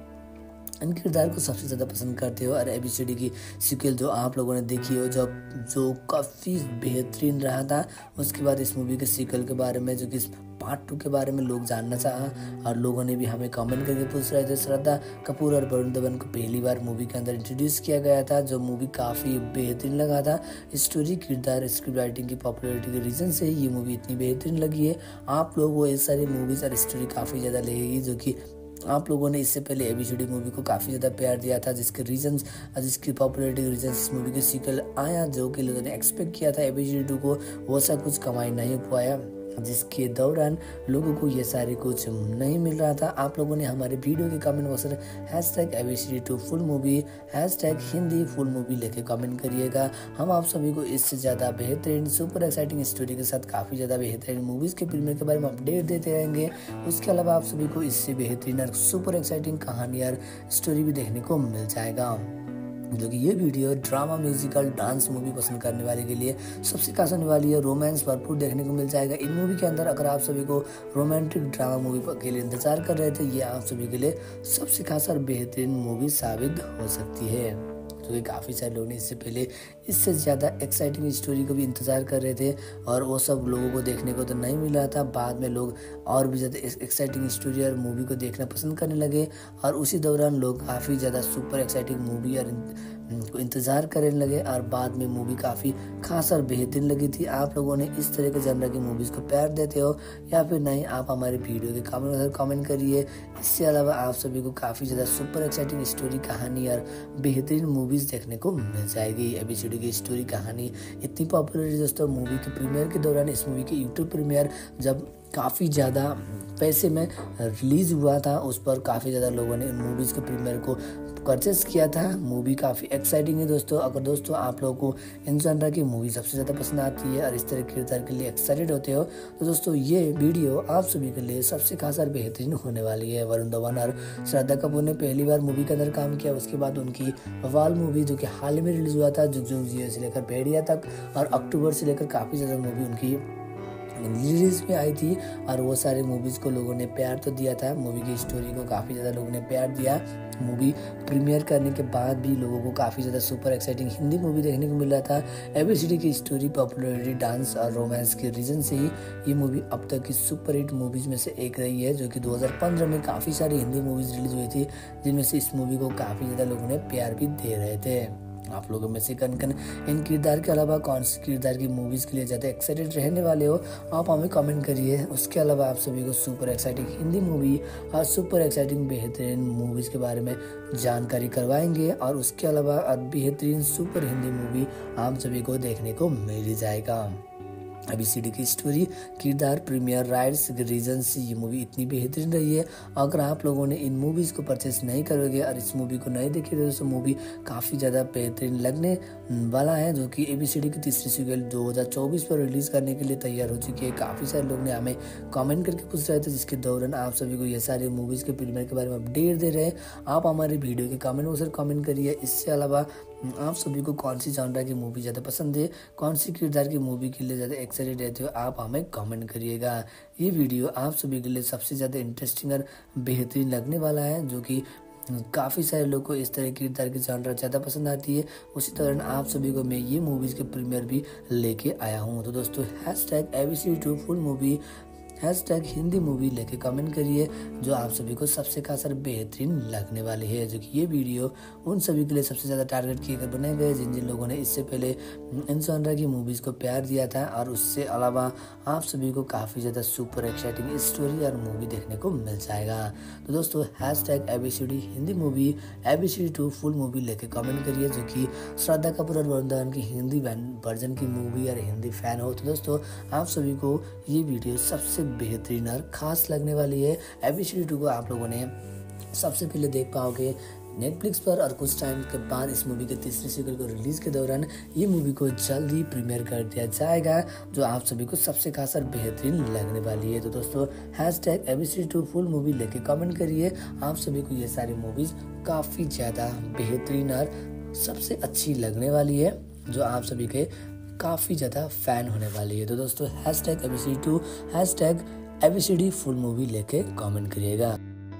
इन किरदार को सबसे ज़्यादा पसंद करते हो और एबीसीडी की सीक्वल जो आप लोगों ने देखी हो, जो जो काफ़ी बेहतरीन रहा था, उसके बाद इस मूवी के सीक्वल के बारे में, जो कि पार्ट टू के बारे में लोग जानना चाहा और लोगों ने भी हमें कमेंट करके पूछ रहे थे। श्रद्धा कपूर और वरुण धवन को पहली बार मूवी के अंदर इंट्रोड्यूस किया गया था, जो मूवी काफ़ी बेहतरीन लगा था। स्टोरी, किरदार, स्क्रिप्ट राइटिंग की पॉपुलरिटी के रीज़न से ये मूवी इतनी बेहतरीन लगी है। आप लोगों को ये सारी मूवीज़ और स्टोरी काफ़ी ज़्यादा लगेगी, जो कि आप लोगों ने इससे पहले एबीसीडी मूवी को काफ़ी ज़्यादा प्यार दिया था, जिसके रीजंस जिसकी पॉपुलरिटी के रीजंस इस मूवी के सीक्वल आया, जो कि लोगों ने एक्सपेक्ट किया था एबीसीडी टू को, वो सा कुछ कमाई नहीं पाया, जिसके दौरान लोगों को ये सारे कुछ नहीं मिल रहा था। आप लोगों ने हमारे वीडियो के कमेंट बॉक्स में hash tag ABCD two full movie, hash tag Hindi full movie लेके कमेंट करिएगा। हम आप सभी को इससे ज़्यादा बेहतरीन सुपर एक्साइटिंग स्टोरी के साथ काफ़ी ज़्यादा बेहतरीन मूवीज़ के प्रीमियर के बारे में अपडेट देते रहेंगे। उसके अलावा आप सभी को इससे बेहतरीन और सुपर एक्साइटिंग कहानी और स्टोरी भी देखने को मिल जाएगा, जो कि ये video drama musical dance movie पसंद करने वाले के लिए सबसे खास होने वाली है। रोमांस भरपूर देखने को मिल जाएगा इन मूवी के अंदर। अगर आप सभी को रोमांटिक ड्रामा मूवी के लिए इंतजार कर रहे थे, ये आप सभी के लिए सबसे खास और बेहतरीन मूवी साबित हो सकती है, क्योंकि काफ़ी सारे लोग ने इससे पहले इससे ज़्यादा एक्साइटिंग स्टोरी को भी इंतज़ार कर रहे थे और वो सब लोगों को देखने को तो नहीं मिल रहा था। बाद में लोग और भी ज़्यादा एक्साइटिंग स्टोरी और मूवी को देखना पसंद करने लगे और उसी दौरान लोग काफ़ी ज़्यादा सुपर एक्साइटिंग मूवी और को इंतज़ार करने लगे और बाद में मूवी काफ़ी खास और बेहतरीन लगी थी। आप लोगों ने इस तरह के जनर की मूवीज़ को प्यार देते हो या फिर नहीं, आप हमारे वीडियो के कमेंट में कमेंट करिए। इसके अलावा आप सभी को काफ़ी ज़्यादा सुपर एक्साइटिंग स्टोरी, कहानी और बेहतरीन मूवीज़ देखने को मिल जाएगी। एबीसीडी की स्टोरी, कहानी इतनी पॉपुलर है दोस्तों। मूवी के प्रीमियर के दौरान इस मूवी की यूट्यूब प्रीमियर जब काफ़ी ज़्यादा पैसे में रिलीज़ हुआ था, उस पर काफ़ी ज़्यादा लोगों ने मूवीज़ के प्रीमियर को परचेस किया था। मूवी काफ़ी एक्साइटिंग है दोस्तों। अगर दोस्तों आप लोगों को इन जॉनर की मूवी सबसे ज़्यादा पसंद आती है और इस तरह के किरदार के लिए एक्साइटेड होते हो, तो दोस्तों ये वीडियो आप सभी के लिए सबसे खास और बेहतरीन होने वाली है। वरुण धवन और श्रद्धा कपूर ने पहली बार मूवी के अंदर काम किया, उसके बाद उनकी वाल मूवी जो कि हाल में रिलीज़ हुआ था, जुग जुग जियो से लेकर भेड़िया तक, और अक्टूबर से लेकर काफ़ी ज़्यादा मूवी उनकी रिलीज में आई थी और वो सारे मूवीज़ को लोगों ने प्यार तो दिया था। मूवी की स्टोरी को काफ़ी ज़्यादा लोगों ने प्यार दिया। मूवी प्रीमियर करने के बाद भी लोगों को काफ़ी ज़्यादा सुपर एक्साइटिंग हिंदी मूवी देखने को मिल रहा था। एबीसीडी की स्टोरी, पॉपुलैरिटी, डांस और रोमांस के रीज़न से ही ये मूवी अब तक की सुपर हिट मूवीज़ में से एक रही है, जो कि दो हज़ार पंद्रह में काफ़ी सारी हिंदी मूवीज़ रिलीज हुई थी, जिनमें से इस मूवी को काफ़ी ज़्यादा लोगों ने प्यार भी दे रहे थे। आप लोगों में से कन कन इन किरदार के अलावा कौन सी किरदार की मूवीज़ के लिए ज़्यादा एक्साइटेड रहने वाले हो, आप हमें कमेंट करिए। उसके अलावा आप सभी को सुपर एक्साइटिंग हिंदी मूवी और सुपर एक्साइटिंग बेहतरीन मूवीज़ के बारे में जानकारी करवाएंगे और उसके अलावा बेहतरीन सुपर हिंदी मूवी आप सभी को देखने को मिल ही जाएगा। एबीसीडी की स्टोरी, किरदार, प्रीमियर राइट्स के रीजन से ये मूवी इतनी बेहतरीन रही है। अगर आप लोगों ने इन मूवीज़ को परचेस नहीं करोगे और इस मूवी को नहीं देखे तो मूवी काफ़ी ज़्यादा बेहतरीन लगने वाला है, जो कि एबीसीडी की तीसरी सीक्वल दो हज़ार चौबीस पर रिलीज़ करने के लिए तैयार हो चुकी है। काफ़ी सारे लोग ने हमें कमेंट करके पूछ रहे थे, जिसके दौरान आप सभी को ये सारे मूवीज़ के प्रीमियर के बारे में अपडेट दे रहे हैं। आप हमारे वीडियो के कमेंट बॉक्स में कमेंट करिए। इसके अलावा आप सभी को कौन सी जॉनर की मूवी ज़्यादा पसंद है, कौन सी किरदार की मूवी के लिए ज़्यादा एक्साइटेड रहते हो, आप हमें कमेंट करिएगा। ये वीडियो आप सभी के लिए सबसे ज़्यादा इंटरेस्टिंग और बेहतरीन लगने वाला है, जो कि काफ़ी सारे लोग को इस तरह की किरदार की जॉनर ज़्यादा पसंद आती है। उसी दौरान आप सभी को मैं ये मूवीज़ के प्रीमियर भी लेके आया हूँ। तो दोस्तों, hash tag ABCD two full movie, hash tag Hindi movie लेके कमेंट करिए, जो आप सभी को सबसे खास और बेहतरीन लगने वाली है। जो कि ये वीडियो उन सभी के लिए सबसे ज़्यादा टारगेट किए गए बने गए जिन जिन लोगों ने इससे पहले इन जॉनर की मूवीज़ को प्यार दिया था, और उससे अलावा आप सभी को काफ़ी ज़्यादा सुपर एक्साइटिंग स्टोरी और मूवी देखने को मिल जाएगा। तो दोस्तों, hash tag ABCD Hindi movie, ABCD two full movie लेके कमेंट करिए, जो कि श्रद्धा कपूर और वरुण धवन की हिंदी वर्जन की मूवी और हिंदी फैन हो। तो दोस्तों, आप सभी को ये वीडियो सबसे बेहतरीन और खास लगने वाली है। एबीसीडी टू को आप लोगों ने सबसे पहले देख पाओगे नेटफ्लिक्स पर, और कुछ टाइम के बाद इस मूवी के तीसरी सीक्वल को रिलीज के दौरान ये मूवी को जल्द ही प्रीमियर कर दिया जाएगा, जो आप सभी को सबसे खास और बेहतरीन लगने वाली है। तो दोस्तों, hash tag ABCD two full movie लेके कमेंट करिए। आप सभी को ये सारी मूवीज काफ़ी ज़्यादा बेहतरीन और सबसे अच्छी लगने वाली है, जो आप सभी के काफ़ी ज़्यादा फैन होने वाली है। तो दोस्तों, hash tag ABCD two, hash tag ABCD full movie लेके कमेंट करिएगा।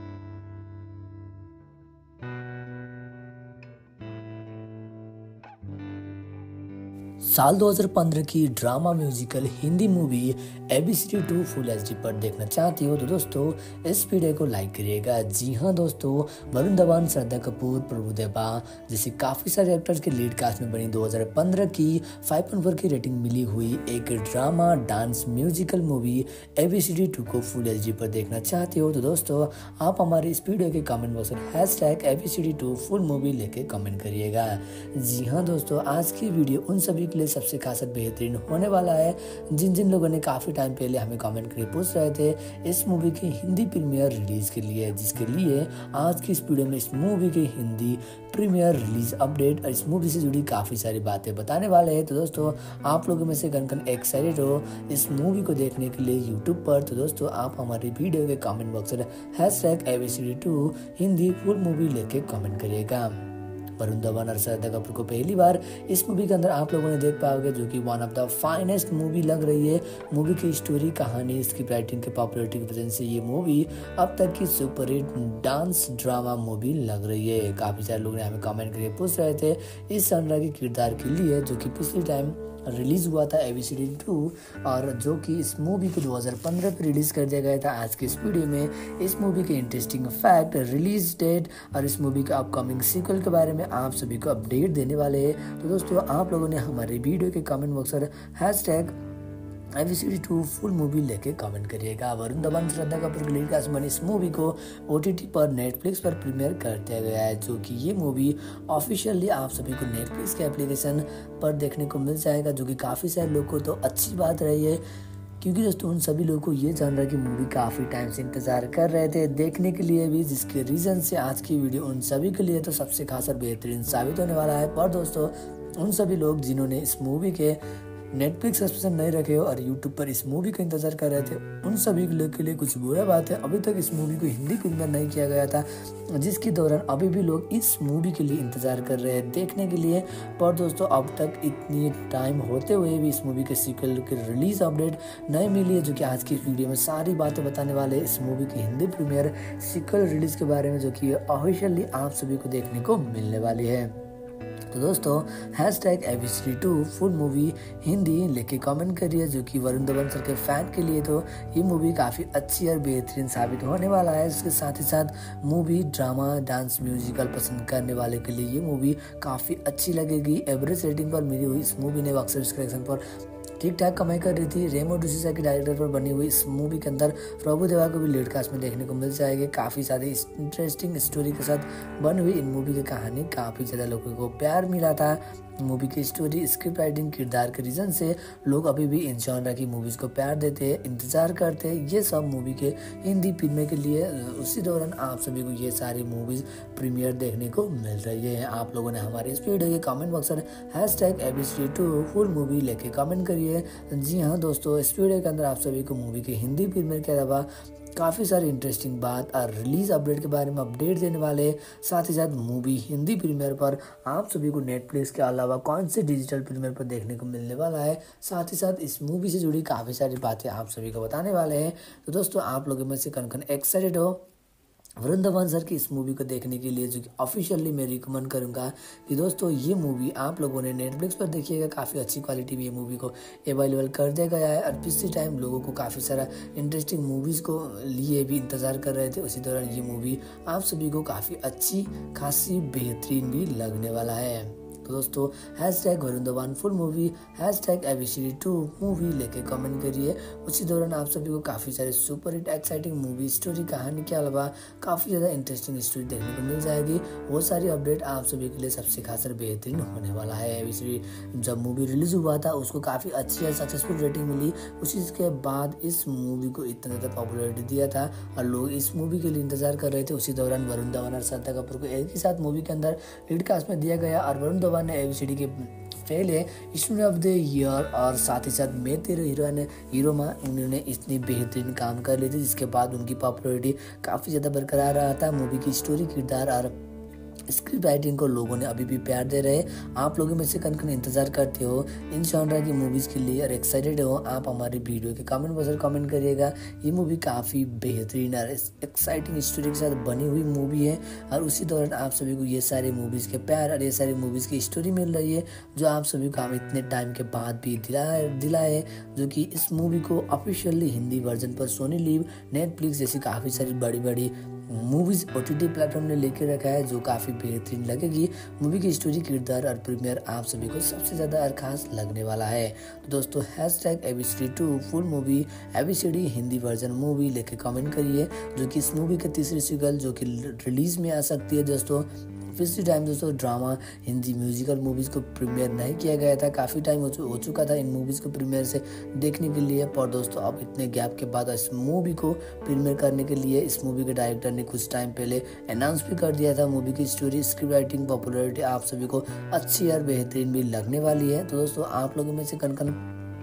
साल दो हज़ार पंद्रह की drama musical Hindi movie ABCD two full HD पर देखना चाहती हो तो दोस्तों, इस वीडियो को लाइक करिएगा। जी हाँ दोस्तों, वरुण धवन, श्रद्धा कपूर, प्रभुदेवा जैसे काफ़ी सारे एक्टर्स के लीड कास्ट में बनी दो हज़ार पंद्रह की फाइव पॉइंट फोर की रेटिंग मिली हुई एक drama dance musical movie ABCD two को फुल एचडी पर देखना चाहते हो तो दोस्तों, आप हमारे इस वीडियो के कमेंट बॉक्स में hash tag ABCD two full movie लेके कमेंट करिएगा। जी हाँ दोस्तों, आज की वीडियो उन सभी के लिए सबसे खास बेहतरीन होने वाला है, जिन जिन लोगों ने काफी टाइम पहले हमें कमेंट करके पूछ रहे थे इस मूवी की हिंदी प्रीमियर रिलीज के लिए, जिसके लिए आज की इस वीडियो में इस मूवी की हिंदी प्रीमियर रिलीज अपडेट और इस मूवी से जुड़ी काफी सारी बातें बताने वाले हैं। तो दोस्तों, आप लोगों में से कन कन एक्साइटेड हो इस मूवी को देखने के लिए यूट्यूब पर, तो दोस्तों आप हमारी वीडियो के कमेंट बॉक्स में hash tag ABCD two Hindi full movie लेके कमेंट करिएगा। वरुण धवन और श्रद्धा कपूर को पहली बार इस मूवी के अंदर आप लोगों ने देख पाओगे, जो कि one of the finest movie लग रही है। मूवी की स्टोरी, कहानी, इसकी राइटिंग के पॉपुलैरिटी की वजह से ये मूवी अब तक की super hit dance drama movie लग रही है। काफी सारे लोग ने हमें कमेंट करके पूछ रहे थे इस सनरा के किरदार के लिए, जो कि पिछले टाइम रिलीज हुआ था एबीसीडी टू, और जो कि इस मूवी को दो हज़ार पंद्रह पे रिलीज कर दिया गया था। आज की इस वीडियो में इस मूवी के इंटरेस्टिंग फैक्ट, रिलीज डेट और इस मूवी का अपकमिंग सीक्वल के बारे में आप सभी को अपडेट देने वाले हैं। तो दोस्तों, आप लोगों ने हमारे वीडियो के कमेंट बॉक्स पर hash tag ABCD two full movie लेके कमेंट करिएगा। वरुण धवन, श्रद्धा कपूर की लीड कास्ट में इस मूवी को ओटीटी पर नेटफ्लिक्स पर प्रीमियर कर दिया गया है, जो कि ये मूवी ऑफिशियली आप सभी को नेटफ्लिक्स के एप्लीकेशन पर देखने को मिल जाएगा, जो कि काफ़ी सारे लोगों को तो अच्छी बात रही है, क्योंकि दोस्तों उन सभी लोगों को ये जानना की मूवी काफ़ी टाइम से इंतजार कर रहे थे देखने के लिए भी, जिसके रीज़न से आज की वीडियो उन सभी के लिए तो सबसे खास और बेहतरीन साबित होने वाला है। पर दोस्तों, उन सभी लोग जिन्होंने इस मूवी के नेटफ्लिक्स सब्सक्रिप्शन नहीं रखे हो और यूट्यूब पर इस मूवी का इंतजार कर रहे थे, उन सभी लोग के लिए कुछ बुरा बात है। अभी तक इस मूवी को हिंदी प्रीमियर नहीं किया गया था, जिसके दौरान अभी भी लोग इस मूवी के लिए इंतजार कर रहे हैं देखने के लिए। पर दोस्तों अब तक इतनी टाइम होते हुए भी इस मूवी के सीक्वल की रिलीज अपडेट नहीं मिली है, जो कि आज की वीडियो में सारी बातें बताने वाले हैं इस मूवी की हिंदी प्रीमियर सीक्वल रिलीज के बारे में, जो कि ऑफिशियली आप सभी को देखने को मिलने वाली है। तो दोस्तों hash tag A B C D two full movie Hindi लेके कमेंट करिए, जो कि वरुण धवन सर के फैन के लिए तो ये मूवी काफ़ी अच्छी और बेहतरीन साबित होने वाला है। इसके साथ ही साथ मूवी ड्रामा डांस म्यूजिकल पसंद करने वाले के लिए ये मूवी काफ़ी अच्छी लगेगी। एवरेज रेटिंग पर मिली हुई इस मूवी ने बॉक्स ऑफिस कलेक्शन पर ठीक ठाक कमाई कर रही थी। रेमो डिसूजा के डायरेक्टर पर बनी हुई इस मूवी के अंदर प्रभु देवा को भी लीड कास्ट में देखने को मिल जाएगी। काफ़ी सारी इंटरेस्टिंग स्टोरी के साथ बनी हुई इन मूवी की कहानी काफ़ी ज़्यादा लोगों को प्यार मिला था। मूवी की स्टोरी, स्क्रिप्ट राइटिंग, किरदार के रीजन से लोग अभी भी इन जॉनर की मूवीज़ को प्यार देते हैं, इंतजार करते हैं ये सब मूवी के हिंदी प्रीमियर के लिए। उसी दौरान आप सभी को ये सारी मूवीज़ प्रीमियर देखने को मिल रही है। आप लोगों ने हमारे इस वीडियो के कमेंट बॉक्स में hash tag A B C D two full movie लेके कमेंट करिए। जी हाँ दोस्तों, इस वीडियो के अंदर आप सभी को मूवी के हिंदी प्रीमियर के अलावा काफ़ी सारी इंटरेस्टिंग बात और रिलीज अपडेट के बारे में अपडेट देने वाले हैं। साथ ही साथ मूवी हिंदी प्रीमियर पर आप सभी को नेटफ्लिक्स के अलावा कौन से डिजिटल प्रीमियर पर देखने को मिलने वाला है, साथ ही साथ इस मूवी से जुड़ी काफ़ी सारी बातें आप सभी को बताने वाले हैं। तो दोस्तों आप लोगों में से कौन कौन एक्साइटेड हो वरुण धवन सर की इस मूवी को देखने के लिए, जो कि ऑफिशियली मैं रिकमेंड करूंगा कि दोस्तों ये मूवी आप लोगों ने नेटफ्लिक्स पर देखिएगा। काफ़ी अच्छी क्वालिटी में ये मूवी को अवेलेबल कर दिया गया है और पिछले टाइम लोगों को काफ़ी सारा इंटरेस्टिंग मूवीज़ को लिए भी इंतज़ार कर रहे थे। उसी दौरान ये मूवी आप सभी को काफ़ी अच्छी खासी बेहतरीन भी लगने वाला है। तो दोस्तों hash tag Varun Dhawan full movie, hash tag A B C D two movie लेके कमेंट करिए। उसी दौरान आप सभी को काफ़ी सारे super hit exciting movie story कहानी के अलावा काफ़ी ज़्यादा इंटरेस्टिंग स्टोरी देखने को मिल जाएगी। वो सारी अपडेट आप सभी के लिए सबसे खास और बेहतरीन होने वाला है। ए बी सी डी जब मूवी रिलीज हुआ था उसको काफ़ी अच्छी और सक्सेसफुल रेटिंग मिली, उसी के बाद इस मूवी को इतना ज़्यादा पॉपुलरिटी दिया था और लोग इस मूवी के लिए इंतजार कर रहे थे। उसी दौरान वरुण धवन और श्रद्धा कपूर को एक ही साथ मूवी के अंदर लीड कास्ट में दिया गया और वरुण धवन ने ए बी सी डी के पहले स्टूडेंट ऑफ द ईयर और साथ ही साथ मैं तेरे हीरो ने हीरो में उन्होंने इतनी बेहतरीन काम कर ली थी, जिसके बाद उनकी पॉपुलरिटी काफ़ी ज़्यादा बरकरार रहा था। मूवी की स्टोरी, किरदार और स्क्रिप्ट राइटिंग को लोगों ने अभी भी प्यार दे रहे हैं। आप लोगों में से कन कन इंतजार करते हो इन जॉनर की मूवीज़ के लिए और एक्साइटेड हो, आप हमारी वीडियो के कमेंट बॉक्स में कमेंट करिएगा। ये मूवी काफ़ी बेहतरीन और एक्साइटिंग स्टोरी के साथ बनी हुई मूवी है और उसी दौरान आप सभी को ये सारी मूवीज़ के प्यार और ये सारी मूवीज़ की स्टोरी मिल रही है, जो आप सभी को हम इतने टाइम के बाद भी दिलाए दिलाए जो कि इस मूवी को ऑफिशियली हिंदी वर्जन पर सोनी लिव, नेटफ्लिक्स जैसी काफ़ी सारी बड़ी बड़ी movies O T T platform ने लेके रखा है, जो काफ़ी बेहतरीन लगेगी। मूवी की स्टोरी, किरदार और प्रीमियर आप सभी को सबसे ज़्यादा और खास लगने वाला है। तो दोस्तों hash tag A B C D two full movie A B C D Hindi version movie लेके कमेंट करिए, जो कि इस मूवी के तीसरी सीक्वल जो कि रिलीज में आ सकती है। दोस्तों पिछले टाइम दोस्तों ड्रामा हिंदी म्यूजिकल मूवीज़ को प्रीमियर नहीं किया गया था, काफ़ी टाइम हो, चु, हो चुका था इन मूवीज़ को प्रीमियर से देखने के लिए। पर दोस्तों अब इतने गैप के बाद इस मूवी को प्रीमियर करने के लिए इस मूवी के डायरेक्टर ने कुछ टाइम पहले अनाउंस भी कर दिया था। मूवी की स्टोरी, स्क्रिप्ट राइटिंग, पॉपुलरिटी आप सभी को अच्छी और बेहतरीन भी लगने वाली है। तो दोस्तों आप लोगों में से कन कन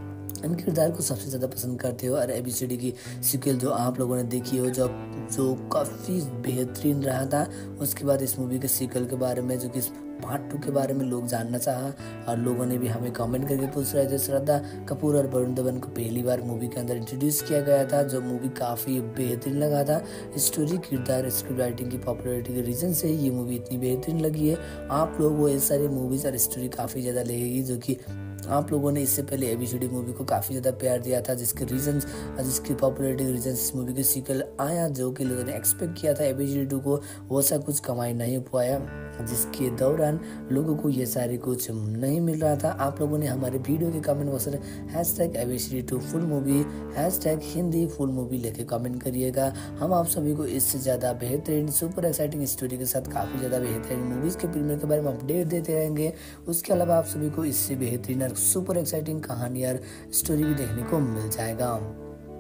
इन किरदार को सबसे ज़्यादा पसंद करते हो और ए बी सी डी की सीक्वल जो आप लोगों ने देखी हो, जो जो काफ़ी बेहतरीन रहा था, उसके बाद इस मूवी के सीक्वल के बारे में, जो कि पार्ट टू के बारे में लोग जानना चाहा और लोगों ने भी हमें कमेंट करके पूछ रहे थे। श्रद्धा कपूर और वरुण धवन को पहली बार मूवी के अंदर इंट्रोड्यूस किया गया था, जो मूवी काफ़ी बेहतरीन लगा था। स्टोरी, किरदार, स्क्रिप्ट राइटिंग की पॉपुलरिटी के रीज़न से ये मूवी इतनी बेहतरीन लगी है। आप लोग वो ये सारी मूवीज़ और स्टोरी काफ़ी ज़्यादा लगेगी, जो कि आप लोगों ने इससे पहले A B C D movie को काफ़ी ज़्यादा प्यार दिया था, जिसके रीजंस जिसकी पॉपुलरिटी के रीजंस इस मूवी के सीक्वल आया, जो कि लोगों ने एक्सपेक्ट किया था A B C D two को, वो सा कुछ कमाई नहीं पाया, जिसके दौरान लोगों को ये सारी कुछ नहीं मिल रहा था। आप लोगों ने हमारे वीडियो के कमेंट बॉक्स में hash tag A B C D two full movie, hash tag Hindi full movie लेके कमेंट करिएगा। हम आप सभी को इससे ज़्यादा बेहतरीन सुपर एक्साइटिंग स्टोरी के साथ काफ़ी ज़्यादा बेहतरीन मूवीज़ के प्रीमियर के बारे में अपडेट देते रहेंगे। उसके अलावा आप सभी को इससे बेहतरीन और सुपर एक्साइटिंग कहानी और स्टोरी भी देखने को मिल जाएगा।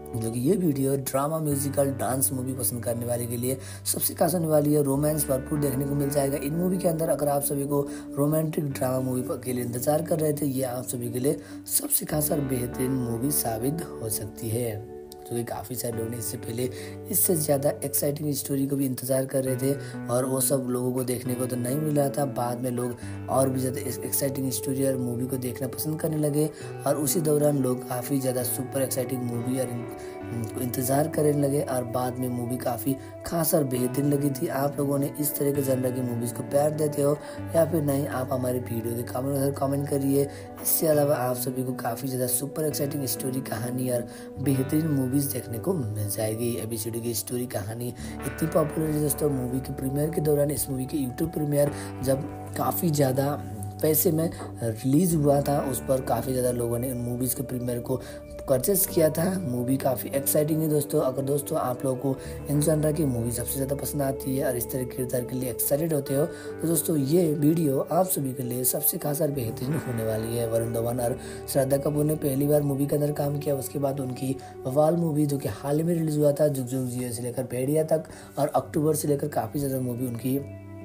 जो कि ये video drama musical dance movie पसंद करने वाले के लिए सबसे खास होने वाली है। रोमांस भरपूर देखने को मिल जाएगा इन मूवी के अंदर। अगर आप सभी को रोमांटिक ड्रामा मूवी के लिए इंतजार कर रहे थे, ये आप सभी के लिए सबसे खास और बेहतरीन मूवी साबित हो सकती है। जो कि काफ़ी सारे लोग ने इससे पहले इससे ज़्यादा एक्साइटिंग स्टोरी को भी इंतज़ार कर रहे थे और वो सब लोगों को देखने को तो नहीं मिल रहा था। बाद में लोग और भी ज़्यादा एक्साइटिंग स्टोरी और मूवी को देखना पसंद करने लगे और उसी दौरान लोग काफ़ी ज़्यादा सुपर एक्साइटिंग मूवी और इंतज़ार करने लगे और बाद में मूवी काफ़ी खास और बेहतरीन लगी थी। आप लोगों ने इस तरह के जनर की मूवीज़ को प्यार देते हो या फिर नहीं, आप हमारे वीडियो के कमेंट में कमेंट करिए। इसके अलावा आप सभी को काफ़ी ज़्यादा सुपर एक्साइटिंग स्टोरी, कहानी और बेहतरीन मूवीज़ देखने को मिल जाएगी। एबीसीडी की स्टोरी कहानी इतनी पॉपुलर है दोस्तों, मूवी के प्रीमियर के दौरान इस मूवी के यूट्यूब प्रीमियर जब काफ़ी ज़्यादा पैसे में रिलीज़ हुआ था, उस पर काफ़ी ज़्यादा लोगों ने इन मूवीज़ के प्रीमियर को परचेस किया था। मूवी काफ़ी एक्साइटिंग है दोस्तों। अगर दोस्तों आप लोगों को इन जनर की मूवी सबसे ज़्यादा पसंद आती है और इस तरह के किरदार के लिए एक्साइटेड होते हो, तो दोस्तों ये वीडियो आप सभी के लिए सबसे खास और बेहतरीन होने वाली है। वरुण धवन और श्रद्धा कपूर ने पहली बार मूवी के अंदर काम किया। उसके बाद उनकी बवाल मूवी जो कि हाल ही में रिलीज़ हुआ था, जुग जुग जियो से लेकर भेड़िया तक, और अक्टूबर से लेकर काफ़ी ज़्यादा मूवी उनकी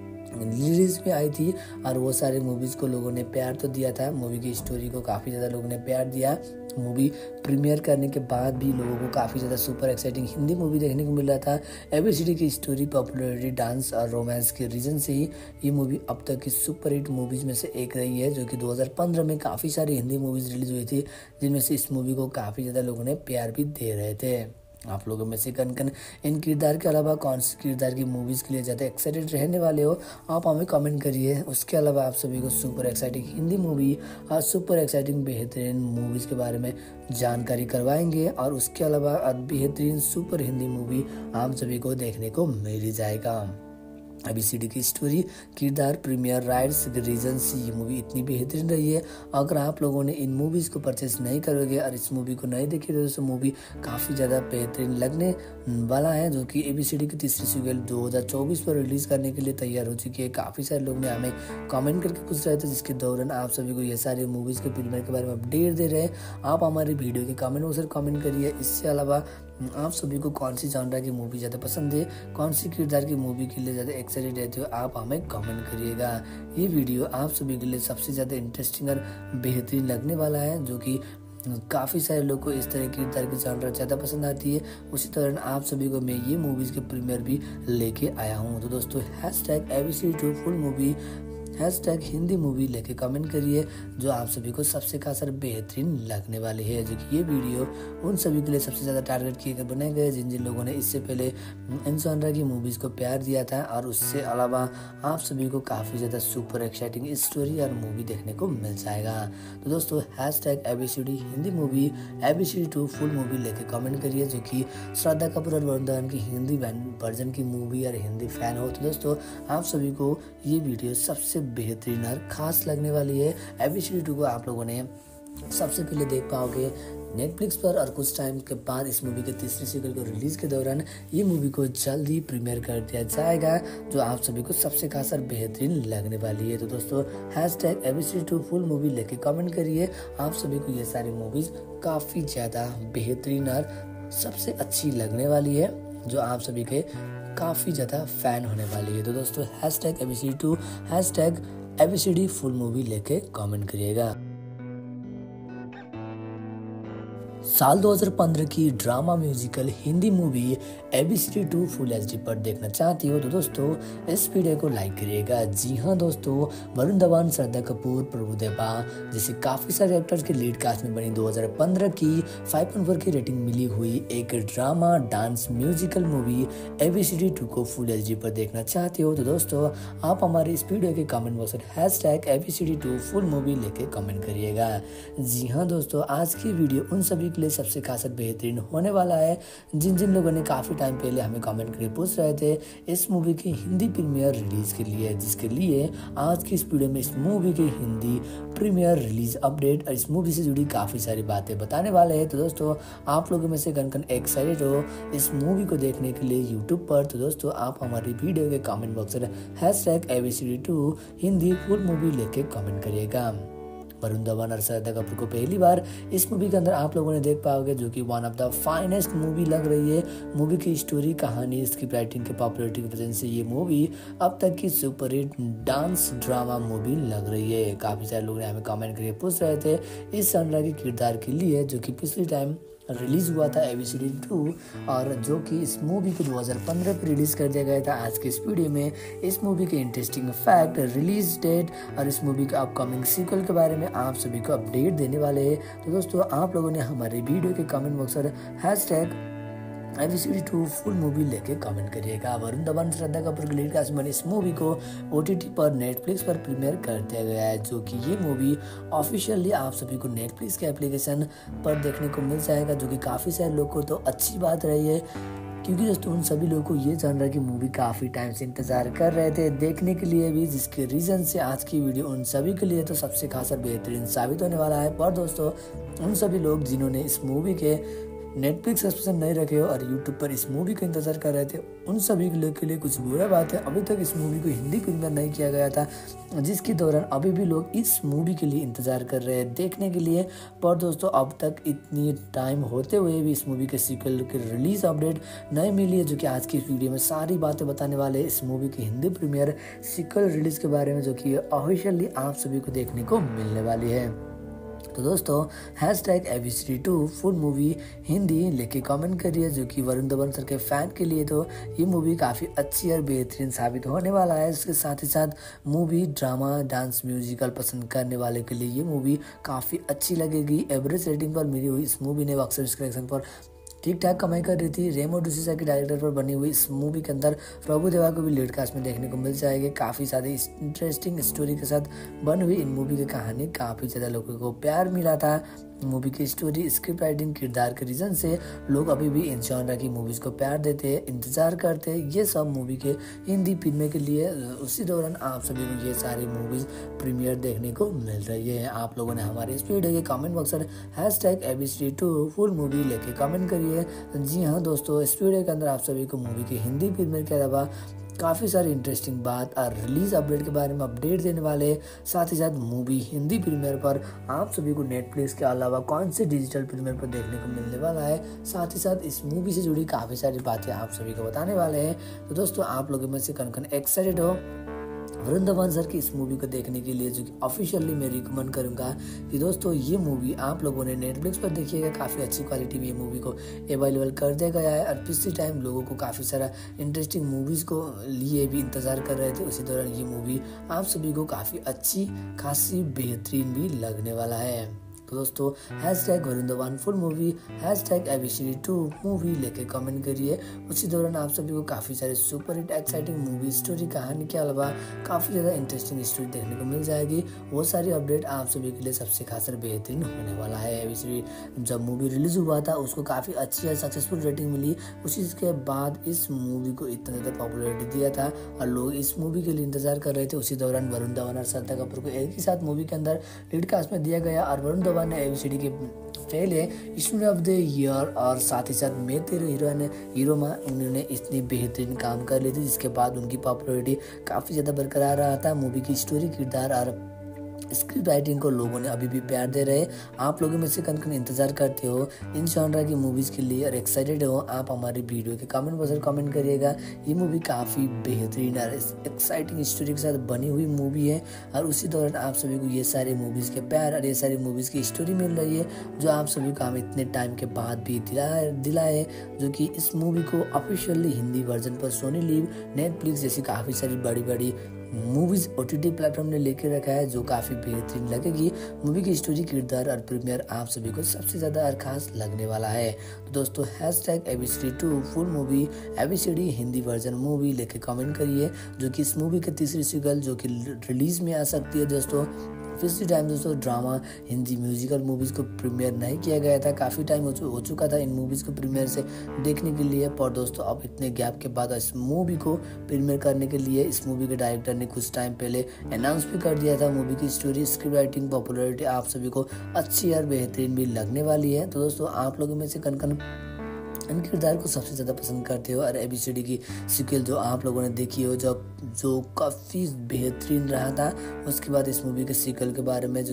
रिलीज में आई थी और वो सारे मूवीज़ को लोगों ने प्यार तो दिया था। मूवी की स्टोरी को काफ़ी ज़्यादा लोगों ने प्यार दिया। मूवी प्रीमियर करने के बाद भी लोगों को काफ़ी ज़्यादा सुपर एक्साइटिंग हिंदी मूवी देखने को मिल रहा था। एबीसीडी की स्टोरी, पॉपुलैरिटी, डांस और रोमांस के रीजन से ही ये मूवी अब तक की सुपर हिट मूवीज़ में से एक रही है। जो कि दो हज़ार पंद्रह में काफ़ी सारी हिंदी मूवीज़ रिलीज़ हुई थी, जिनमें से इस मूवी को काफ़ी ज़्यादा लोगों ने प्यार भी दे रहे थे। आप लोगों में से कन कन इन किरदार के अलावा कौन सी किरदार की मूवीज़ के लिए ज़्यादा एक्साइटेड रहने वाले हो, आप हमें कमेंट करिए। उसके अलावा आप सभी को सुपर एक्साइटिंग हिंदी मूवी और सुपर एक्साइटिंग बेहतरीन मूवीज़ के बारे में जानकारी करवाएंगे और उसके अलावा बेहतरीन सुपर हिंदी मूवी आप सभी को देखने को मिल ही जाएगा। एबीसीडी की स्टोरी, किरदार, प्रीमियर राइट्स के रीजन से ये मूवी इतनी बेहतरीन रही है। अगर आप लोगों ने इन मूवीज़ को परचेस नहीं करोगे और इस मूवी को नहीं देखी तो, तो मूवी काफ़ी ज़्यादा बेहतरीन लगने वाला है। जो कि एबीसीडी की तीसरी सीक्वल दो हज़ार चौबीस पर रिलीज़ करने के लिए तैयार हो चुकी है। काफ़ी सारे लोग ने हमें कमेंट करके पूछ रहे थे, जिसके दौरान आप सभी को ये सारे मूवीज़ के प्रीमियर के बारे में अपडेट दे रहे हैं। आप हमारे वीडियो के कमेंट बॉक्स में कमेंट करिए। इससे अलावा आप सभी को कौन सी जॉनर की मूवी ज़्यादा पसंद है, कौन सी किरदार की मूवी के लिए ज़्यादा एक्साइटेड रहते हो, आप हमें कमेंट करिएगा। ये वीडियो आप सभी के लिए सबसे ज़्यादा इंटरेस्टिंग और बेहतरीन लगने वाला है। जो कि काफ़ी सारे लोग को इस तरह की किरदार की जॉनर ज़्यादा पसंद आती है। उसी दौरान आप सभी को मैं ये मूवीज़ के प्रीमियर भी लेके आया हूँ। तो दोस्तों hash tag ABCD two full movie, hash tag Hindi movie लेके कमेंट करिए, जो आप सभी को सबसे खास और बेहतरीन लगने वाली है। जो कि ये वीडियो उन सभी के लिए सबसे ज़्यादा टारगेट किए गए बनाए गए जिन जिन लोगों ने इससे पहले इन जॉनर की मूवीज़ को प्यार दिया था और उससे अलावा आप सभी को काफ़ी ज़्यादा सुपर एक्साइटिंग स्टोरी और मूवी देखने को मिल जाएगा। तो दोस्तों hash tag ABCD Hindi movie, ABCD two full movie लेके कमेंट करिए, जो कि श्रद्धा कपूर और वरुण धवन की हिंदी वर्जन की मूवी और हिंदी फैन हो। तो दोस्तों आप सभी को ये वीडियो सबसे बेहतरीन और खास लगने वाली है। एबीसीडी टू को आप लोगों ने सबसे पहले देख पाओगे नेटफ्लिक्स पर और कुछ टाइम के बाद इस मूवी के तीसरी सीक्वल को रिलीज के दौरान ये मूवी को जल्द ही प्रीमियर कर दिया जाएगा, जो आप सभी को सबसे खास और बेहतरीन लगने वाली है। तो दोस्तों hash tag ABCD two full movie लेके कमेंट करिए। आप सभी को ये सारी मूवीज काफ़ी ज़्यादा बेहतरीन और सबसे अच्छी लगने वाली है, जो आप सभी के काफ़ी ज़्यादा फैन होने वाली है। तो दोस्तों hash tag ABCD two, hash tag ABCD full movie लेके कमेंट करिएगा। साल दो हज़ार पंद्रह की drama musical Hindi movie ABCD two full HD पर देखना चाहती हो तो दोस्तों इस वीडियो को लाइक करिएगा। जी हाँ दोस्तों, वरुण धवन, श्रद्धा कपूर, प्रभुदेवा जैसे काफ़ी सारे एक्टर्स के लीड कास्ट में बनी दो हज़ार पंद्रह की फाइव पॉइंट फोर की रेटिंग मिली हुई एक drama dance musical movie ABCD two को फुल एचडी पर देखना चाहते हो तो दोस्तों आप हमारे इस वीडियो के कमेंट बॉक्स में hash tag ABCD two full movie लेके कमेंट करिएगा। जी हाँ दोस्तों, आज की वीडियो उन सभी के लिए सबसे खास बेहतरीन होने वाला है जिन जिन लोगों ने काफ़ी टाइम पहले हमें कमेंट करके पूछ रहे थे इस मूवी की हिंदी प्रीमियर रिलीज के लिए, जिसके लिए आज की इस वीडियो में इस मूवी की हिंदी प्रीमियर रिलीज अपडेट और इस मूवी से जुड़ी काफ़ी सारी बातें बताने वाले हैं। तो दोस्तों आप लोगों में से कन कन एक्साइटेड हो इस मूवी को देखने के लिए यूट्यूब पर, तो दोस्तों आप हमारी वीडियो के कमेंट बॉक्स में hash tag ABCD two Hindi full movie लेके कमेंट करिएगा। वरुण धवन और श्रद्धा कपूर को पहली बार इस मूवी के अंदर आप लोगों ने देख पाओगे, जो कि one of the finest movie लग रही है। मूवी की स्टोरी, कहानी, इसकी राइटिंग के पॉपुलैरिटी की वजह से ये मूवी अब तक की सुपरहिट डांस ड्रामा मूवी लग रही है। काफी सारे लोग ने हमें कमेंट करके पूछ रहे थे इस सनरा के किरदार के लिए, जो कि पिछले टाइम रिलीज हुआ था A B C D two, और जो कि इस मूवी को दो हज़ार पंद्रह पे रिलीज कर दिया गया था। आज के इस वीडियो में इस मूवी के इंटरेस्टिंग फैक्ट, रिलीज डेट और इस मूवी के अपकमिंग सीक्वल के बारे में आप सभी को अपडेट देने वाले हैं। तो दोस्तों, आप लोगों ने हमारे वीडियो के कमेंट बॉक्स पर hashtag A B C D two full movie लेके कमेंट करिएगा। वरुण धवन, श्रद्धा कपूर की लीड कास्ट में इस मूवी को ओ टी टी पर नेटफ्लिक्स पर प्रीमियर कर दिया गया है, जो कि ये मूवी ऑफिशियली आप सभी को नेटफ्लिक्स के एप्लीकेशन पर देखने को मिल जाएगा, जो कि काफ़ी सारे लोग को तो अच्छी बात रही है, क्योंकि दोस्तों उन सभी लोगों को ये जान रहा है कि मूवी काफ़ी टाइम से इंतजार कर रहे थे देखने के लिए भी, जिसके रीज़न से आज की वीडियो उन सभी के लिए तो सबसे खास और बेहतरीन साबित होने वाला है। पर दोस्तों, उन सभी लोग जिन्होंने इस मूवी के नेटफ्लिक्स सब्सक्रिप्शन नहीं रखे हो और यूट्यूब पर इस मूवी का इंतजार कर रहे थे, उन सभी लोग के लिए कुछ बुरा बात है, अभी तक इस मूवी को हिंदी प्रीमियर नहीं किया गया था, जिसके दौरान अभी भी लोग इस मूवी के लिए इंतजार कर रहे हैं देखने के लिए। पर दोस्तों, अब तक इतनी टाइम होते हुए भी इस मूवी के सीक्वल की रिलीज अपडेट नहीं मिली है, जो कि आज की इस वीडियो में सारी बातें बताने वाले हैं इस मूवी की हिंदी प्रीमियर सीक्वल रिलीज के बारे में, जो कि ऑफिशियली आप सभी को देखने को मिलने वाली है। तो दोस्तों, hashtag A B C D two full movie Hindi लेके कमेंट करिए, जो कि वरुण धवन सर के फैन के लिए तो ये मूवी काफ़ी अच्छी और बेहतरीन साबित होने वाला है। इसके साथ ही साथ मूवी, ड्रामा, डांस, म्यूजिकल पसंद करने वाले के लिए ये मूवी काफ़ी अच्छी लगेगी। एवरेज रेटिंग पर मिली हुई इस मूवी ने बॉक्स ऑफिस कलेक्शन पर ठीक ठाक कमाई कर रही थी। रेमो डिसूजा के डायरेक्टर पर बनी हुई इस मूवी के अंदर प्रभु देवा को भी लीड कास्ट में देखने को मिल जाएगी। काफ़ी सारी इंटरेस्टिंग स्टोरी के साथ बनी हुई इन मूवी की कहानी काफ़ी ज़्यादा लोगों को प्यार मिला था। मूवी की स्टोरी, स्क्रिप्ट राइटिंग, किरदार के रीज़न से लोग अभी भी इन जॉनर की मूवीज़ को प्यार देते हैं, इंतज़ार करते हैं ये सब मूवी के हिंदी फिल्में के लिए। उसी दौरान आप सभी को ये सारी मूवीज़ प्रीमियर देखने को मिल रही है। आप लोगों ने हमारे इस वीडियो के कमेंट बॉक्स पर hashtag A B C D two full movie लेके कमेंट करिए। जी हाँ दोस्तों, इस वीडियो के अंदर आप सभी को मूवी की हिंदी प्रीमियर के अलावा काफ़ी सारी इंटरेस्टिंग बात और रिलीज अपडेट के बारे में अपडेट देने वाले हैं। साथ ही साथ मूवी हिंदी प्रीमियर पर आप सभी को नेटफ्लिक्स के अलावा कौन से डिजिटल प्रीमियर पर देखने को मिलने वाला है, साथ ही साथ इस मूवी से जुड़ी काफ़ी सारी बातें आप सभी को बताने वाले हैं। तो दोस्तों, आप लोगों में से कौन कौन एक्साइटेड हो वरुण धवन सर की इस मूवी को देखने के लिए, जो कि ऑफिशियली मैं रिकमेंड करूंगा कि दोस्तों ये मूवी आप लोगों ने नेटफ्लिक्स पर देखिएगा। काफ़ी अच्छी क्वालिटी में ये मूवी को अवेलेबल कर दिया गया है, और पिछले टाइम लोगों को काफ़ी सारा इंटरेस्टिंग मूवीज़ को लिए भी इंतज़ार कर रहे थे। उसी दौरान ये मूवी आप सभी को काफ़ी अच्छी खासी बेहतरीन भी लगने वाला है। तो दोस्तों, hashtag Varun Dhawan full movie, hashtag A B C D two movie लेके कमेंट करिए। उसी दौरान आप सभी को काफ़ी सारे super hit exciting movie, story, कहानी के अलावा काफ़ी ज़्यादा इंटरेस्टिंग स्टोरी देखने को मिल जाएगी। वो सारी अपडेट आप सभी के लिए सबसे खास और बेहतरीन होने वाला है। ए बी सी डी जब मूवी रिलीज हुआ था उसको काफ़ी अच्छी और सक्सेसफुल रेटिंग मिली, उसी के बाद इस मूवी को इतना ज़्यादा पॉपुलैरिटी दिया था और लोग इस मूवी के लिए इंतजार कर रहे थे। उसी दौरान वरुण धवन और श्रद्धा कपूर को एक ही साथ मूवी के अंदर लीड कास्ट में दिया गया, और वरुण धवन ने ए बी सी डी के पहले स्टूडेंट ऑफ द ईयर और साथ ही साथ मैं तेरे हीरोइन हीरो में उन्होंने इतनी बेहतरीन काम कर ली थी, जिसके बाद उनकी पॉपुलैरिटी काफ़ी ज़्यादा बरकरार रहा था। मूवी की स्टोरी, किरदार और स्क्रिप्ट राइटिंग को लोगों ने अभी भी प्यार दे रहे। आप लोगों में से कौन कौन इंतजार करते हो इन जॉनरा की मूवीज़ के लिए और एक्साइटेड हो, आप हमारी वीडियो के कमेंट बॉक्स पर कमेंट करिएगा। ये मूवी काफ़ी बेहतरीन और एक्साइटिंग स्टोरी के साथ बनी हुई मूवी है, और उसी दौरान आप सभी को ये सारी मूवीज़ के प्यार और ये सारी मूवीज़ की स्टोरी मिल रही है, जो आप सभी को हम इतने टाइम के बाद भी दिलाए दिलाए जो कि इस मूवी को ऑफिशियली हिंदी वर्जन पर सोनी लिव, नेटफ्लिक्स जैसी काफ़ी सारी बड़ी बड़ी movies O T T platform ने लेके रखा है, जो काफ़ी बेहतरीन लगेगी। मूवी की स्टोरी, किरदार और प्रीमियर आप सभी को सबसे ज़्यादा और खास लगने वाला है। तो दोस्तों, hashtag A B C D two full movie, A B C D Hindi version movie लेके कमेंट करिए, जो कि इस मूवी की तीसरी सीक्वल जो कि रिलीज में आ सकती है। दोस्तों, पिछले टाइम दोस्तों ड्रामा, हिंदी म्यूजिकल मूवीज़ को प्रीमियर नहीं किया गया था, काफ़ी टाइम हो, हो चुका था इन मूवीज़ को प्रीमियर से देखने के लिए। पर दोस्तों, अब इतने गैप के बाद इस मूवी को प्रीमियर करने के लिए इस मूवी के डायरेक्टर ने कुछ टाइम पहले अनाउंस भी कर दिया था। मूवी की स्टोरी, स्क्रिप्ट राइटिंग, पॉपुलैरिटी आप सभी को अच्छी और बेहतरीन भी लगने वाली है। तो दोस्तों, आप लोगों में से कन कन इन किरदार को सबसे ज़्यादा पसंद करते हो, और ए बी सी डी की सीक्वल जो आप लोगों ने देखी हो जब जो काफ़ी बेहतरीन रहा था, उसके बाद इस मूवी के सीक्वल के बारे में जो कि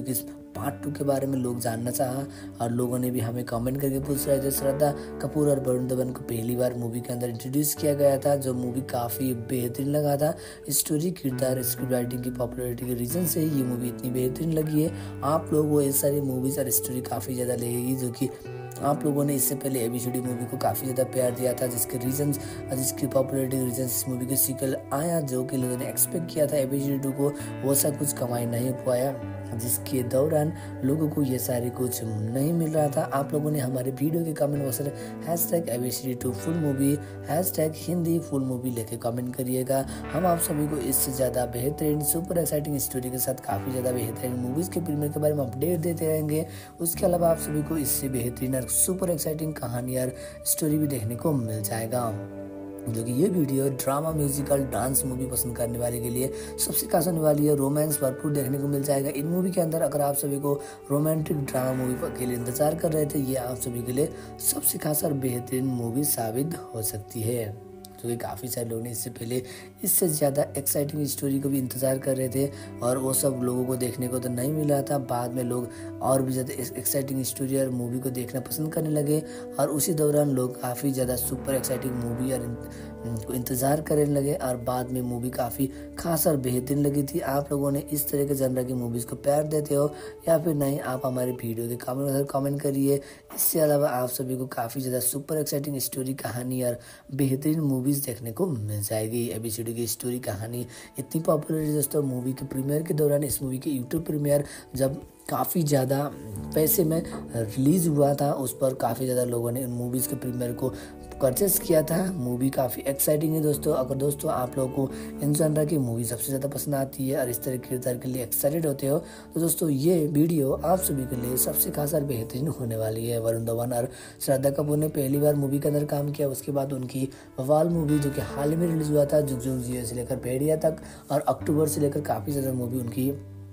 पार्ट टू के बारे में लोग जानना चाहा और लोगों ने भी हमें कमेंट करके पूछ रहे थे। श्रद्धा कपूर और वरुण धवन को पहली बार मूवी के अंदर इंट्रोड्यूस किया गया था, जो मूवी काफ़ी बेहतरीन लगा था। स्टोरी, किरदार, स्क्रिप्ट राइटिंग की पॉपुलैरिटी के रीजन से ये मूवी इतनी बेहतरीन लगी है। आप लोगों को ये सारी मूवीज़ और स्टोरी काफ़ी ज़्यादा लगेगी, जो कि आप लोगों ने इससे पहले एबीसीडी मूवी को काफ़ी ज़्यादा प्यार दिया था, जिसके रीजंस और जिसकी पॉपुलैरिटी के रीजंस इस मूवी के सीक्वल आया, जो कि लोगों ने एक्सपेक्ट किया था एबीसीडी टू को, वो सा कुछ कमाई नहीं पाया, जिसके दौरान लोगों को ये सारी कुछ नहीं मिल रहा था। आप लोगों ने हमारे वीडियो के कमेंट बॉक्स में hash tag ABCD two full movie, hash tag Hindi full movie लेके कमेंट करिएगा। हम आप सभी को इससे ज़्यादा बेहतरीन सुपर एक्साइटिंग स्टोरी के साथ काफ़ी ज़्यादा बेहतरीन मूवीज़ के प्रीमियर के बारे में अपडेट देते रहेंगे। उसके अलावा आप सभी को इससे बेहतरीन और सुपर एक्साइटिंग कहानी और स्टोरी भी देखने को मिल जाएगा, जो कि ये video drama, musical, dance movie पसंद करने वाले के लिए सबसे खास होने वाली है। रोमांस भरपूर देखने को मिल जाएगा इन मूवी के अंदर। अगर आप सभी को रोमांटिक ड्रामा मूवी के लिए इंतजार कर रहे थे, ये आप सभी के लिए सबसे खास और बेहतरीन मूवी साबित हो सकती है, जो कि काफ़ी सारे लोग ने इससे पहले इससे ज़्यादा एक्साइटिंग स्टोरी को भी इंतज़ार कर रहे थे और वो सब लोगों को देखने को तो नहीं मिल रहा था। बाद में लोग और भी ज़्यादा एक्साइटिंग स्टोरी और मूवी को देखना पसंद करने लगे और उसी दौरान लोग काफ़ी ज़्यादा सुपर एक्साइटिंग मूवी और को इंतज़ार करने लगे और बाद में मूवी काफ़ी खास और बेहतरीन लगी थी। आप लोगों ने इस तरह के जनर की मूवीज़ को प्यार देते हो या फिर नहीं, आप हमारे वीडियो के कमेंट में कमेंट करिए। इससे अलावा आप सभी को काफ़ी ज़्यादा सुपर एक्साइटिंग स्टोरी, कहानी और बेहतरीन मूवीज़ देखने को मिल जाएगी। एबीसीडी की स्टोरी, कहानी इतनी पॉपुलर है दोस्तों। मूवी के प्रीमियर के दौरान इस मूवी के यूट्यूब प्रीमियर जब काफ़ी ज़्यादा पैसे में रिलीज़ हुआ था, उस पर काफ़ी ज़्यादा लोगों ने इन मूवीज़ के प्रीमियर को परचेस किया था। मूवी काफ़ी एक्साइटिंग है दोस्तों। अगर दोस्तों आप लोगों को इन जनर की मूवी सबसे ज़्यादा पसंद आती है और इस तरह के किरदार के लिए एक्साइटेड होते हो, तो दोस्तों ये वीडियो आप सभी के लिए सबसे खास और बेहतरीन होने वाली है। वरुण धवन और श्रद्धा कपूर ने पहली बार मूवी के अंदर काम किया। उसके बाद उनकी बवाल मूवी, जो कि हाल ही में रिलीज़ हुआ था, जुग जुग जियो से लेकर भेड़िया तक, और अक्टूबर से लेकर काफ़ी ज़्यादा मूवी उनकी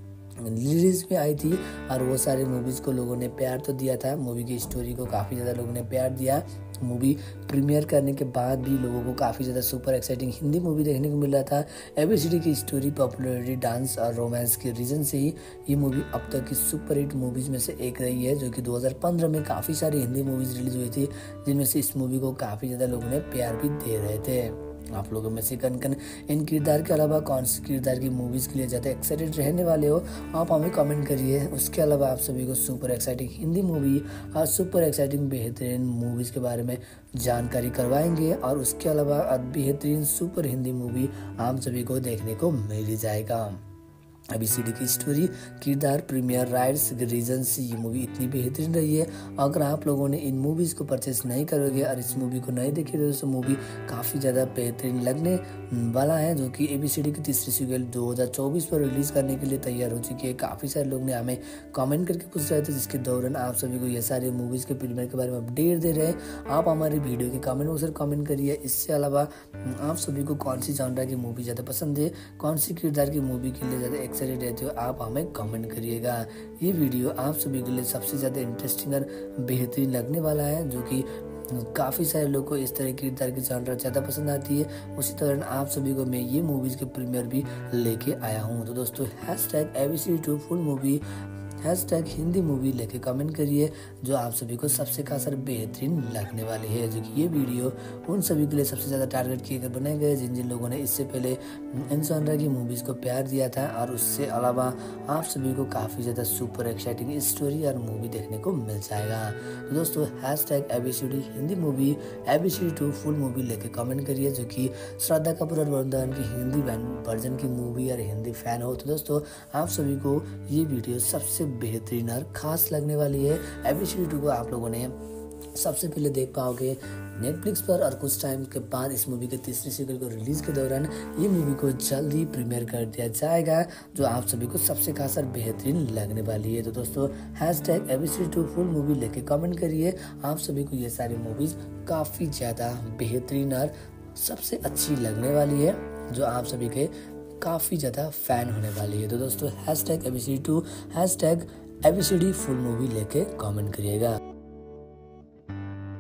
रिलीज में आई थी और वो सारे मूवीज़ को लोगों ने प्यार तो दिया था। मूवी की स्टोरी को काफ़ी ज़्यादा लोगों ने प्यार दिया। मूवी प्रीमियर करने के बाद भी लोगों को काफ़ी ज़्यादा सुपर एक्साइटिंग हिंदी मूवी देखने को मिल रहा था। एबीसीडी की स्टोरी, पॉपुलैरिटी, डांस और रोमांस के रीज़न से ही ये मूवी अब तक की सुपर हिट मूवीज़ में से एक रही है, जो कि दो हज़ार पंद्रह में काफ़ी सारी हिंदी मूवीज़ रिलीज़ हुई थी, जिनमें से इस मूवी को काफ़ी ज़्यादा लोगों ने प्यार भी दे रहे थे। आप लोगों में से कन कन इन किरदार के अलावा कौन सी किरदार की मूवीज़ के लिए ज़्यादा एक्साइटेड रहने वाले हो, आप हमें कमेंट करिए। उसके अलावा आप सभी को सुपर एक्साइटिंग हिंदी मूवी और सुपर एक्साइटिंग बेहतरीन मूवीज़ के बारे में जानकारी करवाएंगे और उसके अलावा बेहतरीन सुपर हिंदी मूवी आप सभी को देखने को मिल जाएगा। एबीसीडी की स्टोरी, किरदार, प्रीमियर राइट्स के रीजन से ये मूवी इतनी बेहतरीन रही है। अगर आप लोगों ने इन मूवीज़ को परचेस नहीं करोगे और इस मूवी को नहीं देखे तो दोस्तों मूवी काफ़ी ज़्यादा बेहतरीन लगने वाला है, जो कि एबीसीडी की तीसरी सीक्वल दो हज़ार चौबीस पर रिलीज़ करने के लिए तैयार हो चुकी है। काफ़ी सारे लोग ने हमें कमेंट करके पूछ रहे थे, जिसके दौरान आप सभी को ये सारे मूवीज़ के प्रीमियर के बारे में अपडेट दे रहे हैं। आप हमारे वीडियो के कमेंट बॉक्स में कमेंट करिए। इससे अलावा आप सभी को कौन सी जॉनर की मूवी ज़्यादा पसंद है, कौन सी किरदार की मूवी के लिए ज़्यादा एक्साइटेड रहते हो, आप हमें कमेंट करिएगा। ये वीडियो आप सभी के लिए सबसे ज़्यादा इंटरेस्टिंग और बेहतरीन लगने वाला है, जो कि काफ़ी सारे लोगों को इस तरह की किरदार की जॉनर ज़्यादा पसंद आती है। उसी तरह आप सभी को मैं ये मूवीज़ के प्रीमियर भी लेके आया हूँ। तो दोस्तों hash tag ABCD two full movie, hash tag Hindi movie लेके कमेंट करिए, जो आप सभी को सबसे खास और बेहतरीन लगने वाली है। जो कि ये वीडियो उन सभी के लिए सबसे ज़्यादा टारगेट किए कर बनाए गए जिन जिन लोगों ने इससे पहले इन जॉनर की मूवीज़ को प्यार दिया था, और उससे अलावा आप सभी को काफ़ी ज़्यादा सुपर एक्साइटिंग स्टोरी और मूवी देखने को मिल जाएगा। तो दोस्तों hash tag ABCD Hindi movie, ABCD two full movie लेके कमेंट करिए, जो कि श्रद्धा कपूर और वरुण धवन की हिंदी वर्जन की मूवी और हिंदी फैन हो। तो दोस्तों आप सभी को ये वीडियो सबसे बेहतरीन और खास लगने वाली है। एबीसीडी टू को आप लोगों ने सबसे पहले देख पाओगे नेटफ्लिक्स पर, और कुछ टाइम के बाद इस मूवी के तीसरी सीक्वल को रिलीज के दौरान ये मूवी को जल्दी प्रीमियर कर दिया जाएगा, जो आप सभी को सबसे खास और बेहतरीन लगने वाली है। तो दोस्तों hash tag ABCD two full movie लेके कमेंट करिए। आप सभी को ये सारी मूवीज काफ़ी ज़्यादा बेहतरीन और सबसे अच्छी लगने वाली है, जो आप सभी के काफ़ी ज़्यादा फैन होने वाली है। तो दोस्तों hash tag ABCD two, hash tag ABCD full movie लेके कमेंट करिएगा।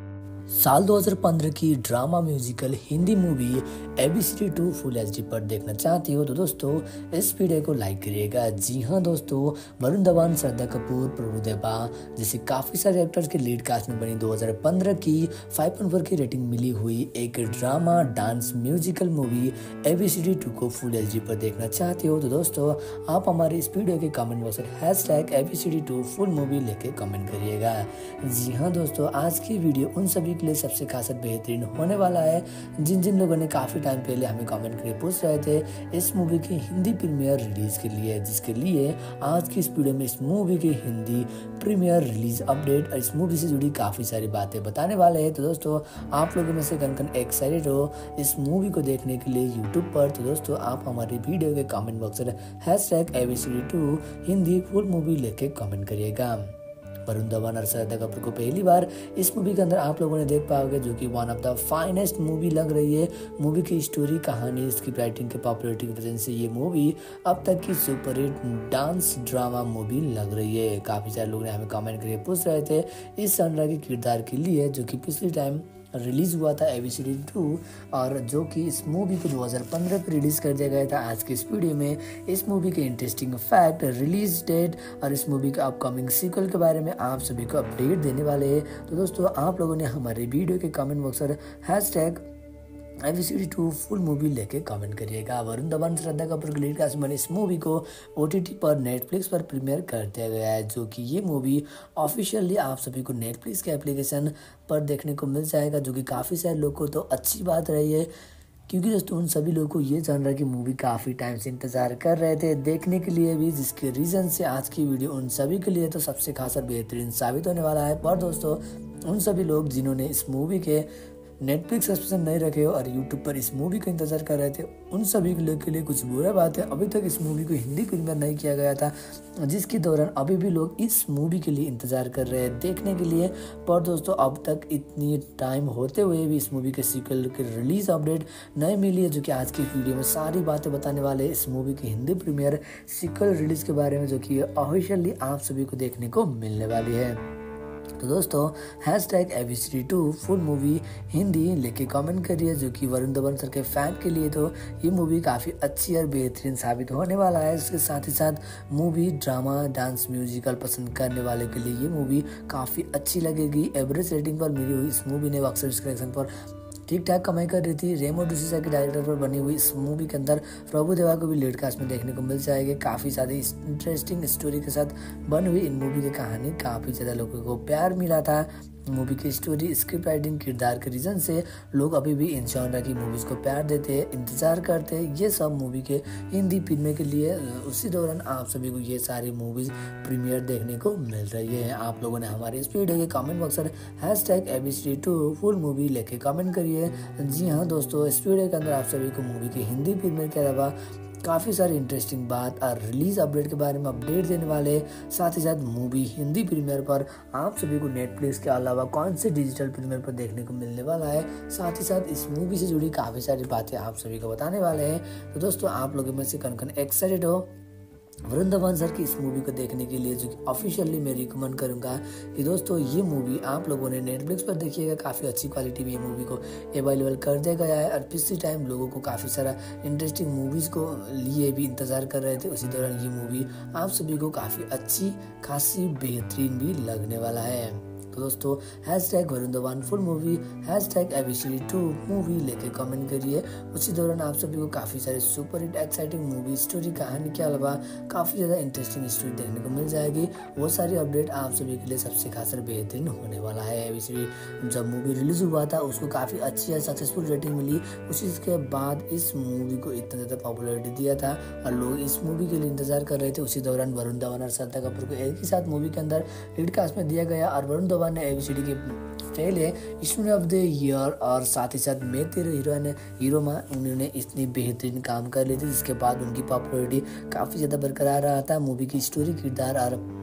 साल दो हज़ार पंद्रह की drama musical Hindi movie ABCD two full HD पर देखना चाहती हो तो दोस्तों इस वीडियो को लाइक करिएगा। जी हाँ दोस्तों, वरुण धवन, श्रद्धा कपूर, प्रभुदेवा जैसे काफी सारे एक्टर्स के लीड कास्ट में बनी दो हज़ार पंद्रह की फाइव पॉइंट फोर की रेटिंग मिली हुई एक drama dance musical movie ABCD two को फुल एचडी पर देखना चाहती हो तो दोस्तों आप हमारे इस वीडियो के कमेंट बॉक्स में hash tag ABCD two full movie लेके कमेंट करिएगा। जी हाँ दोस्तों, आज की वीडियो उन सभी के लिए सबसे खास बेहतरीन होने वाला है जिन जिन लोगों ने काफी टाइम पहले हमें कमेंट करके पूछ रहे थे इस मूवी की हिंदी प्रीमियर रिलीज के लिए, जिसके लिए आज की इस वीडियो में इस मूवी की हिंदी प्रीमियर रिलीज अपडेट और इस मूवी से जुड़ी काफी सारी बातें बताने वाले हैं। तो दोस्तों आप लोगों में से कन कन एक्साइटेड हो इस मूवी को देखने के लिए यूट्यूब पर, तो दोस्तों आप हमारी वीडियो के कमेंट बॉक्स में hash tag ABCD two Hindi full movie लेके कमेंट करिएगा। वरुण धवन और श्रद्धा कपूर को पहली बार इस मूवी के अंदर आप लोगों ने देख पाओगे, जो कि one of the finest movie लग रही है। मूवी की स्टोरी, कहानी, इसकी राइटिंग के पॉपुलैरिटी की वजह से ये मूवी अब तक की super hit dance drama movie लग रही है। काफी सारे लोग ने हमें कमेंट करके पूछ रहे थे इस सनरा के किरदार के लिए, जो कि पिछली टाइम रिलीज हुआ था एबीसीडी टू और जो कि इस मूवी को दो हज़ार पंद्रह पे रिलीज कर दिया गया था। आज के इस वीडियो में इस मूवी के इंटरेस्टिंग फैक्ट, रिलीज डेट और इस मूवी के अपकमिंग सीक्वल के बारे में आप सभी को अपडेट देने वाले हैं। तो दोस्तों आप लोगों ने हमारे वीडियो के कमेंट बॉक्स पर hash tag ABCD two full movie लेके कमेंट करिएगा। वरुण धवन, श्रद्धा कपूर के लीड कास्ट में इस मूवी को ओटीटी पर नेटफ्लिक्स पर प्रीमियर कर दिया गया है, जो कि ये मूवी ऑफिशियली आप सभी को नेटफ्लिक्स के एप्लीकेशन पर देखने को मिल जाएगा, जो कि काफ़ी सारे लोगों को तो अच्छी बात रही है, क्योंकि दोस्तों उन सभी लोगों को ये जान रहा है कि मूवी काफ़ी टाइम से इंतज़ार कर रहे थे देखने के लिए भी, जिसके रीज़न से आज की वीडियो उन सभी के लिए तो सबसे खास और बेहतरीन साबित होने वाला है। पर दोस्तों उन सभी लोग जिन्होंने इस मूवी के नेटफ्लिक्स सब्सक्रिप्शन नहीं रखे हो और यूट्यूब पर इस मूवी का इंतजार कर रहे थे, उन सभी लोग के लिए कुछ बुरा बात है, अभी तक इस मूवी को हिंदी प्रीमियर नहीं किया गया था, जिसके दौरान अभी भी लोग इस मूवी के लिए इंतजार कर रहे हैं देखने के लिए। पर दोस्तों अब तक इतनी टाइम होते हुए भी इस मूवी के सीक्वल के रिलीज अपडेट नहीं मिली है, जो कि आज की वीडियो में सारी बातें बताने वाले हैं इस मूवी की हिंदी प्रीमियर सीक्वल रिलीज के बारे में, जो कि ऑफिशियली आप सभी को देखने को मिलने वाली है। तो दोस्तों hash tag ABCD two full movie Hindi लेके कमेंट करिए, जो कि वरुण धवन सर के फैन के लिए तो ये मूवी काफ़ी अच्छी और बेहतरीन साबित होने वाला है। इसके साथ ही साथ मूवी ड्रामा डांस म्यूजिकल पसंद करने वाले के लिए ये मूवी काफ़ी अच्छी लगेगी। एवरेज रेटिंग पर मिली हुई इस मूवी ने बॉक्स ऑफिस कलेक्शन पर ठीक ठाक कमाई कर रही थी। रेमो डिसूजा के डायरेक्टर पर बनी हुई इस मूवी के अंदर प्रभुदेवा को भी लीड कास्ट में देखने को मिल जाएगी। काफ़ी सारी इंटरेस्टिंग स्टोरी के साथ बनी हुई इन मूवी की कहानी काफ़ी ज़्यादा लोगों को प्यार मिला था। मूवी की स्टोरी, स्क्रिप्ट राइटिंग, किरदार के रीज़न से लोग अभी भी इन जॉनर की मूवीज़ को प्यार देते हैं, इंतज़ार करते हैं ये सब मूवी के हिंदी प्रीमियर के लिए। उसी दौरान आप सभी को ये सारी मूवीज़ प्रीमियर देखने को मिल रही है। आप लोगों ने हमारे इस वीडियो के कमेंट बॉक्स में hash tag ABCD two full movie लेके कमेंट करिए। जी हाँ दोस्तों, इस वीडियो के अंदर आप सभी को मूवी की हिंदी प्रीमियर के अलावा काफ़ी सारी इंटरेस्टिंग बात और रिलीज अपडेट के बारे में अपडेट देने वाले, साथ ही साथ मूवी हिंदी प्रीमियर पर आप सभी को नेटफ्लिक्स के अलावा कौन से डिजिटल प्रीमियर पर देखने को मिलने वाला है, साथ ही साथ इस मूवी से जुड़ी काफ़ी सारी बातें आप सभी को बताने वाले हैं। तो दोस्तों आप लोगों में से कन कन एक्साइटेड हो वरुण धवन सर की इस मूवी को देखने के लिए, जो कि ऑफिशियली मैं रिकमेंड करूंगा कि दोस्तों ये मूवी आप लोगों ने नेटफ्लिक्स पर देखिएगा। काफ़ी अच्छी क्वालिटी में ये मूवी को अवेलेबल कर दिया गया है और पिछले टाइम लोगों को काफ़ी सारा इंटरेस्टिंग मूवीज़ को लिए भी इंतज़ार कर रहे थे, उसी दौरान ये मूवी आप सभी को काफ़ी अच्छी खासी बेहतरीन भी लगने वाला है। तो दोस्तों hash tag Varun Dhawan full movie, hash tag ABCD two movie लेके कमेंट करिए। उसी दौरान आप सभी को काफ़ी सारे super hit exciting movie story, कहानी के अलावा काफ़ी ज़्यादा इंटरेस्टिंग स्टोरी देखने को मिल जाएगी। वो सारी अपडेट आप सभी के लिए सबसे खास और बेहतरीन होने वाला है। एबीसीडी जब मूवी रिलीज हुआ था उसको काफ़ी अच्छी और सक्सेसफुल रेटिंग मिली, उसी के बाद इस मूवी को इतना ज़्यादा पॉपुलैरिटी दिया था और लोग इस मूवी के लिए इंतजार कर रहे थे। उसी दौरान वरुण धवन और श्रद्धा कपूर को एक ही साथ मूवी के अंदर लीड कास्ट में दिया गया और वरुण धवन ने एबीसीडी के पहले स्टूडेंट ऑफ द ईयर और साथ ही साथ मैं तेरे हीरोइन हीरो में उन्होंने इतनी बेहतरीन काम कर ली थी, जिसके बाद उनकी पॉपुलैरिटी काफ़ी ज़्यादा बरकरार रहा था। मूवी की स्टोरी, किरदार और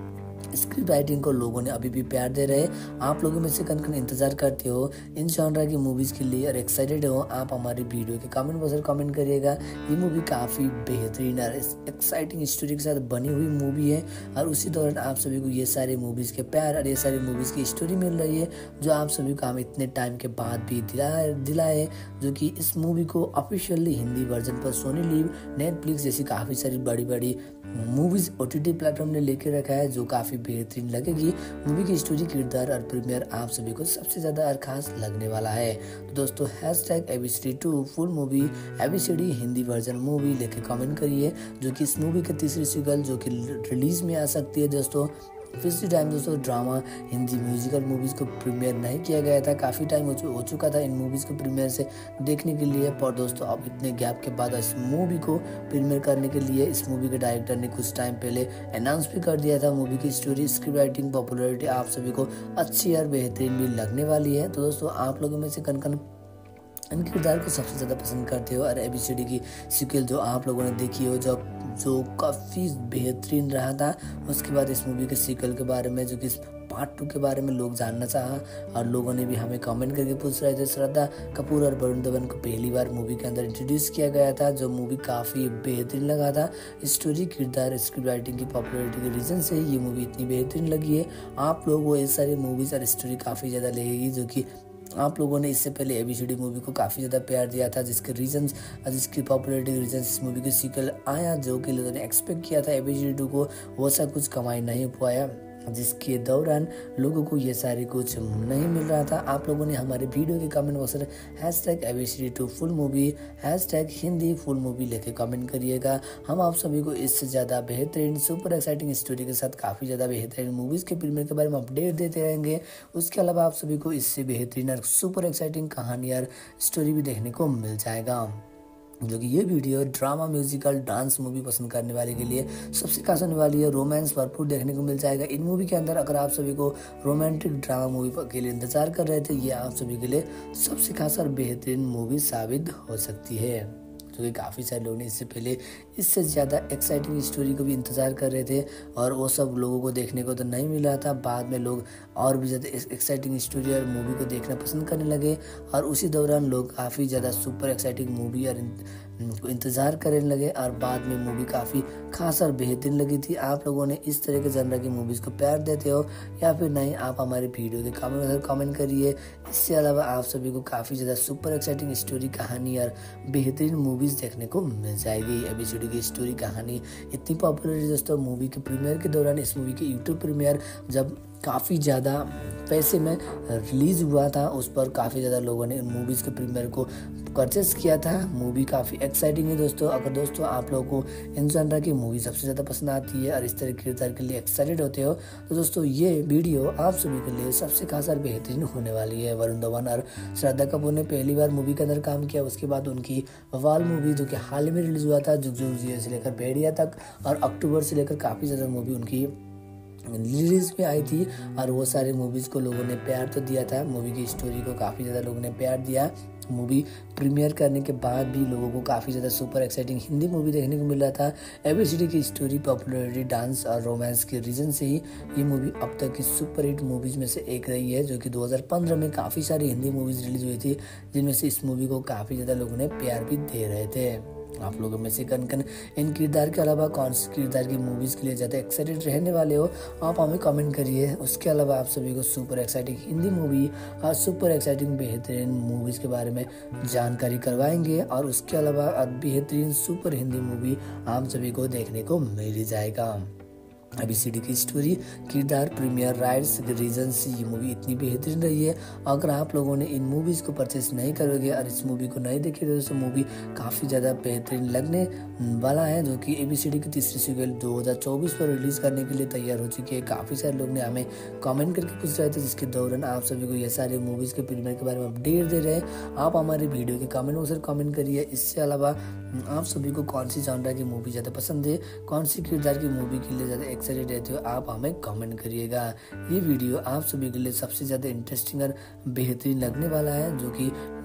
स्क्रिप्ट राइटिंग को लोगों ने अभी भी प्यार दे रहे हैं। आप लोगों में से कन कन इंतजार करते हो इन जॉनरा की मूवीज के लिए और एक्साइटेड हो, आप हमारी वीडियो के कमेंट बॉक्स में कमेंट करिएगा। ये मूवी काफ़ी बेहतरीन और एक्साइटिंग स्टोरी के साथ बनी हुई मूवी है और उसी दौरान आप सभी को ये सारे मूवीज़ के प्यार और ये सारी मूवीज़ की स्टोरी मिल रही है जो आप सभी को हम इतने टाइम के बाद भी दिला दिलाए, जो कि इस मूवी को ऑफिशियली हिंदी वर्जन पर सोनी लिव, नेटफ्लिक्स जैसी काफ़ी सारी बड़ी बड़ी movies O T T platform ने लेके रखा है, जो काफ़ी बेहतरीन लगेगी। मूवी की स्टोरी, किरदार और प्रीमियर आप सभी को सबसे ज़्यादा और खास लगने वाला है। तो दोस्तों hash tag A B C D two full movie A B C D Hindi version movie लेके कमेंट करिए, जो कि इस मूवी की तीसरी सीक्वल जो कि रिलीज में आ सकती है। दोस्तों पिछली टाइम दोस्तों ड्रामा हिंदी म्यूजिकल मूवीज़ को प्रीमियर नहीं किया गया था, काफ़ी टाइम हो, हो चुका था इन मूवीज़ को प्रीमियर से देखने के लिए, पर दोस्तों अब इतने गैप के बाद इस मूवी को प्रीमियर करने के लिए इस मूवी के डायरेक्टर ने कुछ टाइम पहले अनाउंस भी कर दिया था। मूवी की स्टोरी, स्क्रिप्ट राइटिंग, पॉपुलैरिटी आप सभी को अच्छी और बेहतरीन भी लगने वाली है। तो दोस्तों आप लोगों में से कन कन इन किरदार को सबसे ज़्यादा पसंद करते हो और ए बी सी डी की सीक्वल जो आप लोगों ने देखी हो जो जो काफ़ी बेहतरीन रहा था, उसके बाद इस मूवी के सीक्वल के बारे में जो कि पार्ट टू के बारे में लोग जानना चाहा और लोगों ने भी हमें कमेंट करके पूछ रहे थे। श्रद्धा कपूर और वरुण धवन को पहली बार मूवी के अंदर इंट्रोड्यूस किया गया था, जो मूवी काफ़ी बेहतरीन लगा था। स्टोरी, किरदार, स्क्रिप्ट राइटिंग की पॉपुलैरिटी के रीज़न से ये मूवी इतनी बेहतरीन लगी है। आप लोगों को ये सारी मूवीज़ और स्टोरी काफ़ी ज़्यादा लगेगी, जो कि आप लोगों ने इससे पहले A B C D movie को काफ़ी ज़्यादा प्यार दिया था, जिसके रीजंस और जिसकी पॉपुलैरिटी के रीजंस इस मूवी के सीक्वल आया, जो कि लोगों ने एक्सपेक्ट किया था A B C D two को वो सा कुछ कमाई नहीं पाया, जिसके दौरान लोगों को ये सारी कुछ नहीं मिल रहा था। आप लोगों ने हमारे वीडियो के कमेंट बॉक्स में hash tag A B C D two full movie hash tag Hindi full movie लेके कमेंट करिएगा। हम आप सभी को इससे ज़्यादा बेहतरीन सुपर एक्साइटिंग स्टोरी के साथ काफ़ी ज़्यादा बेहतरीन मूवीज़ के प्रीमियर के बारे में अपडेट देते रहेंगे। उसके अलावा आप सभी को इससे बेहतरीन और सुपर एक्साइटिंग कहानी और स्टोरी भी देखने को मिल जाएगा, जो कि ये video drama musical dance movie पसंद करने वाले के लिए सबसे खास होने वाली है। रोमांस भरपूर देखने को मिल जाएगा इन मूवी के अंदर। अगर आप सभी को रोमांटिक ड्रामा मूवी के लिए इंतजार कर रहे थे, ये आप सभी के लिए सबसे खास और बेहतरीन मूवी साबित हो सकती है, जो कि काफ़ी सारे लोग ने इससे पहले इससे ज़्यादा एक्साइटिंग स्टोरी को भी इंतज़ार कर रहे थे और वो सब लोगों को देखने को तो नहीं मिला था। बाद में लोग और भी ज़्यादा एक्साइटिंग स्टोरी और मूवी को देखना पसंद करने लगे और उसी दौरान लोग काफ़ी ज़्यादा सुपर एक्साइटिंग मूवी और को इंतज़ार करने लगे और बाद में मूवी काफ़ी खास और बेहतरीन लगी थी। आप लोगों ने इस तरह के जनरा की मूवीज़ को प्यार देते हो या फिर नहीं, आप हमारे वीडियो के कमेंट में कमेंट करिए। इससे अलावा आप सभी को काफ़ी ज़्यादा सुपर एक्साइटिंग स्टोरी, कहानी और बेहतरीन मूवीज़ देखने को मिल जाएगी। ए बी सी डी की स्टोरी, कहानी इतनी पॉपुलर है दोस्तों। मूवी के प्रीमियर के दौरान इस मूवी के यूट्यूब प्रीमियर जब काफ़ी ज़्यादा पैसे में रिलीज़ हुआ था, उस पर काफ़ी ज़्यादा लोगों ने मूवीज़ के प्रीमियर को परचेस किया था। मूवी काफ़ी एक्साइटिंग है दोस्तों। अगर दोस्तों आप लोगों को इन जनरा की मूवी सबसे ज़्यादा पसंद आती है और इस तरह के किरदार के लिए एक्साइटेड होते हो, तो दोस्तों ये वीडियो आप सभी के लिए सबसे खास और बेहतरीन होने वाली है। वरुण धवन और श्रद्धा कपूर ने पहली बार मूवी के अंदर काम किया, उसके बाद उनकी वाल मूवी जो कि हाल ही में रिलीज़ हुआ था, जुग जुग जिए से लेकर भेड़िया तक, और अक्टूबर से लेकर काफ़ी ज़्यादा मूवी उनकी रिलीज में आई थी और वो सारे मूवीज़ को लोगों ने प्यार तो दिया था। मूवी की स्टोरी को काफ़ी ज़्यादा लोगों ने प्यार दिया। मूवी प्रीमियर करने के बाद भी लोगों को काफ़ी ज़्यादा सुपर एक्साइटिंग हिंदी मूवी देखने को मिल रहा था। ए बी सी डी की स्टोरी, पॉपुलैरिटी, डांस और रोमांस के रीज़न से ही ये मूवी अब तक की सुपर हिट मूवीज़ में से एक रही है, जो कि दो हज़ार पंद्रह में काफ़ी सारी हिंदी मूवीज़ रिलीज़ हुई थी, जिनमें से इस मूवी को काफ़ी ज़्यादा लोगों ने प्यार भी दे रहे थे। आप लोगों में से कन कन इन किरदार के अलावा कौन सी किरदार की मूवीज़ के लिए ज़्यादा एक्साइटेड रहने वाले हो, आप हमें कमेंट करिए। उसके अलावा आप सभी को सुपर एक्साइटिंग हिंदी मूवी और सुपर एक्साइटिंग बेहतरीन मूवीज़ के बारे में जानकारी करवाएंगे और उसके अलावा बेहतरीन सुपर हिंदी मूवी आप सभी को देखने को मिल जाएगा। ए बी सी डी की स्टोरी, किरदार, प्रीमियर राइट्स के रीजन से ये मूवी इतनी बेहतरीन रही है। अगर आप लोगों ने इन मूवीज़ को परचेस नहीं करोगे और इस मूवी को नहीं देखे तो मूवी काफ़ी ज़्यादा बेहतरीन लगने वाला है, जो कि ए बी सी डी की तीसरी सीक्वल दो हज़ार चौबीस पर रिलीज़ करने के लिए तैयार हो चुकी है। काफ़ी सारे लोग ने हमें कमेंट करके पूछ रहे थे, जिसके दौरान आप सभी को ये सारे मूवीज़ के प्रीमियर के बारे में अपडेट दे रहे हैं। आप हमारे वीडियो के कमेंट बॉक्स में कमेंट करिए। इससे अलावा आप सभी को कौन सी जॉनरा की मूवी ज़्यादा पसंद है, कौन सी किरदार की मूवी के लिए ज़्यादा एक्साइटेड रहते हो, आप हमें कमेंट करिएगा। ये वीडियो आप सभी के लिए सबसे ज़्यादा इंटरेस्टिंग और बेहतरीन लगने वाला है, जो कि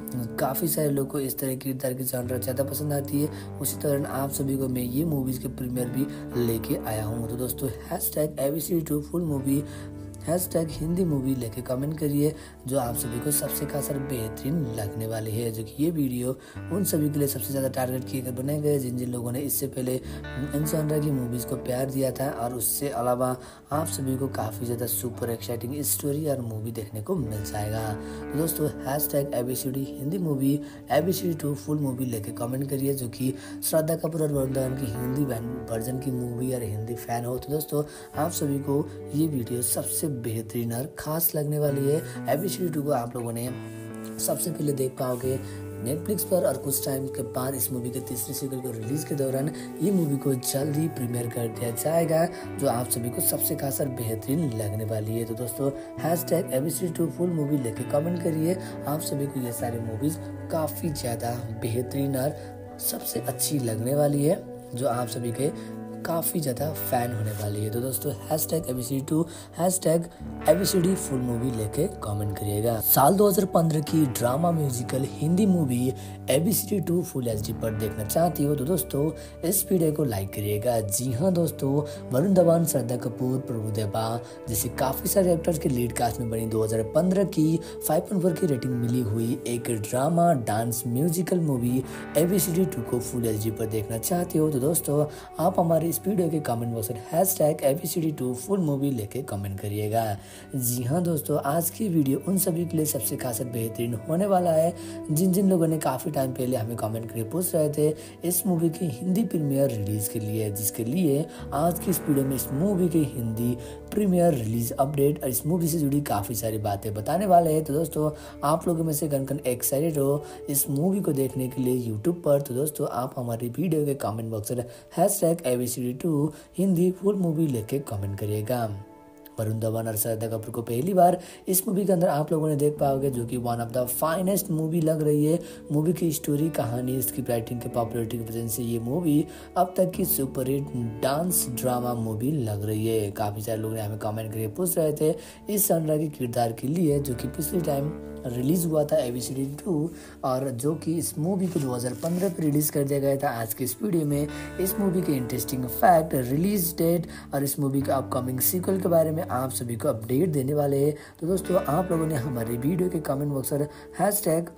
काफ़ी सारे लोग को इस तरह की किरदार की जॉनर ज़्यादा पसंद आती है। उसी तरह आप सभी को मैं ये मूवीज़ के प्रीमियर भी लेके आया हूँ। तो दोस्तों hash tag A B C D two full movie hash tag Hindi movie लेके कमेंट करिए जो आप सभी को सबसे खास और बेहतरीन लगने वाली है। जो कि ये वीडियो उन सभी के लिए सबसे ज़्यादा टारगेट किए गए बनाए गए जिन जिन लोगों ने इससे पहले इन जॉनर की मूवीज़ को प्यार दिया था, और उससे अलावा आप सभी को काफ़ी ज़्यादा सुपर एक्साइटिंग स्टोरी और मूवी देखने को मिल जाएगा। तो दोस्तों hash tag A B C D Hindi movie A B C D two full movie लेके कमेंट करिए जो कि श्रद्धा कपूर और वरुण धवन की हिंदी वर्जन की मूवी और हिंदी फैन हो। तो दोस्तों आप सभी को ये वीडियो सबसे बेहतरीन और खास लगने वाली है। A B C D two को आप लोगों ने सबसे पहले देख पाओगे नेटफ्लिक्स पर, और कुछ टाइम के बाद इस मूवी के तीसरे सीक्वल को रिलीज के दौरान ये मूवी को जल्द ही प्रीमियर कर दिया जाएगा जो आप सभी को सबसे खास और बेहतरीन लगने वाली है। तो दोस्तों hash tag A B C D two full movie लेके कमेंट करिए। आप सभी को ये सारी मूवीज काफ़ी ज़्यादा बेहतरीन और सबसे अच्छी लगने वाली है जो आप सभी के काफ़ी ज़्यादा फैन होने वाली है। तो दोस्तों hash tag A B C D two hash tag A B C D full movie लेके कमेंट करिएगा। साल दो हज़ार पंद्रह की drama musical Hindi movie A B C D two full H D पर देखना चाहती हो तो दोस्तों इस वीडियो को लाइक करिएगा। जी हाँ दोस्तों, वरुण धवन, श्रद्धा कपूर, प्रभुदेवा जैसे काफ़ी सारे एक्टर्स के लीड कास्ट में बनी दो हज़ार पंद्रह की फाइव पॉइंट फोर की रेटिंग मिली हुई एक drama dance musical movie A B C D two को फुल एच डी पर देखना चाहती हो तो दोस्तों आप हमारे इस वीडियो के कमेंट बॉक्स में hash tag A B C D two full movie लेके कमेंट करिएगा। जी हाँ दोस्तों, आज की वीडियो उन सभी के लिए सबसे खास बेहतरीन होने वाला है जिन जिन लोगों ने काफ़ी टाइम पहले हमें कमेंट करके पूछ रहे थे इस मूवी की हिंदी प्रीमियर रिलीज के लिए, जिसके लिए आज की इस वीडियो में इस मूवी की हिंदी प्रीमियर रिलीज अपडेट और इस मूवी से जुड़ी काफ़ी सारी बातें बताने वाले हैं। तो दोस्तों आप लोगों में से कन कन एक्साइटेड हो इस मूवी को देखने के लिए यूट्यूब पर, तो दोस्तों आप हमारी वीडियो के कमेंट बॉक्स में hash tag A B C D two Hindi full movie लेके कमेंट करिएगा। वरुण धवन और श्रद्धा कपूर को पहली बार इस मूवी के अंदर आप लोगों ने देख पाओगे जो कि one of the finest movie लग रही है। मूवी की स्टोरी, कहानी, इसकी राइटिंग के पॉपुलरिटी की वजह से ये मूवी अब तक की super hit dance drama movie लग रही है। काफ़ी सारे लोग ने हमें कमेंट करके पूछ रहे थे इस सनरा के किरदार के लिए जो कि पिछले टाइम रिलीज हुआ था A B C D two, और जो कि इस मूवी को दो हज़ार पंद्रह पे रिलीज कर दिया गया था। आज के इस वीडियो में इस मूवी के इंटरेस्टिंग फैक्ट, रिलीज डेट और इस मूवी का अपकमिंग सीक्वल के बारे में आप सभी को अपडेट देने वाले हैं। तो दोस्तों आप लोगों ने हमारे वीडियो के कमेंट बॉक्स पर hash tag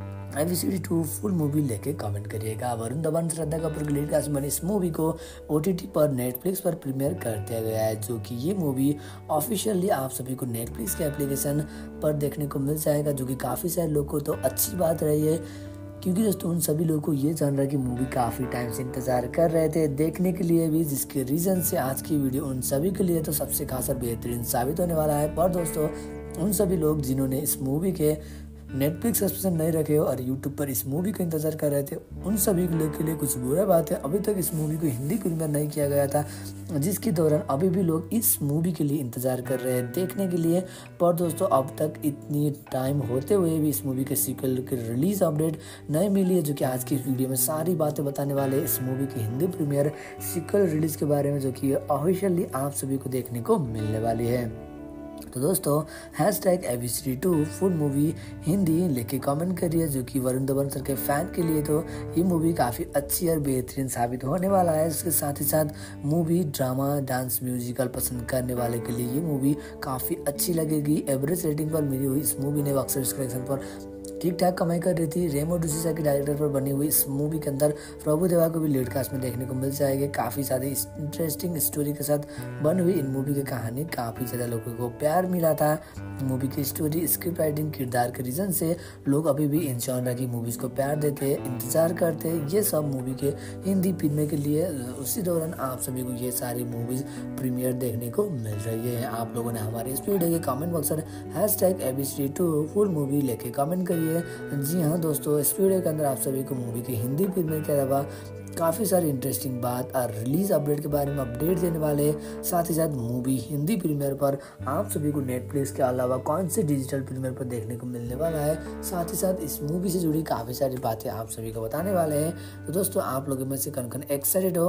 A B C D two full movie लेके कमेंट करिएगा। वरुण धवन, श्रद्धा कपूर की लीड कास्ट में इस मूवी को ओ टी टी पर नेटफ्लिक्स पर प्रीमियर कर दिया गया है जो कि ये मूवी ऑफिशियली आप सभी को नेटफ्लिक्स के एप्लीकेशन पर देखने को मिल जाएगा जो कि काफ़ी सारे लोगों को तो अच्छी बात रही है क्योंकि दोस्तों उन सभी लोगों को ये जॉनर की मूवी काफ़ी टाइम से इंतज़ार कर रहे थे देखने के लिए भी, जिसके रीज़न से आज की वीडियो उन सभी के लिए तो सबसे खास और बेहतरीन साबित होने वाला है। पर दोस्तों उन सभी लोग जिन्होंने इस मूवी के नेटफ्लिक्स सब्सक्रिप्शन नहीं रखे हो और यूट्यूब पर इस मूवी का इंतजार कर रहे थे उन सभी के लिए कुछ बुरा बात है, अभी तक इस मूवी को हिंदी प्रीमियर नहीं किया गया था जिसके दौरान अभी भी लोग इस मूवी के लिए इंतजार कर रहे हैं देखने के लिए। पर दोस्तों अब तक इतनी टाइम होते हुए भी इस मूवी के सीक्वल की रिलीज अपडेट नहीं मिली है जो कि आज की इस वीडियो में सारी बातें बताने वाले हैं इस मूवी की हिंदी प्रीमियर सीक्वल रिलीज के बारे में जो कि ऑफिशियली आप सभी को देखने को मिलने वाली है। तो दोस्तों hash tag A B C D two full movie Hindi लेके कमेंट करिए जो कि वरुण धवन सर के फैन के लिए तो ये मूवी काफ़ी अच्छी और बेहतरीन साबित होने वाला है। इसके साथ ही साथ मूवी ड्रामा डांस म्यूजिकल पसंद करने वाले के लिए ये मूवी काफ़ी अच्छी लगेगी। एवरेज रेटिंग पर मिली हुई इस मूवी ने बॉक्स ऑफिस कलेक्शन पर ठीक ठाक कमाई कर रही थी। रेमो डिसूजा के डायरेक्टर पर बनी हुई इस मूवी के अंदर प्रभुदेवा को भी लीड कास्ट में देखने को मिल जाएगी। काफ़ी ज़्यादा इंटरेस्टिंग स्टोरी के साथ बनी हुई इन मूवी की कहानी काफ़ी ज़्यादा लोगों को प्यार मिला था। मूवी की स्टोरी, स्क्रिप्ट राइटिंग, किरदार के रीज़न से लोग अभी भी इन जॉनर की मूवीज़ को प्यार देते, इंतज़ार करते ये सब मूवी के हिंदी प्रीमियर के लिए। उसी दौरान आप सभी को ये सारी मूवीज़ प्रीमियर देखने को मिल रही है। आप लोगों ने हमारे इस वीडियो के कमेंट बॉक्स में hash tag A B C D two full movie लेके कमेंट करिए। जी हाँ दोस्तों, इस वीडियो के अंदर आप सभी को मूवी की हिंदी प्रीमियर के अलावा काफ़ी सारी इंटरेस्टिंग बात और रिलीज अपडेट के बारे में अपडेट देने वाले, साथ ही साथ मूवी हिंदी प्रीमियर पर आप सभी को नेटफ्लिक्स के अलावा कौन से डिजिटल प्रीमियर पर देखने को मिलने वाला है, साथ ही साथ इस मूवी से जुड़ी काफ़ी सारी बातें आप सभी को बताने वाले हैं। तो दोस्तों आप लोगों में से कौन कौन एक्साइटेड हो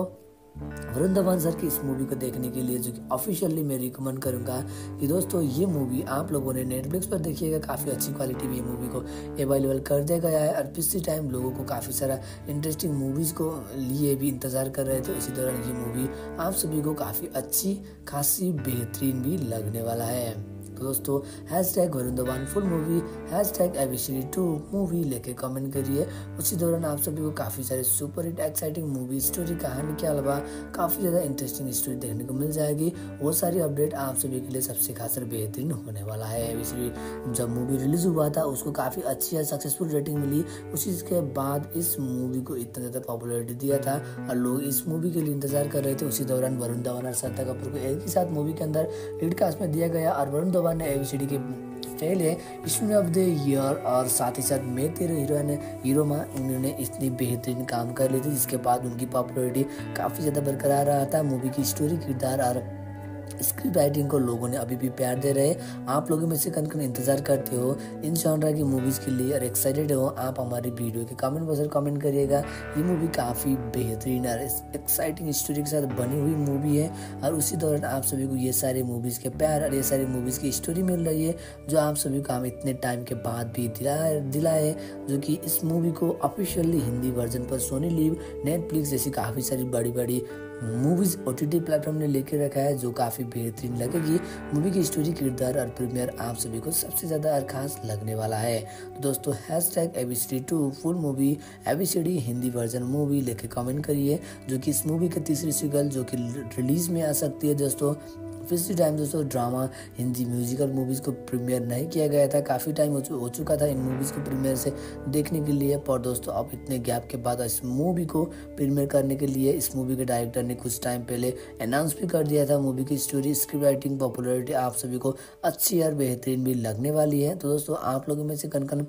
वरुण धवन सर की इस मूवी को देखने के लिए जो कि ऑफिशियली मैं रिकमेंड करूंगा कि दोस्तों ये मूवी आप लोगों ने नेटफ्लिक्स पर देखिएगा। काफ़ी अच्छी क्वालिटी में ये मूवी को अवेलेबल कर दिया गया है और पिछले टाइम लोगों को काफ़ी सारा इंटरेस्टिंग मूवीज़ को लिए भी इंतज़ार कर रहे थे। इसी दौरान ये मूवी आप सभी को काफ़ी अच्छी खासी बेहतरीन भी लगने वाला है। तो दोस्तों hash tag Varun Dhawan full movie, hash tag ABCD two movie लेके कमेंट करिए। उसी दौरान आप सभी को काफ़ी सारे super hit exciting movie story कहानी के अलावा काफ़ी ज़्यादा इंटरेस्टिंग स्टोरी देखने को मिल जाएगी। वो सारी अपडेट आप सभी के लिए सबसे खास और बेहतरीन होने वाला है। एबीसीडी जब मूवी रिलीज हुआ था उसको काफ़ी अच्छी और सक्सेसफुल रेटिंग मिली। उसी के बाद इस मूवी को इतना ज़्यादा पॉपुलरिटी दिया था और लोग इस मूवी के लिए इंतजार कर रहे थे। उसी दौरान वरुण धवन और श्रद्धा कपूर को एक ही साथ मूवी के अंदर लीड कास्ट में दिया गया और वरुण धवन ने एबीसीडी के पहले स्टूडेंट ऑफ द ईयर और साथ ही साथ मैं तेरे हीरोइन हीरो में उन्होंने इतनी बेहतरीन काम कर ली थी, जिसके बाद उनकी पॉपुलरिटी काफ़ी ज़्यादा बरकरार रहा था। मूवी की स्टोरी, किरदार और स्क्रिप्ट राइटिंग को लोगों ने अभी भी प्यार दे रहे हैं। आप लोगों में से कन कन इंतजार करते हो इन जॉनरा की मूवीज़ के लिए और एक्साइटेड हो, आप हमारी वीडियो के कमेंट बॉक्स में कमेंट करिएगा। ये मूवी काफ़ी बेहतरीन और एक्साइटिंग स्टोरी के साथ बनी हुई मूवी है और उसी दौरान आप सभी को ये सारे मूवीज़ के प्यार और ये सारी मूवीज़ की स्टोरी मिल रही है जो आप सभी को हम इतने टाइम के बाद भी दिलाए दिलाए जो कि इस मूवी को ऑफिशियली हिंदी वर्जन पर सोनी लिव, नेटफ्लिक्स जैसी काफ़ी सारी बड़ी बड़ी मूवीज़ ओटीटी प्लेटफॉर्म ने लेके रखा है जो काफ़ी बेहतरीन लगेगी। मूवी की स्टोरी, किरदार और प्रीमियर आप सभी को सबसे ज़्यादा और खास लगने वाला है। तो दोस्तों hash tag ABCD two full movie, ABCD Hindi version movie लेके कमेंट करिए जो कि इस मूवी की तीसरी सीक्वल जो कि रिलीज़ में आ सकती है। दोस्तों पिछले टाइम दोस्तों ड्रामा हिंदी म्यूजिकल मूवीज़ को प्रीमियर नहीं किया गया था, काफ़ी टाइम हो, हो चुका था इन मूवीज़ को प्रीमियर से देखने के लिए। पर दोस्तों अब इतने गैप के बाद इस मूवी को प्रीमियर करने के लिए इस मूवी के डायरेक्टर ने कुछ टाइम पहले अनाउंस भी कर दिया था। मूवी की स्टोरी, स्क्रिप्ट राइटिंग, पॉपुलरिटी आप सभी को अच्छी और बेहतरीन भी लगने वाली है। तो दोस्तों आप लोगों में से कन कन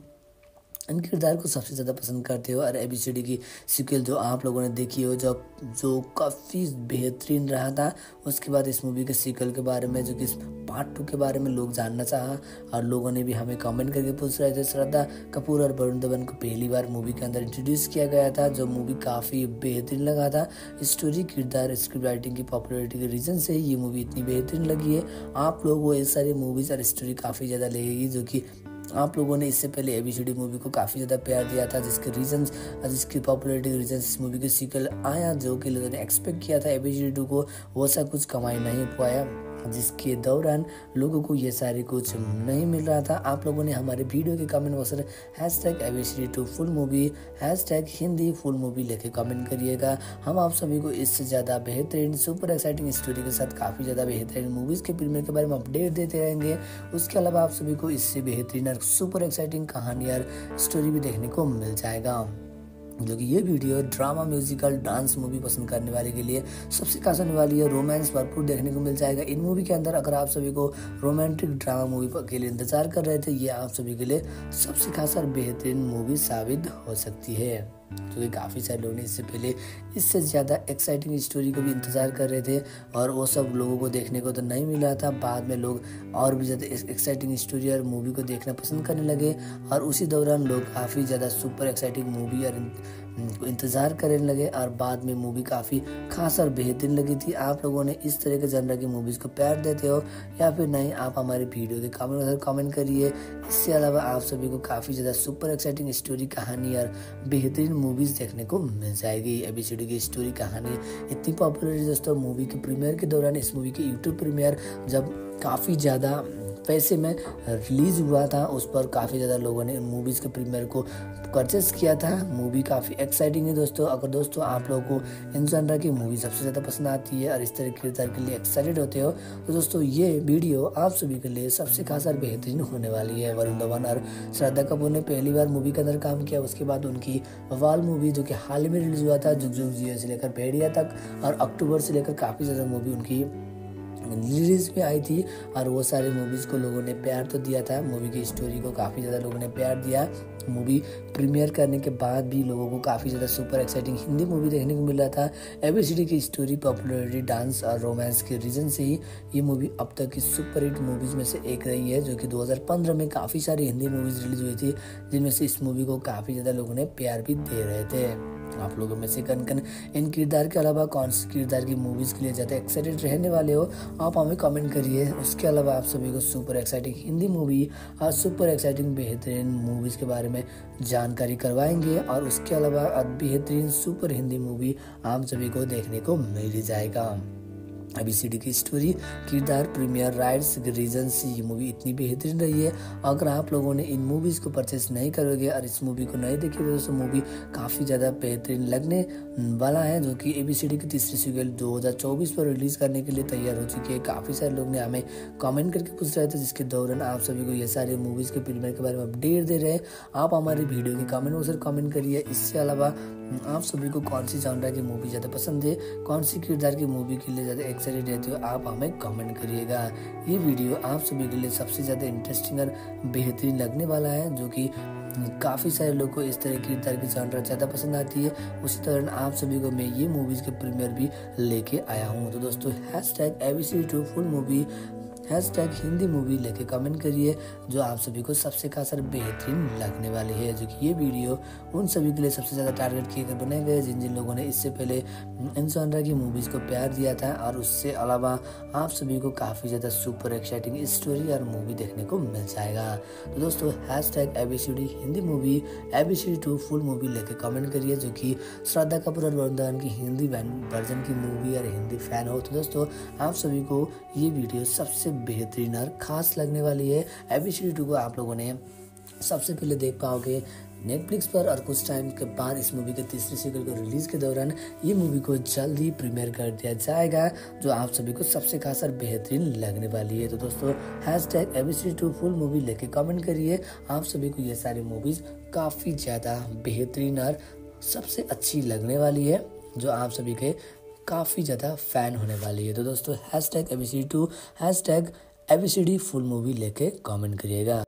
इन किरदार को सबसे ज़्यादा पसंद करते हो और एबीसीडी की सीक्वल जो आप लोगों ने देखी हो जो जो काफ़ी बेहतरीन रहा था, उसके बाद इस मूवी के सीक्वल के बारे में जो कि पार्ट टू के बारे में लोग जानना चाहा और लोगों ने भी हमें कमेंट करके पूछ रहे थे। श्रद्धा कपूर और वरुण धवन को पहली बार मूवी के अंदर इंट्रोड्यूस किया गया था जो मूवी काफ़ी बेहतरीन लगा था। स्टोरी, किरदार, स्क्रिप्ट राइटिंग की पॉपुलरिटी के रीज़न से ये मूवी इतनी बेहतरीन लगी है। आप लोगों को ये सारी मूवीज़ और स्टोरी काफ़ी ज़्यादा लगेगी जो कि आप लोगों ने इससे पहले एबीसीडी मूवी को काफ़ी ज़्यादा प्यार दिया था, जिसके रीजंस जिसकी पॉपुलरिटी के रीजंस इस मूवी के सीक्वल आया जो कि लोगों ने एक्सपेक्ट किया था एबीसीडी टू को वो सा कुछ कमाई नहीं पाया, जिसके दौरान लोगों को ये सारी कुछ नहीं मिल रहा था। आप लोगों ने हमारे वीडियो के कमेंट बॉक्स में hash tag ABCD two full movie, hash tag Hindi full movie लेके कमेंट करिएगा। हम आप सभी को इससे ज़्यादा बेहतरीन सुपर एक्साइटिंग स्टोरी के साथ काफ़ी ज़्यादा बेहतरीन मूवीज़ के प्रीमियर के बारे में अपडेट देते रहेंगे। उसके अलावा आप सभी को इससे बेहतरीन और सुपर एक्साइटिंग कहानी और स्टोरी भी देखने को मिल जाएगा जो कि ये video drama musical dance movie पसंद करने वाले के लिए सबसे खास होने वाली है। रोमांस भरपूर देखने को मिल जाएगा इन मूवी के अंदर। अगर आप सभी को रोमांटिक ड्रामा मूवी के लिए इंतजार कर रहे थे, ये आप सभी के लिए सबसे खास और बेहतरीन मूवी साबित हो सकती है क्योंकि काफ़ी सारे लोग ने इससे पहले इससे ज़्यादा एक्साइटिंग स्टोरी को भी इंतज़ार कर रहे थे और वो सब लोगों को देखने को तो नहीं मिला था। बाद में लोग और भी ज़्यादा एक्साइटिंग स्टोरी और मूवी को देखना पसंद करने लगे और उसी दौरान लोग काफ़ी ज़्यादा सुपर एक्साइटिंग मूवी और इंतज़ार करने लगे और बाद में मूवी काफ़ी खास और बेहतरीन लगी थी। आप लोगों ने इस तरह के जनर की मूवीज़ को प्यार देते हो या फिर नहीं, आप हमारे वीडियो के कमेंट में कमेंट करिए। इसके अलावा आप सभी को काफ़ी ज़्यादा सुपर एक्साइटिंग स्टोरी, कहानी और बेहतरीन मूवीज़ देखने को मिल जाएगी। एबीसीडी की स्टोरी, कहानी इतनी पॉपुलर है दोस्तों। मूवी के प्रीमियर के दौरान इस मूवी की यूट्यूब प्रीमियर जब काफ़ी ज़्यादा पैसे में रिलीज़ हुआ था, उस पर काफ़ी ज़्यादा लोगों ने मूवीज़ के प्रीमियर को परचेस किया था। मूवी काफ़ी एक्साइटिंग है दोस्तों। अगर दोस्तों आप लोगों को इन जॉनरा की मूवी सबसे ज़्यादा पसंद आती है और इस तरह के किरदार के लिए एक्साइटेड होते हो तो दोस्तों ये वीडियो आप सभी के लिए सबसे खास और बेहतरीन होने वाली है। वरुण धवन और श्रद्धा कपूर ने पहली बार मूवी के अंदर काम किया, उसके बाद उनकी वाल मूवी जो कि हाल ही में रिलीज़ हुआ था, जुग जुग जियो से लेकर भेड़िया तक, और अक्टूबर से लेकर काफ़ी ज़्यादा मूवी उनकी रिलीज में आई थी और वो सारे मूवीज़ को लोगों ने प्यार तो दिया था। मूवी की स्टोरी को काफ़ी ज़्यादा लोगों ने प्यार दिया। मूवी प्रीमियर करने के बाद भी लोगों को काफ़ी ज़्यादा सुपर एक्साइटिंग हिंदी मूवी देखने को मिल रहा था। एबीसीडी की स्टोरी, पॉपुलरिटी, डांस और रोमांस के रीज़न से ही ये मूवी अब तक की सुपर हिट मूवीज़ में से एक रही है जो कि दो हज़ार पंद्रह में काफ़ी सारी हिंदी मूवीज़ रिलीज हुई थी जिनमें से इस मूवी को काफ़ी ज़्यादा लोगों ने प्यार भी दे रहे थे। आप लोगों में से कन कन इन किरदार के अलावा कौन सी किरदार की मूवीज़ के लिए ज़्यादा एक्साइटेड रहने वाले हो, आप हमें कमेंट करिए। उसके अलावा आप सभी को सुपर एक्साइटिंग हिंदी मूवी और सुपर एक्साइटिंग बेहतरीन मूवीज़ के बारे में जानकारी करवाएंगे, और उसके अलावा बेहतरीन सुपर हिंदी मूवी आप सभी को देखने को मिल जाएगा। एबीसीडी की स्टोरी, किरदार, प्रीमियर राइट्स, रीजंस, ये मूवी इतनी बेहतरीन रही है। अगर आप लोगों ने इन मूवीज़ को परचेस नहीं करोगे और इस मूवी को नहीं देखी तो दोस्तों मूवी काफ़ी ज़्यादा बेहतरीन लगने वाला है, जो कि एबीसीडी की तीसरी सीक्वल दो हज़ार चौबीस पर रिलीज़ करने के लिए तैयार हो चुकी है। काफ़ी सारे लोग ने हमें कमेंट करके पूछ रहे थे, जिसके दौरान आप सभी को ये सारे मूवीज़ के प्रीमियर के बारे में अपडेट दे रहे हैं। आप हमारी वीडियो के कमेंट बॉक्स में कमेंट करिए। इससे अलावा आप सभी को कौन सी जॉनर की मूवी ज़्यादा पसंद है, कौन सी किरदार की मूवी के लिए ज़्यादा एक्साइटेड रहते हो, आप हमें कमेंट करिएगा। ये वीडियो आप सभी के लिए सबसे ज़्यादा इंटरेस्टिंग और बेहतरीन लगने वाला है, जो कि काफ़ी सारे लोग को इस तरह की किरदार की जॉनर ज़्यादा पसंद आती है। उसी तरह आप सभी को मैं ये मूवीज़ के प्रीमियर भी लेके आया हूँ। तो दोस्तों hash tag ABCD two full movie, hash tag Hindi movie लेके कमेंट करिए, जो आप सभी को सबसे खास और बेहतरीन लगने वाली है। जो कि ये वीडियो उन सभी के लिए सबसे ज़्यादा टारगेट किए कर बनाए गए जिन जिन लोगों ने इससे पहले इन जॉनर की मूवीज़ को प्यार दिया था, और उससे अलावा आप सभी को काफ़ी ज़्यादा सुपर एक्साइटिंग स्टोरी और मूवी देखने को मिल जाएगा। तो दोस्तों hash tag ABCD Hindi movie, ABCD two full movie लेके कमेंट करिए, जो कि श्रद्धा कपूर और वरुण धवन की हिंदी वर्जन की मूवी और हिंदी फैन हो तो दोस्तों आप सभी को ये वीडियो सबसे बेहतरीन और खास लगने वाली है। एबीसीडी टू को आप लोगों ने सबसे पहले देख पाओगे नेटफ्लिक्स पर, और कुछ टाइम के बाद इस मूवी के तीसरी सीक्वल को रिलीज के दौरान ये मूवी को जल्द ही प्रीमियर कर दिया जाएगा, जो आप सभी को सबसे खास और बेहतरीन लगने वाली है। तो दोस्तों hash tag ABCD two full movie लेके कमेंट करिए। आप सभी को ये सारी मूवीज काफ़ी ज़्यादा बेहतरीन और सबसे अच्छी लगने वाली है, जो आप सभी के काफ़ी ज़्यादा फैन होने वाली है। तो दोस्तों hash tag ABCD two, hash tag ABCD full movie लेके कमेंट करिएगा।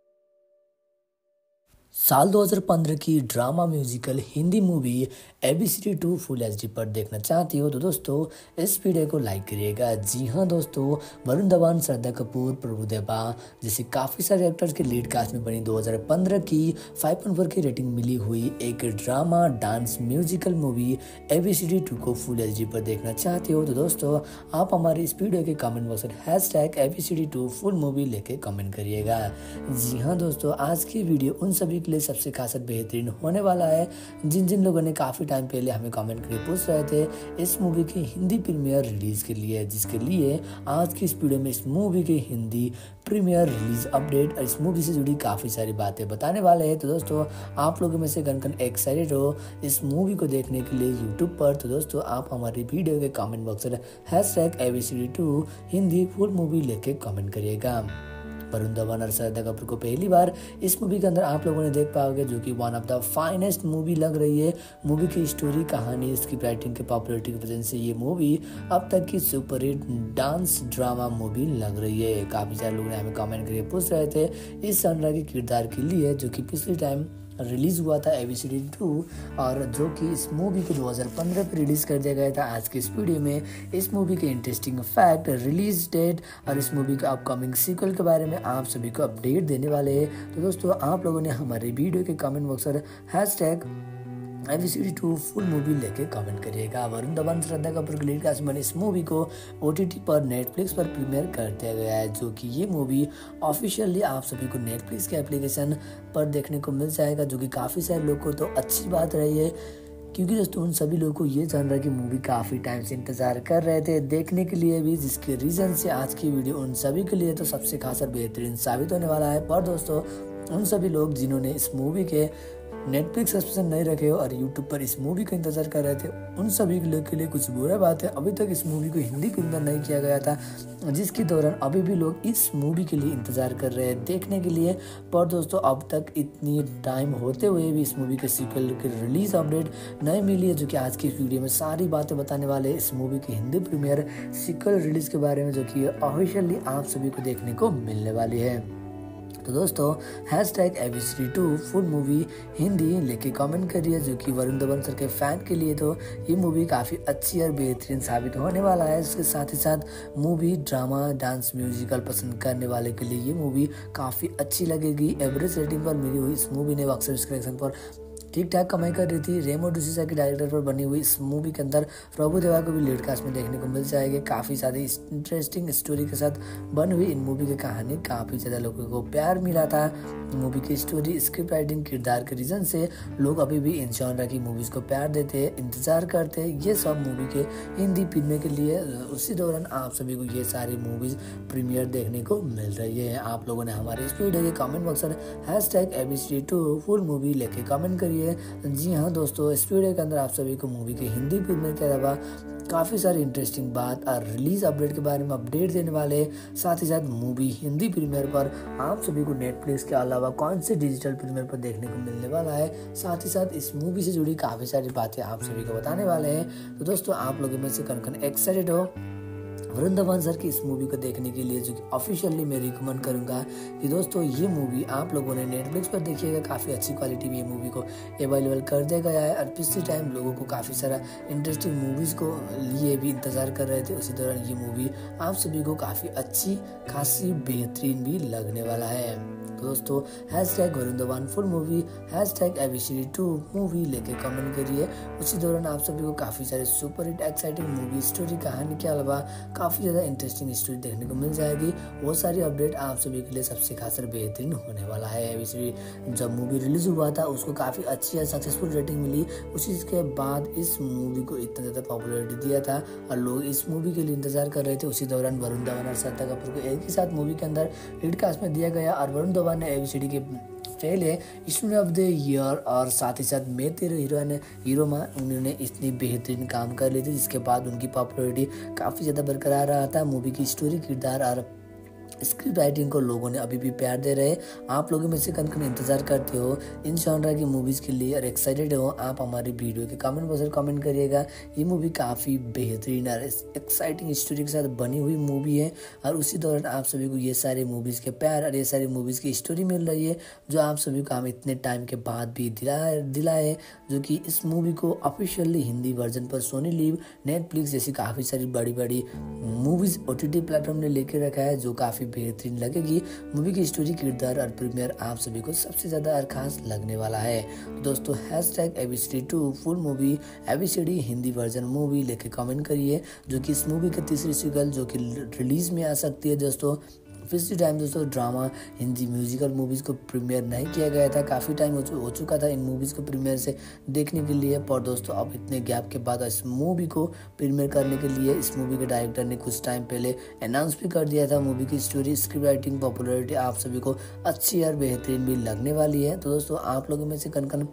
साल दो हज़ार पंद्रह की drama musical Hindi movie ABCD two full HD पर देखना चाहती हो तो दोस्तों इस वीडियो को लाइक करिएगा। जी हाँ दोस्तों, वरुण धवन, श्रद्धा कपूर, प्रभुदेवा जैसे काफ़ी सारे एक्टर्स के लीड कास्ट में बनी दो हज़ार पंद्रह की फाइव पॉइंट फोर की रेटिंग मिली हुई एक drama dance musical movie ABCD two को फुल एचडी पर देखना चाहते हो तो दोस्तों आप हमारे इस वीडियो के कमेंट बॉक्स में hash tag ABCD two full movie लेके कमेंट करिएगा। जी हाँ दोस्तों, आज की वीडियो उन सभी के लिए सबसे खास बेहतरीन होने वाला है जिन जिन लोगों ने काफ़ी टाइम पहले हमें कमेंट करके पूछ रहे थे इस मूवी की हिंदी प्रीमियर रिलीज के लिए, जिसके लिए आज की इस वीडियो में इस मूवी की हिंदी प्रीमियर रिलीज अपडेट और इस मूवी से जुड़ी काफ़ी सारी बातें बताने वाले हैं। तो दोस्तों आप लोगों में से कन कन एक्साइटेड हो इस मूवी को देखने के लिए यूट्यूब पर, तो दोस्तों आप हमारी वीडियो के कमेंट बॉक्स में hash tag ABCD two Hindi full movie लेके कमेंट करिएगा। वरुण धवन और श्रद्धा कपूर को पहली बार इस मूवी के अंदर आप लोगों ने देख पाओगे, जो कि one of the finest movie लग रही है। मूवी की स्टोरी, कहानी, इसकी राइटिंग के पॉपुलरिटी की वजह से ये मूवी अब तक की super hit dance drama movie लग रही है। काफ़ी सारे लोग ने हमें कमेंट करके पूछ रहे थे इस जॉनर के किरदार के लिए, जो कि पिछले टाइम रिलीज हुआ था एबीसीडी टू, और जो कि इस मूवी को दो हज़ार पंद्रह पे रिलीज कर दिया गया था। आज के इस वीडियो में इस मूवी के इंटरेस्टिंग फैक्ट, रिलीज डेट और इस मूवी का अपकमिंग सीक्वल के बारे में आप सभी को अपडेट देने वाले हैं। तो दोस्तों आप लोगों ने हमारे वीडियो के कमेंट बॉक्स पर hash tag ABCD two full movie लेके कमेंट करिएगा। वरुण धवन, श्रद्धा कपूर के लीड कास्ट में इस मूवी को ओटीटी पर नेटफ्लिक्स पर प्रीमियर कर दिया गया है, जो कि ये मूवी ऑफिशियली आप सभी को नेटफ्लिक्स के एप्लीकेशन पर देखने को मिल जाएगा, जो कि काफ़ी सारे लोगों को तो अच्छी बात रही है, क्योंकि दोस्तों उन सभी लोगों को ये जॉनर की मूवी काफ़ी टाइम से इंतजार कर रहे थे देखने के लिए भी, जिसके रीज़न से आज की वीडियो उन सभी के लिए तो सबसे खास और बेहतरीन साबित होने वाला है। पर दोस्तों उन सभी लोग जिन्होंने इस मूवी के नेटफ्लिक्स सब्सक्रिप्शन नहीं रखे हो और यूट्यूब पर इस मूवी का इंतजार कर रहे थे, उन सभी के लिए कुछ बुरा बात है, अभी तक इस मूवी को हिंदी के अंदर नहीं किया गया था, जिसके दौरान अभी भी लोग इस मूवी के लिए इंतजार कर रहे हैं देखने के लिए। पर दोस्तों अब तक इतनी टाइम होते हुए भी इस मूवी के सीक्वल की रिलीज अपडेट नहीं मिली है, जो कि आज की वीडियो में सारी बातें बताने वाले हैं इस मूवी की हिंदी प्रीमियर सीक्वल रिलीज के बारे में, जो कि ऑफिशियली आप सभी को देखने को मिलने वाली है। तो दोस्तों hash tag ABCD two full movie Hindi लेके कमेंट करिए, जो कि वरुण धवन सर के फैन के लिए तो ये मूवी काफ़ी अच्छी और बेहतरीन साबित होने वाला है। इसके साथ ही साथ मूवी ड्रामा डांस म्यूजिकल पसंद करने वाले के लिए ये मूवी काफ़ी अच्छी लगेगी। एवरेज रेटिंग पर मिली हुई इस मूवी ने बॉक्स ऑफिस कलेक्शन पर ठीक ठाक कमाई कर रही थी। रेमो डिसूजा के डायरेक्टर पर बनी हुई इस मूवी के अंदर प्रभु देवा को भी लीड कास्ट में देखने को मिल जाएगी। काफ़ी ज़्यादा इंटरेस्टिंग स्टोरी के साथ बनी हुई इन मूवी की कहानी काफ़ी ज़्यादा लोगों को प्यार मिला था। मूवी की स्टोरी, स्क्रिप्ट राइटिंग, किरदार के रीजन से लोग अभी भी इन जॉनर की मूवीज़ को प्यार देते, इंतज़ार करते ये सब मूवी के हिंदी फिल्म के लिए। उसी दौरान आप सभी को ये सारी मूवीज़ प्रीमियर देखने को मिल रही है। आप लोगों ने हमारे इस वीडियो के कमेंट बॉक्स में hash tag A B C D two full movie लेके कमेंट करिए। जी हाँ दोस्तों, इस वीडियो के अंदर आप सभी को मूवी के हिंदी फिल्म के अलावा काफ़ी सारी इंटरेस्टिंग बात और रिलीज अपडेट के बारे में अपडेट देने वाले, साथ ही साथ मूवी हिंदी प्रीमियर पर आप सभी को नेटफ्लिक्स के अलावा कौन से डिजिटल प्रीमियर पर देखने को मिलने वाला है, साथ ही साथ इस मूवी से जुड़ी काफ़ी सारी बातें आप सभी को बताने वाले हैं। तो दोस्तों, आप लोगों में से कौन कौन एक्साइटेड हो वरुण धवन सर की इस मूवी को देखने के लिए, जो कि ऑफिशियली मैं रिकमेंड करूंगा कि दोस्तों ये मूवी आप लोगों ने नेटफ्लिक्स पर देखिएगा। काफ़ी अच्छी क्वालिटी में ये मूवी को अवेलेबल कर दिया गया है और पिछले टाइम लोगों को काफ़ी सारा इंटरेस्टिंग मूवीज़ को लिए भी इंतज़ार कर रहे थे। उसी दौरान ये मूवी आप सभी को काफ़ी अच्छी खासी बेहतरीन भी लगने वाला है। तो दोस्तों, hash tag Varun Dhawan full movie, hash tag A B C D two movie लेके कमेंट करिए। उसी दौरान आप सभी को काफ़ी सारे super hit exciting movie, story, कहानी के अलावा काफ़ी ज़्यादा इंटरेस्टिंग स्टोरी देखने को मिल जाएगी। वो सारी अपडेट आप सभी के लिए सबसे खास और बेहतरीन होने वाला है। ए बी सी डी जब मूवी रिलीज हुआ था उसको काफ़ी अच्छी और सक्सेसफुल रेटिंग मिली। उसी के बाद इस मूवी को इतना ज़्यादा पॉपुलरिटी दिया था और लोग इस मूवी के लिए इंतजार कर रहे थे। उसी दौरान वरुण धवन और श्रद्धा कपूर को एक ही साथ मूवी के अंदर लीड कास्ट में दिया गया और वरुण धवन ने ए बी सी डी के पहले स्टूडेंट ऑफ द ईयर और साथ ही साथ मैं तेरे हीरोइन हीरो में उन्होंने इतनी बेहतरीन काम कर ली थी, जिसके बाद उनकी पॉपुलरिटी काफ़ी ज़्यादा बरकरार रहा था। मूवी की स्टोरी, किरदार और स्क्रिप्ट राइटिंग को लोगों ने अभी भी प्यार दे रहे। आप लोगों में से कौन कौन इंतजार करते हो इन जॉनर की मूवीज़ के लिए और एक्साइटेड हो, आप हमारी वीडियो के कमेंट बॉक्स में कमेंट करिएगा। ये मूवी काफ़ी बेहतरीन और एक्साइटिंग स्टोरी के साथ बनी हुई मूवी है और उसी दौरान आप सभी को ये सारे मूवीज़ के प्यार और ये सारी मूवीज़ की स्टोरी मिल रही है, जो आप सभी को हम इतने टाइम के बाद भी दिला दिलाए जो कि इस मूवी को ऑफिशियली हिंदी वर्जन पर सोनी लिव, नेटफ्लिक्स जैसी काफ़ी सारी बड़ी बड़ी movies O T T platform ने लेके रखा है, जो काफ़ी बेहतरीन लगेगी। मूवी की स्टोरी, किरदार और प्रीमियर आप सभी को सबसे ज़्यादा और खास लगने वाला है। तो दोस्तों, hash tag A B C D two full movie, A B C D Hindi version movie लेके कमेंट करिए, जो कि इस मूवी की तीसरी सीक्वल जो कि रिलीज में आ सकती है। दोस्तों, पिछले टाइम दोस्तों ड्रामा हिंदी म्यूजिकल मूवीज़ को प्रीमियर नहीं किया गया था, काफ़ी टाइम हो, चु, हो चुका था इन मूवीज़ को प्रीमियर से देखने के लिए। पर दोस्तों, अब इतने गैप के बाद इस मूवी को प्रीमियर करने के लिए इस मूवी के डायरेक्टर ने कुछ टाइम पहले अनाउंस भी कर दिया था। मूवी की स्टोरी, स्क्रिप्ट राइटिंग, पॉपुलरिटी आप सभी को अच्छी और बेहतरीन भी लगने वाली है। तो दोस्तों, आप लोगों में से कन कन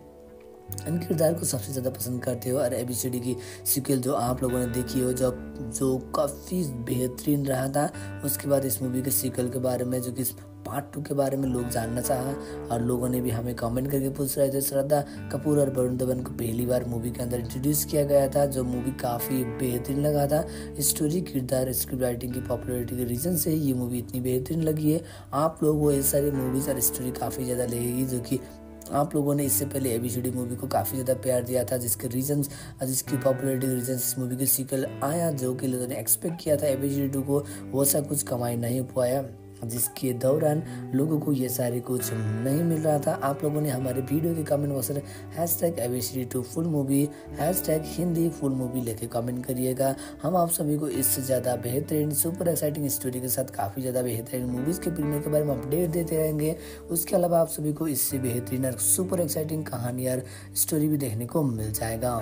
इन किरदार को सबसे ज़्यादा पसंद करते हो और ए बी सी डी की सीक्वल जो आप लोगों ने देखी हो, जो जो काफ़ी बेहतरीन रहा था, उसके बाद इस मूवी के सीक्वल के बारे में, जो कि पार्ट टू के बारे में लोग जानना चाहा और लोगों ने भी हमें कमेंट करके पूछ रहे थे। श्रद्धा कपूर और वरुण धवन को पहली बार मूवी के अंदर इंट्रोड्यूस किया गया था, जो मूवी काफ़ी बेहतरीन लगा था। स्टोरी, किरदार, स्क्रिप्ट राइटिंग की पॉपुलरिटी के रीज़न से ये मूवी इतनी बेहतरीन लगी है। आप लोग वो ये सारी मूवीज़ और स्टोरी काफ़ी ज़्यादा लगेगी, जो कि आप लोगों ने इससे पहले A B C D movie को काफ़ी ज़्यादा प्यार दिया था, जिसके रीजंस जिसकी पॉपुलरिटी के रीजंस इस मूवी के सीक्वल आया, जो कि लोगों ने एक्सपेक्ट किया था A B C D two को, वो सा कुछ कमाई नहीं पाया, जिसके दौरान लोगों को ये सारे कुछ नहीं मिल रहा था। आप लोगों ने हमारे वीडियो के कमेंट बॉक्स में hash tag A B C D two full movie, hash tag Hindi full movie लेके कमेंट करिएगा। हम आप सभी को इससे ज़्यादा बेहतरीन सुपर एक्साइटिंग स्टोरी के साथ काफ़ी ज़्यादा बेहतरीन मूवीज़ के प्रीमियर के बारे में अपडेट देते रहेंगे। उसके अलावा आप सभी को इससे बेहतरीन और सुपर एक्साइटिंग कहानी और स्टोरी भी देखने को मिल जाएगा,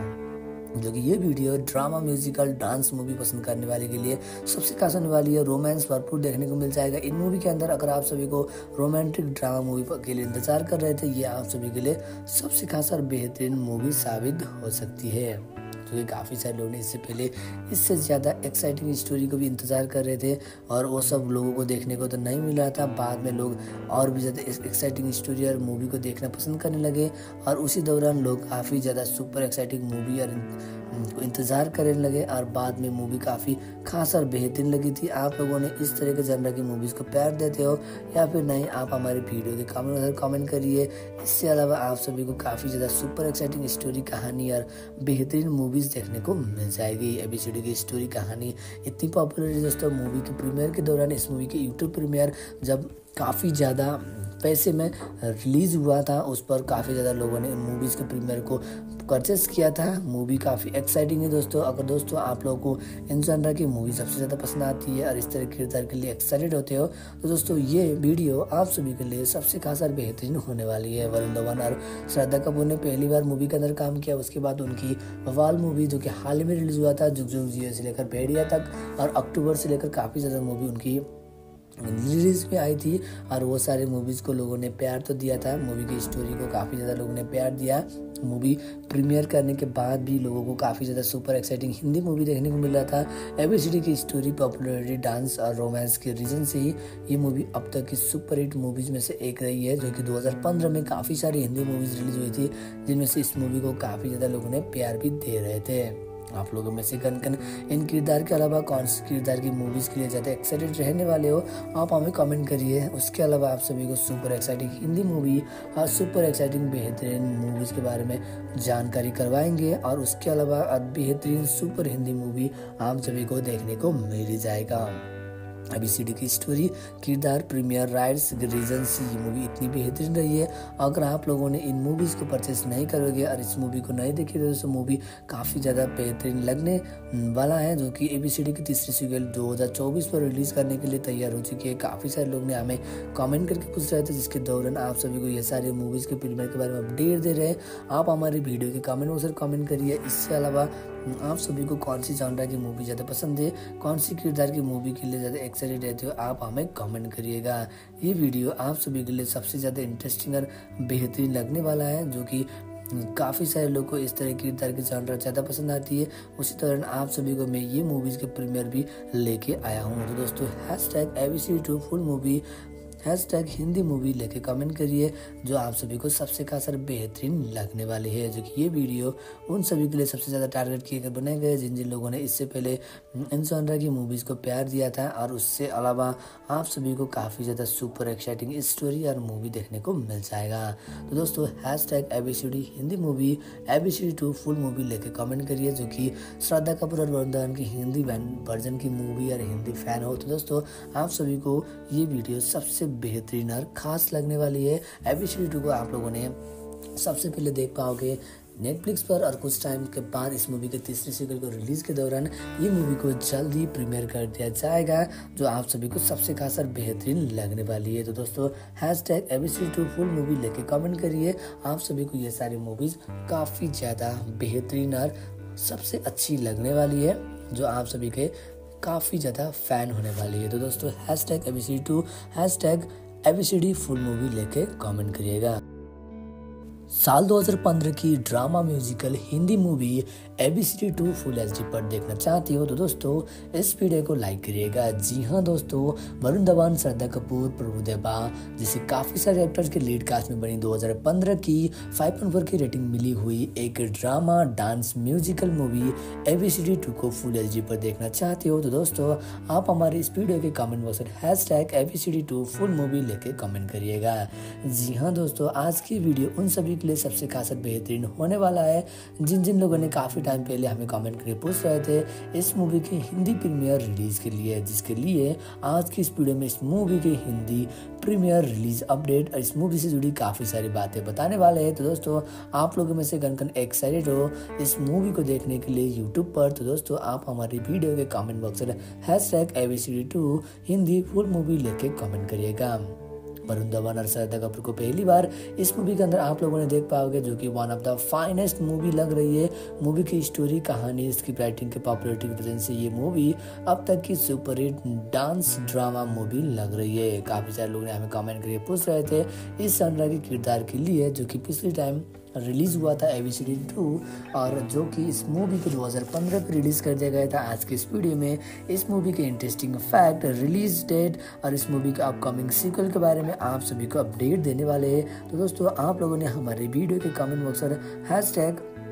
जो कि ये video drama, musical, dance movie पसंद करने वाले के लिए सबसे खास होने वाली है। रोमांस भरपूर देखने को मिल जाएगा इन मूवी के अंदर। अगर आप सभी को रोमांटिक ड्रामा मूवी के लिए इंतजार कर रहे थे, ये आप सभी के लिए सबसे खास और बेहतरीन मूवी साबित हो सकती है, क्योंकि काफ़ी सारे लोगों ने इससे पहले इससे ज़्यादा एक्साइटिंग स्टोरी को भी इंतज़ार कर रहे थे और वो सब लोगों को देखने को तो नहीं मिल रहा था। बाद में लोग और भी ज़्यादा एक्साइटिंग स्टोरी और मूवी को देखना पसंद करने लगे और उसी दौरान लोग काफ़ी ज़्यादा सुपर एक्साइटिंग मूवी और इंतज़ार करने लगे और बाद में मूवी काफ़ी खास और बेहतरीन लगी थी। आप लोगों ने इस तरह के जनर की मूवीज़ को प्यार देते हो या फिर नहीं, आप हमारे वीडियो के कमेंट में कमेंट करिए। इसके अलावा आप सभी को काफ़ी ज़्यादा सुपर एक्साइटिंग स्टोरी, कहानी और बेहतरीन मूवीज़ देखने को मिल जाएगी। ए बी सी डी की स्टोरी, कहानी इतनी पॉपुलर है दोस्तों। मूवी के प्रीमियर के दौरान इस मूवी के यूट्यूब प्रीमियर जब काफ़ी ज़्यादा पैसे में रिलीज़ हुआ था, उस पर काफ़ी ज़्यादा लोगों ने इन मूवीज़ के प्रीमियर को परचेस किया था। मूवी काफ़ी एक्साइटिंग है दोस्तों। अगर दोस्तों आप लोगों को इन जॉनर की मूवी सबसे ज़्यादा पसंद आती है और इस तरह के किरदार के लिए एक्साइटेड होते हो तो दोस्तों ये वीडियो आप सभी के लिए सबसे खास और बेहतरीन होने वाली है। वरुण धवन और श्रद्धा कपूर ने पहली बार मूवी के अंदर काम किया, उसके बाद उनकी बवाल मूवी जो कि हाल ही में रिलीज़ हुआ था, जुग जुग जियो से लेकर भेड़िया तक, और अक्टूबर से लेकर काफ़ी ज़्यादा मूवी उनकी रिलीज में आई थी और वो सारे मूवीज़ को लोगों ने प्यार तो दिया था। मूवी की स्टोरी को काफ़ी ज़्यादा लोगों ने प्यार दिया। मूवी प्रीमियर करने के बाद भी लोगों को काफ़ी ज़्यादा सुपर एक्साइटिंग हिंदी मूवी देखने को मिल रहा था। एबीसीडी की स्टोरी, पॉपुलैरिटी, डांस और रोमांस के रीजन से ही ये मूवी अब तक की सुपर हिट मूवीज़ में से एक रही है, जो कि दो हज़ार पंद्रह में काफ़ी सारी हिंदी मूवीज़ रिलीज हुई थी, जिनमें से इस मूवी को काफ़ी ज़्यादा लोगों ने प्यार भी दे रहे थे। आप लोगों में से कन कन इन किरदार के अलावा कौन सी किरदार की मूवीज़ के लिए ज़्यादा एक्साइटेड रहने वाले हो, आप हमें कमेंट करिए। उसके अलावा आप सभी को सुपर एक्साइटिंग हिंदी मूवी और सुपर एक्साइटिंग बेहतरीन मूवीज़ के बारे में जानकारी करवाएंगे, और उसके अलावा बेहतरीन सुपर हिंदी मूवी आप सभी को देखने को मिल जाएगा। एबीसीडी की स्टोरी, किरदार, प्रीमियर राइट्स के रीजन से ये मूवी इतनी बेहतरीन रही है। अगर आप लोगों ने इन मूवीज़ को परचेस नहीं करोगे और इस मूवी को नहीं देखी तो दोस्तों मूवी काफ़ी ज़्यादा बेहतरीन लगने वाला है, जो कि एबीसीडी की तीसरी सीक्वल दो हज़ार चौबीस पर रिलीज़ करने के लिए तैयार हो चुकी है। काफ़ी सारे लोग ने हमें कमेंट करके पूछ रहे थे, जिसके दौरान आप सभी को ये सारे मूवीज़ के प्रीमियर के बारे में अपडेट दे रहे हैं। आप हमारी वीडियो के कमेंट बॉक्स में कमेंट करिए। इसके अलावा आप सभी को कौन सी जॉनर की मूवी ज़्यादा पसंद है, कौन सी किरदार की मूवी के लिए ज़्यादा एक्साइटेड रहते हो, आप हमें कमेंट करिएगा। ये वीडियो आप सभी के लिए सबसे ज़्यादा इंटरेस्टिंग और बेहतरीन लगने वाला है, जो कि काफ़ी सारे लोग को इस तरह की किरदार की जॉनर ज़्यादा पसंद आती है। उसी तरह आप सभी को मैं ये मूवीज़ के प्रीमियर भी लेके आया हूँ। तो दोस्तों hash tag ABCD two full movie, hash tag Hindi movie लेके कमेंट करिए, जो आप सभी को सबसे खास और बेहतरीन लगने वाली है। जो कि ये वीडियो उन सभी के लिए सबसे ज़्यादा टारगेट किए गए बनाए गए जिन जिन लोगों ने इससे पहले इन जॉनर की मूवीज़ को प्यार दिया था, और उससे अलावा आप सभी को काफ़ी ज़्यादा सुपर एक्साइटिंग स्टोरी और मूवी देखने को मिल जाएगा। तो दोस्तों hash tag ABCD Hindi movie, ABCD two full movie लेके कमेंट करिए, जो कि श्रद्धा कपूर और वरुण धवन की हिंदी वर्जन की मूवी और हिंदी फैन हो तो दोस्तों आप सभी को ये वीडियो सबसे बेहतरीन और खास लगने वाली है। एबीसीडी टू को आप लोगों ने सबसे पहले देख पाओगे नेटफ्लिक्स पर, और कुछ टाइम के बाद इस मूवी के तीसरी सीक्वल को रिलीज के दौरान ये मूवी को जल्द ही प्रीमियर कर दिया जाएगा, जो आप सभी को सबसे खास और बेहतरीन लगने वाली है। तो दोस्तों hash tag ABCD two full movie लेके कमेंट करिए। आप सभी को ये सारी मूवीज काफ़ी ज़्यादा बेहतरीन और सबसे अच्छी लगने वाली है, जो आप सभी के काफ़ी ज़्यादा फैन होने वाली है। तो दोस्तों hash tag ABCD two, hash tag ABCD full movie लेके कमेंट करिएगा। साल दो हज़ार पंद्रह की drama musical Hindi movie ABCD two full HD पर देखना चाहती हो तो दोस्तों इस वीडियो को लाइक करिएगा। जी हाँ दोस्तों, वरुण धवन, श्रद्धा कपूर, प्रभुदेवा जैसे काफ़ी सारे एक्टर्स के लीड कास्ट में बनी दो हज़ार पंद्रह की फाइव पॉइंट फोर की रेटिंग मिली हुई एक drama dance musical movie ABCD two को फुल एचडी पर देखना चाहते हो तो दोस्तों आप हमारे इस वीडियो के कमेंट बॉक्स में hash tag ABCD two full movie लेके कमेंट करिएगा। जी हाँ दोस्तों, आज की वीडियो उन सभी के लिए सबसे खास बेहतरीन होने वाला है जिन जिन लोगों ने काफ़ी टाइम पहले हमें कमेंट करके पूछ रहे थे इस मूवी की हिंदी प्रीमियर रिलीज के लिए, जिसके लिए आज की इस वीडियो में इस मूवी की हिंदी प्रीमियर रिलीज अपडेट और इस मूवी से जुड़ी काफ़ी सारी बातें बताने वाले हैं। तो दोस्तों आप लोगों में से कन कन एक्साइटेड हो इस मूवी को देखने के लिए यूट्यूब पर, तो दोस्तों आप हमारी वीडियो के कमेंट बॉक्स में hash tag ABCD two Hindi full movie लेके कमेंट करिएगा। वरुण धवन और श्रद्धा कपूर को पहली बार इस मूवी के अंदर आप लोगों ने देख पाओगे, जो कि one of the finest movie लग रही है। मूवी की स्टोरी, कहानी, इसकी राइटिंग के पॉपुलैरिटी की वजह से ये मूवी अब तक की super hit dance drama movie लग रही है। काफ़ी सारे लोग ने हमें कमेंट करके पूछ रहे थे इस सनरा के किरदार के लिए, जो कि पिछले टाइम रिलीज हुआ था एबीसीडी टू, और जो कि इस मूवी को दो हज़ार पंद्रह पे रिलीज कर दिया गया था। आज के इस वीडियो में इस मूवी के इंटरेस्टिंग फैक्ट, रिलीज डेट और इस मूवी के अपकमिंग सीक्वल के बारे में आप सभी को अपडेट देने वाले हैं। तो दोस्तों आप लोगों ने हमारे वीडियो के कमेंट बॉक्स पर hash tag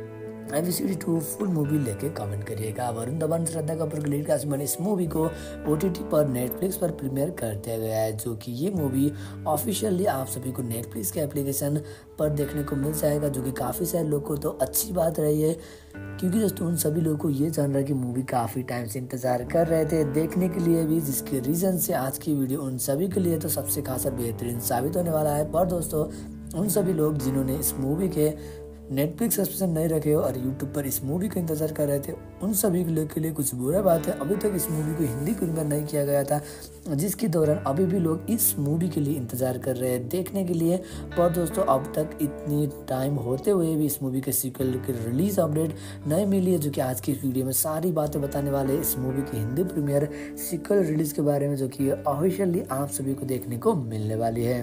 ABCD two full movie लेके कमेंट करिएगा। वरुण धवन श्रद्धा कपूर की लीड कास्ट में बनी इस मूवी को ओटीटी पर नेटफ्लिक्स पर प्रीमियर कर दिया गया है, जो कि ये मूवी ऑफिशियली आप सभी को नेटफ्लिक्स के एप्लीकेशन पर देखने को मिल जाएगा, जो कि काफ़ी सारे लोगों को तो अच्छी बात रही है, क्योंकि दोस्तों उन सभी लोगों को ये जान रहा है कि मूवी काफ़ी टाइम से इंतज़ार कर रहे थे देखने के लिए भी, जिसके रीज़न से आज की वीडियो उन सभी के लिए तो सबसे खास और बेहतरीन साबित होने वाला है। पर दोस्तों उन सभी लोग जिन्होंने इस मूवी के नेटफ्लिक्स सब्सक्रिप्शन नहीं रखे हो और यूट्यूब पर इस मूवी का इंतजार कर रहे थे, उन सभी के लिए, के लिए कुछ बुरा बात है। अभी तक इस मूवी को हिंदी प्रीमियर नहीं किया गया था, जिसके दौरान अभी भी लोग इस मूवी के लिए इंतजार कर रहे हैं देखने के लिए। पर दोस्तों अब तक इतनी टाइम होते हुए भी इस मूवी के सीक्वल की रिलीज अपडेट नहीं मिली है, जो कि आज की इस वीडियो में सारी बातें बताने वाले हैं इस मूवी की हिंदी प्रीमियर सीक्वल रिलीज के बारे में, जो कि ऑफिशियली आप सभी को देखने को मिलने वाली है।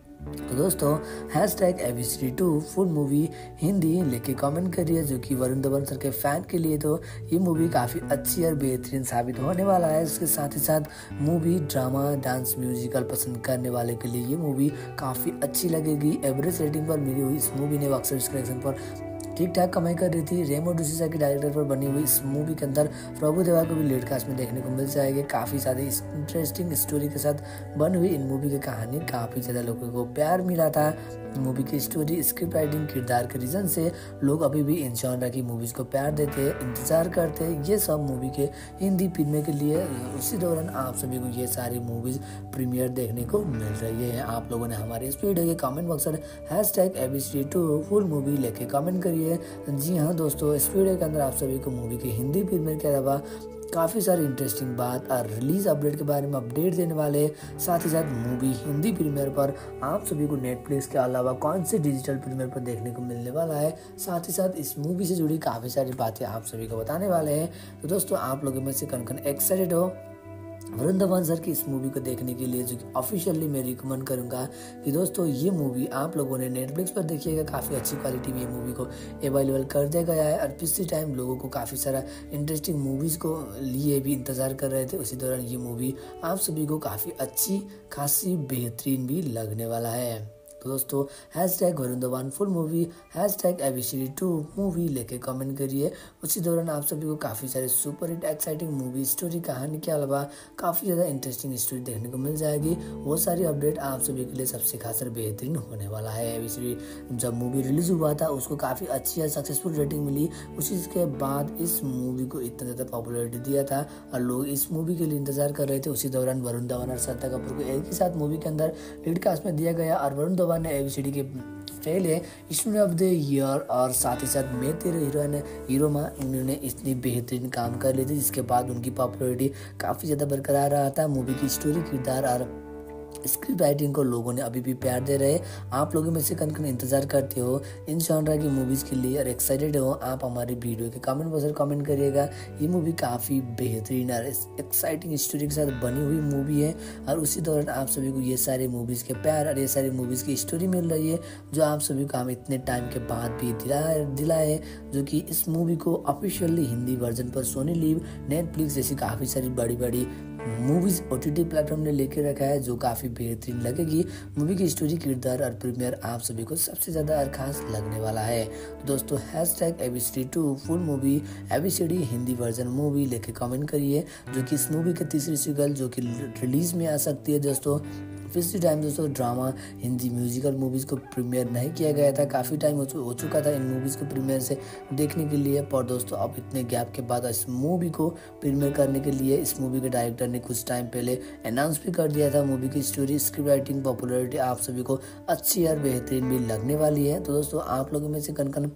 तो दोस्तों hash tag ABCD two full movie Hindi लेके कमेंट करिए, जो कि वरुण धवन सर के फैन के लिए तो ये मूवी काफ़ी अच्छी और बेहतरीन साबित होने वाला है। इसके साथ ही साथ मूवी ड्रामा डांस म्यूजिकल पसंद करने वाले के लिए ये मूवी काफ़ी अच्छी लगेगी। एवरेज रेटिंग पर मिली हुई इस मूवी ने बॉक्स ऑफिस कलेक्शन पर ठीक ठाक कमाई कर रही थी। रेमो डिसूजा के डायरेक्टर पर बनी हुई इस मूवी के अंदर प्रभु देवा को भी लीड कास्ट में देखने को मिल जाएगी। काफ़ी सारी इंटरेस्टिंग स्टोरी के साथ बनी हुई इन मूवी की कहानी काफ़ी ज़्यादा लोगों को प्यार मिला था। मूवी की स्टोरी, स्क्रिप्ट राइटिंग, किरदार के रीज़न से लोग अभी भी इन जॉनर की मूवीज़ को प्यार देते, इंतज़ार करते ये सब मूवी के हिंदी प्रीमियर के लिए। उसी दौरान आप सभी को ये सारी मूवीज़ प्रीमियर देखने को मिल रही है। आप लोगों ने हमारे इस वीडियो के कमेंट बॉक्स में hash tag ABCD two full movie लेके कमेंट करिए। जी हाँ दोस्तों, इस वीडियो के अंदर आप सभी को मूवी की हिंदी प्रीमियर के अलावा काफ़ी सारी इंटरेस्टिंग बात और रिलीज अपडेट के बारे में अपडेट देने वाले, साथ ही साथ मूवी हिंदी प्रीमियर पर आप सभी को नेटफ्लिक्स के अलावा कौन से डिजिटल प्रीमियर पर देखने को मिलने वाला है, साथ ही साथ इस मूवी से जुड़ी काफ़ी सारी बातें आप सभी को बताने वाले हैं। तो दोस्तों आप लोगों में से कौन कौन एक्साइटेड हो वरुण धवन सर की इस मूवी को देखने के लिए, जो कि ऑफिशियली मैं रिकमेंड करूंगा कि दोस्तों ये मूवी आप लोगों ने नेटफ्लिक्स पर देखिएगा। काफ़ी अच्छी क्वालिटी में ये मूवी को अवेलेबल कर दिया गया है और पिछले टाइम लोगों को काफ़ी सारा इंटरेस्टिंग मूवीज़ को लिए भी इंतज़ार कर रहे थे, उसी दौरान ये मूवी आप सभी को काफ़ी अच्छी खासी बेहतरीन भी लगने वाला है। तो दोस्तों hash tag Varun Dhawan full movie, hash tag ABCD two movie लेके कमेंट करिए। उसी दौरान आप सभी को काफ़ी सारे super hit exciting movie story कहानी के अलावा काफ़ी ज़्यादा इंटरेस्टिंग स्टोरी देखने को मिल जाएगी। वो सारी अपडेट आप सभी के लिए सबसे खास और बेहतरीन होने वाला है। एबीसीडी जब मूवी रिलीज हुआ था उसको काफ़ी अच्छी और सक्सेसफुल रेटिंग मिली, उसी के बाद इस मूवी को इतना ज़्यादा पॉपुलरिटी दिया था और लोग इस मूवी के लिए इंतजार कर रहे थे। उसी दौरान वरुण धवन और श्रद्धा कपूर को एक ही साथ मूवी के अंदर लीड कास्ट में दिया गया और वरुण धवन ने एबीसीडी के पहले स्टूडेंट ऑफ द ईयर और साथ ही साथ मैं तेरे हीरोइन हीरो में उन्होंने इतनी बेहतरीन काम कर ली थी, जिसके बाद उनकी पॉपुलरिटी काफ़ी ज़्यादा बरकरार रहा था। मूवी की स्टोरी, किरदार और स्क्रिप्ट राइटिंग को लोगों ने अभी भी प्यार दे रहे। आप लोगों में से कन कन इंतजार करते हो इन जॉनर की मूवीज़ के लिए और एक्साइटेड हो, आप हमारे वीडियो के कमेंट बॉक्स में कमेंट करिएगा। ये मूवी काफ़ी बेहतरीन और एक्साइटिंग स्टोरी के साथ बनी हुई मूवी है और उसी दौरान आप सभी को ये सारे मूवीज़ के प्यार और ये सारी मूवीज़ की स्टोरी मिल रही है, जो आप सभी को हम इतने टाइम के बाद भी दिला दिला है, जो कि इस मूवी को ऑफिशियली हिंदी वर्जन पर सोनी लिव, नेटफ्लिक्स जैसी काफ़ी सारी बड़ी बड़ी मूवीज ओटीटी प्लेटफॉर्म ने लेके रखा है, जो काफ़ी बेहतरीन लगेगी। मूवी की स्टोरी, किरदार और प्रीमियर आप सभी को सबसे ज़्यादा और खास लगने वाला है। तो दोस्तों hash tag ABCD two full movie, ABCD Hindi version movie लेके कमेंट करिए, जो कि इस मूवी की तीसरी सीक्वल जो कि रिलीज में आ सकती है। दोस्तों पिछले टाइम दोस्तों ड्रामा हिंदी म्यूजिकल मूवीज़ को प्रीमियर नहीं किया गया था, काफ़ी टाइम हो, हो चुका था इन मूवीज़ को प्रीमियर से देखने के लिए। पर दोस्तों अब इतने गैप के बाद इस मूवी को प्रीमियर करने के लिए इस मूवी के डायरेक्टर ने कुछ टाइम पहले अनाउंस भी कर दिया था। मूवी की स्टोरी, स्क्रिप्ट राइटिंग, पॉपुलरिटी आप सभी को अच्छी और बेहतरीन भी लगने वाली है। तो दोस्तों आप लोगों में से कन कन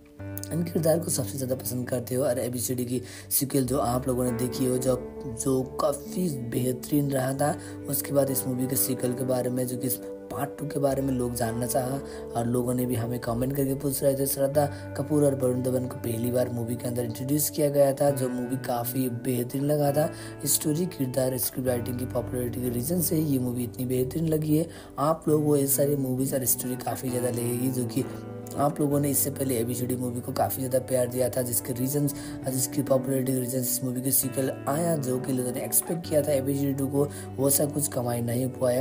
इन किरदार को सबसे ज़्यादा पसंद करते हो और एबीसीडी की सीक्वल जो आप लोगों ने देखी हो, जो जो काफ़ी बेहतरीन रहा था, उसके बाद इस मूवी के सीक्वल के बारे में, जो कि पार्ट टू के बारे में लोग जानना चाहा और लोगों ने भी हमें कमेंट करके पूछ रहे थे। श्रद्धा कपूर और वरुण धवन को पहली बार मूवी के अंदर इंट्रोड्यूस किया गया था, जो मूवी काफ़ी बेहतरीन लगा था। स्टोरी, किरदार, स्क्रिप्ट राइटिंग की पॉपुलरिटी के रीज़न से ये मूवी इतनी बेहतरीन लगी है। आप लोगों को ये सारी मूवीज़ और स्टोरी काफ़ी ज़्यादा लगेगी, जो कि आप लोगों ने इससे पहले एबीसीडी मूवी को काफ़ी ज़्यादा प्यार दिया था, जिसके रीजंस जिसकी पॉपुलरिटी के रीजंस इस मूवी के सीक्वल आया, जो कि लोगों ने एक्सपेक्ट किया था एबीसीडी टू को, वो सब कुछ कमाई नहीं पाया।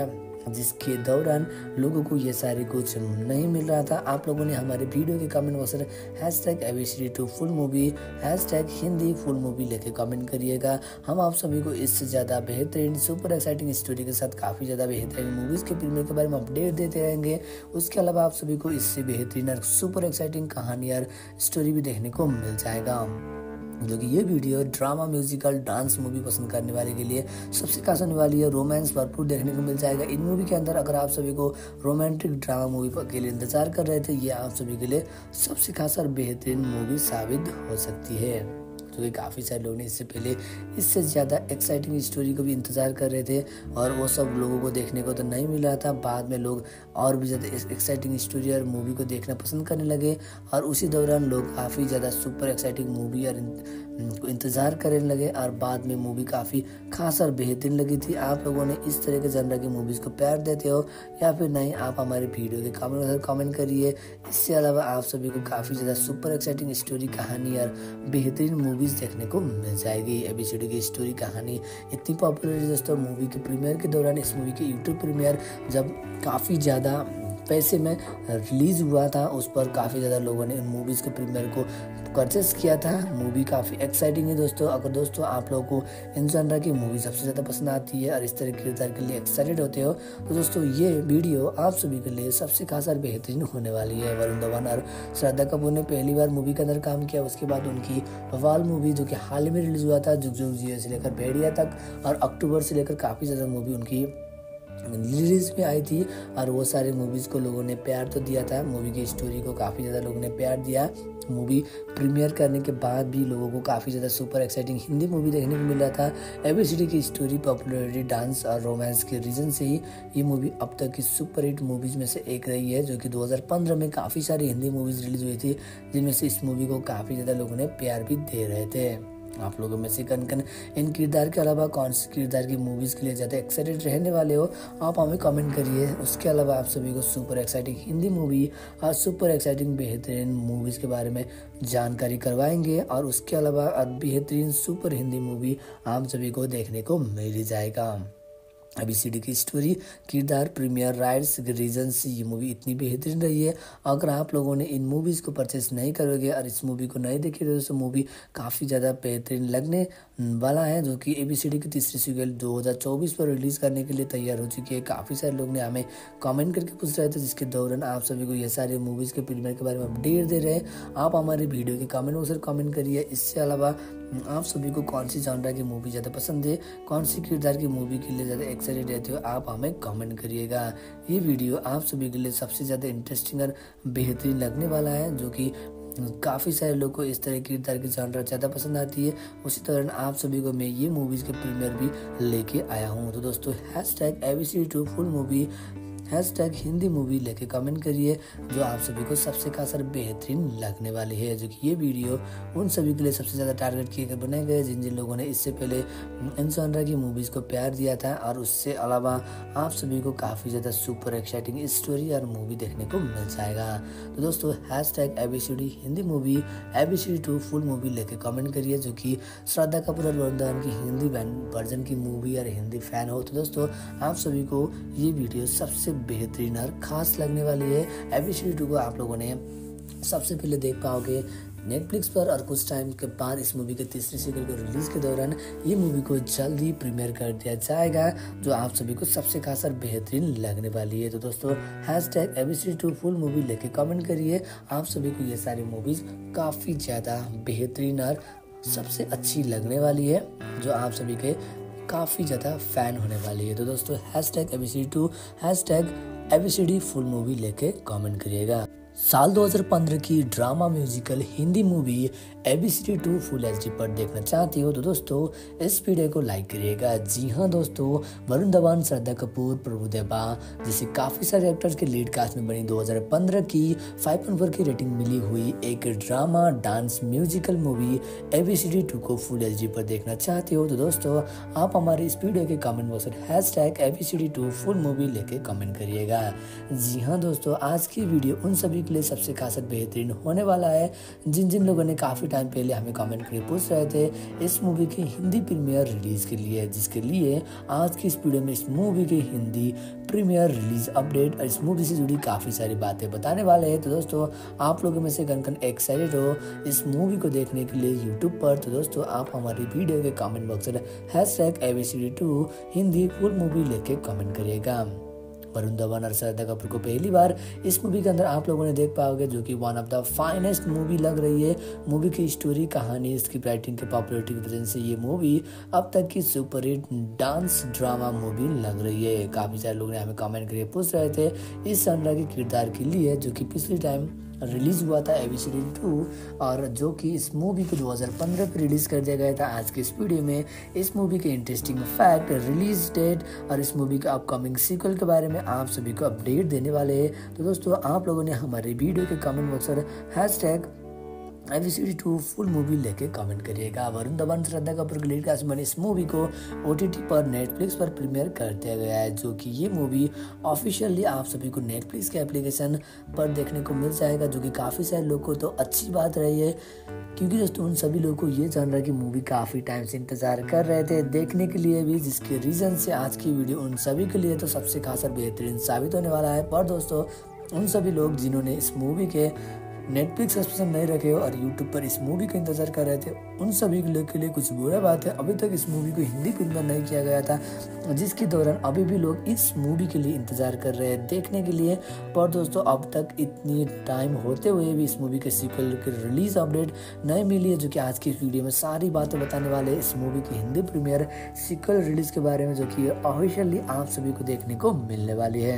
जिसके दौरान लोगों को ये सारे कुछ नहीं मिल रहा था। आप लोगों ने हमारे वीडियो के कमेंट बॉक्स में hash tag A B C D two full movie hash tag Hindi full movie लेके कमेंट करिएगा। हम आप सभी को इससे ज़्यादा बेहतरीन सुपर एक्साइटिंग स्टोरी के साथ काफ़ी ज़्यादा बेहतरीन मूवीज़ के प्रीमियर के बारे में अपडेट देते रहेंगे। उसके अलावा आप सभी को इससे बेहतरीन और सुपर एक्साइटिंग कहानी और स्टोरी भी देखने को मिल जाएगा, जो कि ये video drama musical dance movie पसंद करने वाले के लिए सबसे खास होने वाली है। रोमांस भरपूर देखने को मिल जाएगा इन मूवी के अंदर। अगर आप सभी को रोमांटिक ड्रामा मूवी के लिए इंतजार कर रहे थे, ये आप सभी के लिए सबसे खास और बेहतरीन मूवी साबित हो सकती है, जो कि काफ़ी सारे लोग ने इससे पहले इससे ज़्यादा एक्साइटिंग स्टोरी को भी इंतज़ार कर रहे थे और वो सब लोगों को देखने को तो नहीं मिला था। बाद में लोग और भी ज़्यादा एक्साइटिंग स्टोरी और मूवी को देखना पसंद करने लगे और उसी दौरान लोग काफ़ी ज़्यादा सुपर एक्साइटिंग मूवी और को इंतज़ार करने लगे और बाद में मूवी काफ़ी खास और बेहतरीन लगी थी। आप लोगों ने इस तरह के जनर की मूवीज़ को प्यार देते हो या फिर नहीं, आप हमारे वीडियो के कमेंट में कमेंट करिए। इसके अलावा आप सभी को काफ़ी ज़्यादा सुपर एक्साइटिंग स्टोरी कहानी और बेहतरीन मूवीज़ देखने को मिल जाएगी। ए बी सी डी की स्टोरी कहानी इतनी पॉपुलर है दोस्तों, मूवी के प्रीमियर के दौरान इस मूवी के यूट्यूब प्रीमियर जब काफ़ी ज़्यादा पैसे में रिलीज़ हुआ था, उस पर काफ़ी ज़्यादा लोगों ने इन मूवीज़ के प्रीमियर को परचेस किया था। मूवी काफ़ी एक्साइटिंग है दोस्तों। अगर दोस्तों आप लोगों को इन जनर की मूवी सबसे ज़्यादा पसंद आती है और इस तरह के किरदार के लिए एक्साइटेड होते हो, तो दोस्तों ये वीडियो आप सभी के लिए सबसे खास और बेहतरीन होने वाली है। वरुण धवन और श्रद्धा कपूर ने पहली बार मूवी के अंदर काम किया। उसके बाद उनकी वाल मूवी जो कि हाल ही में रिलीज़ हुआ था, जुग जुग जियो से लेकर भेड़िया तक, और अक्टूबर से लेकर काफ़ी ज़्यादा मूवी उनकी रिलीज में आई थी और वो सारे मूवीज़ को लोगों ने प्यार तो दिया था। मूवी की स्टोरी को काफ़ी ज़्यादा लोगों ने प्यार दिया। मूवी प्रीमियर करने के बाद भी लोगों को काफ़ी ज़्यादा सुपर एक्साइटिंग हिंदी मूवी देखने को मिल रहा था। ए बी सी डी की स्टोरी, पॉपुलरिटी, डांस और रोमांस के रीजन से ही ये मूवी अब तक की सुपर हिट मूवीज़ में से एक रही है, जो कि दो हज़ार पंद्रह में काफ़ी सारी हिंदी मूवीज़ रिलीज हुई थी, जिनमें से इस मूवी को काफ़ी ज़्यादा लोगों ने प्यार भी दे रहे थे। आप लोगों में से कन कन इन किरदार के अलावा कौन सी किरदार की मूवीज़ के लिए ज़्यादा एक्साइटेड रहने वाले हो, आप हमें कमेंट करिए। उसके अलावा आप सभी को सुपर एक्साइटिंग हिंदी मूवी और सुपर एक्साइटिंग बेहतरीन मूवीज़ के बारे में जानकारी करवाएंगे और उसके अलावा बेहतरीन सुपर हिंदी मूवी आप सभी को देखने को मिल जाएगा। ए बी सी डी की स्टोरी, किरदार, प्रीमियर राइट्स के रीजन से ये मूवी इतनी बेहतरीन रही है। अगर आप लोगों ने इन मूवीज़ को परचेस नहीं करोगे और इस मूवी को नहीं देखे तो, तो मूवी काफ़ी ज़्यादा बेहतरीन लगने वाला है, जो कि ए बी सी डी की तीसरी सीक्वल दो हज़ार चौबीस पर रिलीज़ करने के लिए तैयार हो चुकी है। काफ़ी सारे लोग ने हमें कमेंट करके पूछ रहे थे, जिसके दौरान आप सभी को ये सारे मूवीज़ के प्रीमियर के बारे में अपडेट दे रहे हैं। आप हमारे वीडियो के कमेंट बॉक्स में कमेंट करिए। इसके अलावा आप सभी को कौन सी जॉनर की मूवी ज़्यादा पसंद है, कौन सी किरदार की मूवी के लिए ज़्यादा एक्साइटेड रहते हो, आप हमें कमेंट करिएगा। ये वीडियो आप सभी के लिए सबसे ज़्यादा इंटरेस्टिंग और बेहतरीन लगने वाला है, जो कि काफ़ी सारे लोग को इस तरह की किरदार की जॉनर ज़्यादा पसंद आती है। उसी दौरान आप सभी को मैं ये मूवीज़ के प्रीमियर भी लेके आया हूँ। तो दोस्तों hash tag A B C D two full movie hash tag Hindi movie लेके कमेंट करिए, जो आप सभी को सबसे खास और बेहतरीन लगने वाली है, जो कि ये वीडियो उन सभी के लिए सबसे ज़्यादा टारगेट किए गए बनाए गए जिन जिन लोगों ने इससे पहले इन जॉनर की मूवीज़ को प्यार दिया था और उससे अलावा आप सभी को काफ़ी ज़्यादा सुपर एक्साइटिंग स्टोरी और मूवी देखने को मिल जाएगा। तो दोस्तों hash tag A B C D Hindi movie A B C D two full movie लेके कमेंट करिए, जो कि श्रद्धा कपूर और वरुण धवन की हिंदी वर्जन की मूवी और हिंदी फैन हो। तो दोस्तों आप सभी को ये वीडियो सबसे बेहतरीन और खास लगने वाली है। A B C D two को आप लोगों ने सबसे पहले देख पाओगे नेटफ्लिक्स पर और कुछ टाइम के बाद इस मूवी के तीसरी सीक्वल को रिलीज के दौरान ये मूवी को जल्दी प्रीमियर कर दिया जाएगा, जो आप सभी को सबसे खास और बेहतरीन लगने वाली है। तो दोस्तों hash tag A B C D two full movie लेके कमेंट करिए। आप सभी को ये सारी मूवीज काफ़ी ज़्यादा बेहतरीन और सबसे अच्छी लगने वाली है, जो आप सभी के काफ़ी ज़्यादा फैन होने वाली है। तो दोस्तों hash tag A B C D two hash tag A B C D full movie लेके कमेंट करिएगा। साल दो हज़ार पंद्रह की drama musical Hindi movie A B C D two full H D पर देखना चाहती हो तो दोस्तों इस वीडियो को लाइक करिएगा। जी हाँ दोस्तों, वरुण धवन, श्रद्धा कपूर, प्रभुदेवा जैसे काफ़ी सारे एक्टर्स के लीड कास्ट में बनी दो हज़ार पंद्रह की फाइव पॉइंट फोर की रेटिंग मिली हुई एक drama dance musical movie A B C D two को फुल एच डी पर देखना चाहते हो तो दोस्तों आप हमारे इस वीडियो के कमेंट बॉक्स में hash tag A B C D two full movie लेके कमेंट करिएगा। जी हाँ दोस्तों, आज की वीडियो उन सभी के लिए सबसे खास बेहतरीन होने वाला है। जिन जिन लोगों ने काफ़ी टाइम पहले हमें कमेंट करके पूछ रहे थे इस मूवी की हिंदी प्रीमियर रिलीज़ के लिए, जिसके लिए आज की इस वीडियो में इस मूवी की हिंदी प्रीमियर रिलीज अपडेट और इस मूवी से जुड़ी काफ़ी सारी बातें बताने वाले हैं। तो दोस्तों आप लोगों में से कन कन एक्साइटेड हो इस मूवी को देखने के लिए यूट्यूब पर, तो दोस्तों आप हमारी वीडियो के कमेंट बॉक्स में hash tag A B C D two Hindi full movie लेके कमेंट करिएगा। वरुण धवन और श्रद्धा कपूर को पहली बार इस मूवी के अंदर आप लोगों ने देख पाओगे, जो कि one of the finest movie लग रही है। मूवी की स्टोरी, कहानी, इसकी राइटिंग के पॉपुलैरिटी की वजह से ये मूवी अब तक की सुपरहिट डांस ड्रामा मूवी लग रही है। काफ़ी सारे लोग ने हमें कमेंट करके पूछ रहे थे इस सनरा के किरदार के लिए, जो कि पिछले टाइम रिलीज हुआ था A B C D two, और जो कि इस मूवी को दो हज़ार पंद्रह पे रिलीज कर दिया गया था। आज के इस वीडियो में इस मूवी के इंटरेस्टिंग फैक्ट, रिलीज डेट और इस मूवी के अपकमिंग सीक्वल के बारे में आप सभी को अपडेट देने वाले हैं। तो दोस्तों आप लोगों ने हमारे वीडियो के कमेंट बॉक्स पर hash tag A B C D two full movie लेके कमेंट करिएगा। वरुण धवन श्रद्धा कपूर की लीड कास्ट बनी इस मूवी को ओ टी टी पर नेटफ्लिक्स पर प्रीमियर कर दिया गया है, जो कि ये मूवी ऑफिशियली आप सभी को नेटफ्लिक्स के एप्लीकेशन पर देखने को मिल जाएगा, जो कि काफ़ी सारे लोगों को तो अच्छी बात रही है, क्योंकि दोस्तों उन सभी लोगों को ये जान रहा है कि मूवी काफ़ी टाइम से इंतजार कर रहे थे देखने के लिए भी, जिसके रीज़न से आज की वीडियो उन सभी के लिए तो सबसे खास और बेहतरीन साबित होने वाला है। पर दोस्तों उन सभी लोग जिन्होंने इस मूवी के नेटफ्लिक्स सब्सक्रिप्शन नहीं रखे हो और यूट्यूब पर इस मूवी का इंतजार कर रहे थे, उन सभी लोग के लिए कुछ बुरा बात है, अभी तक इस मूवी को हिंदी प्रीमियर नहीं किया गया था, जिसके दौरान अभी भी लोग इस मूवी के लिए इंतजार कर रहे हैं देखने के लिए। पर दोस्तों अब तक इतनी टाइम होते हुए भी इस मूवी के सीक्वल की रिलीज अपडेट नहीं मिली है, जो कि आज की इस वीडियो में सारी बातें बताने वाले हैं इस मूवी की हिंदी प्रीमियर सीक्वल रिलीज के बारे में, जो कि ऑफिशियली आप सभी को देखने को मिलने वाली है।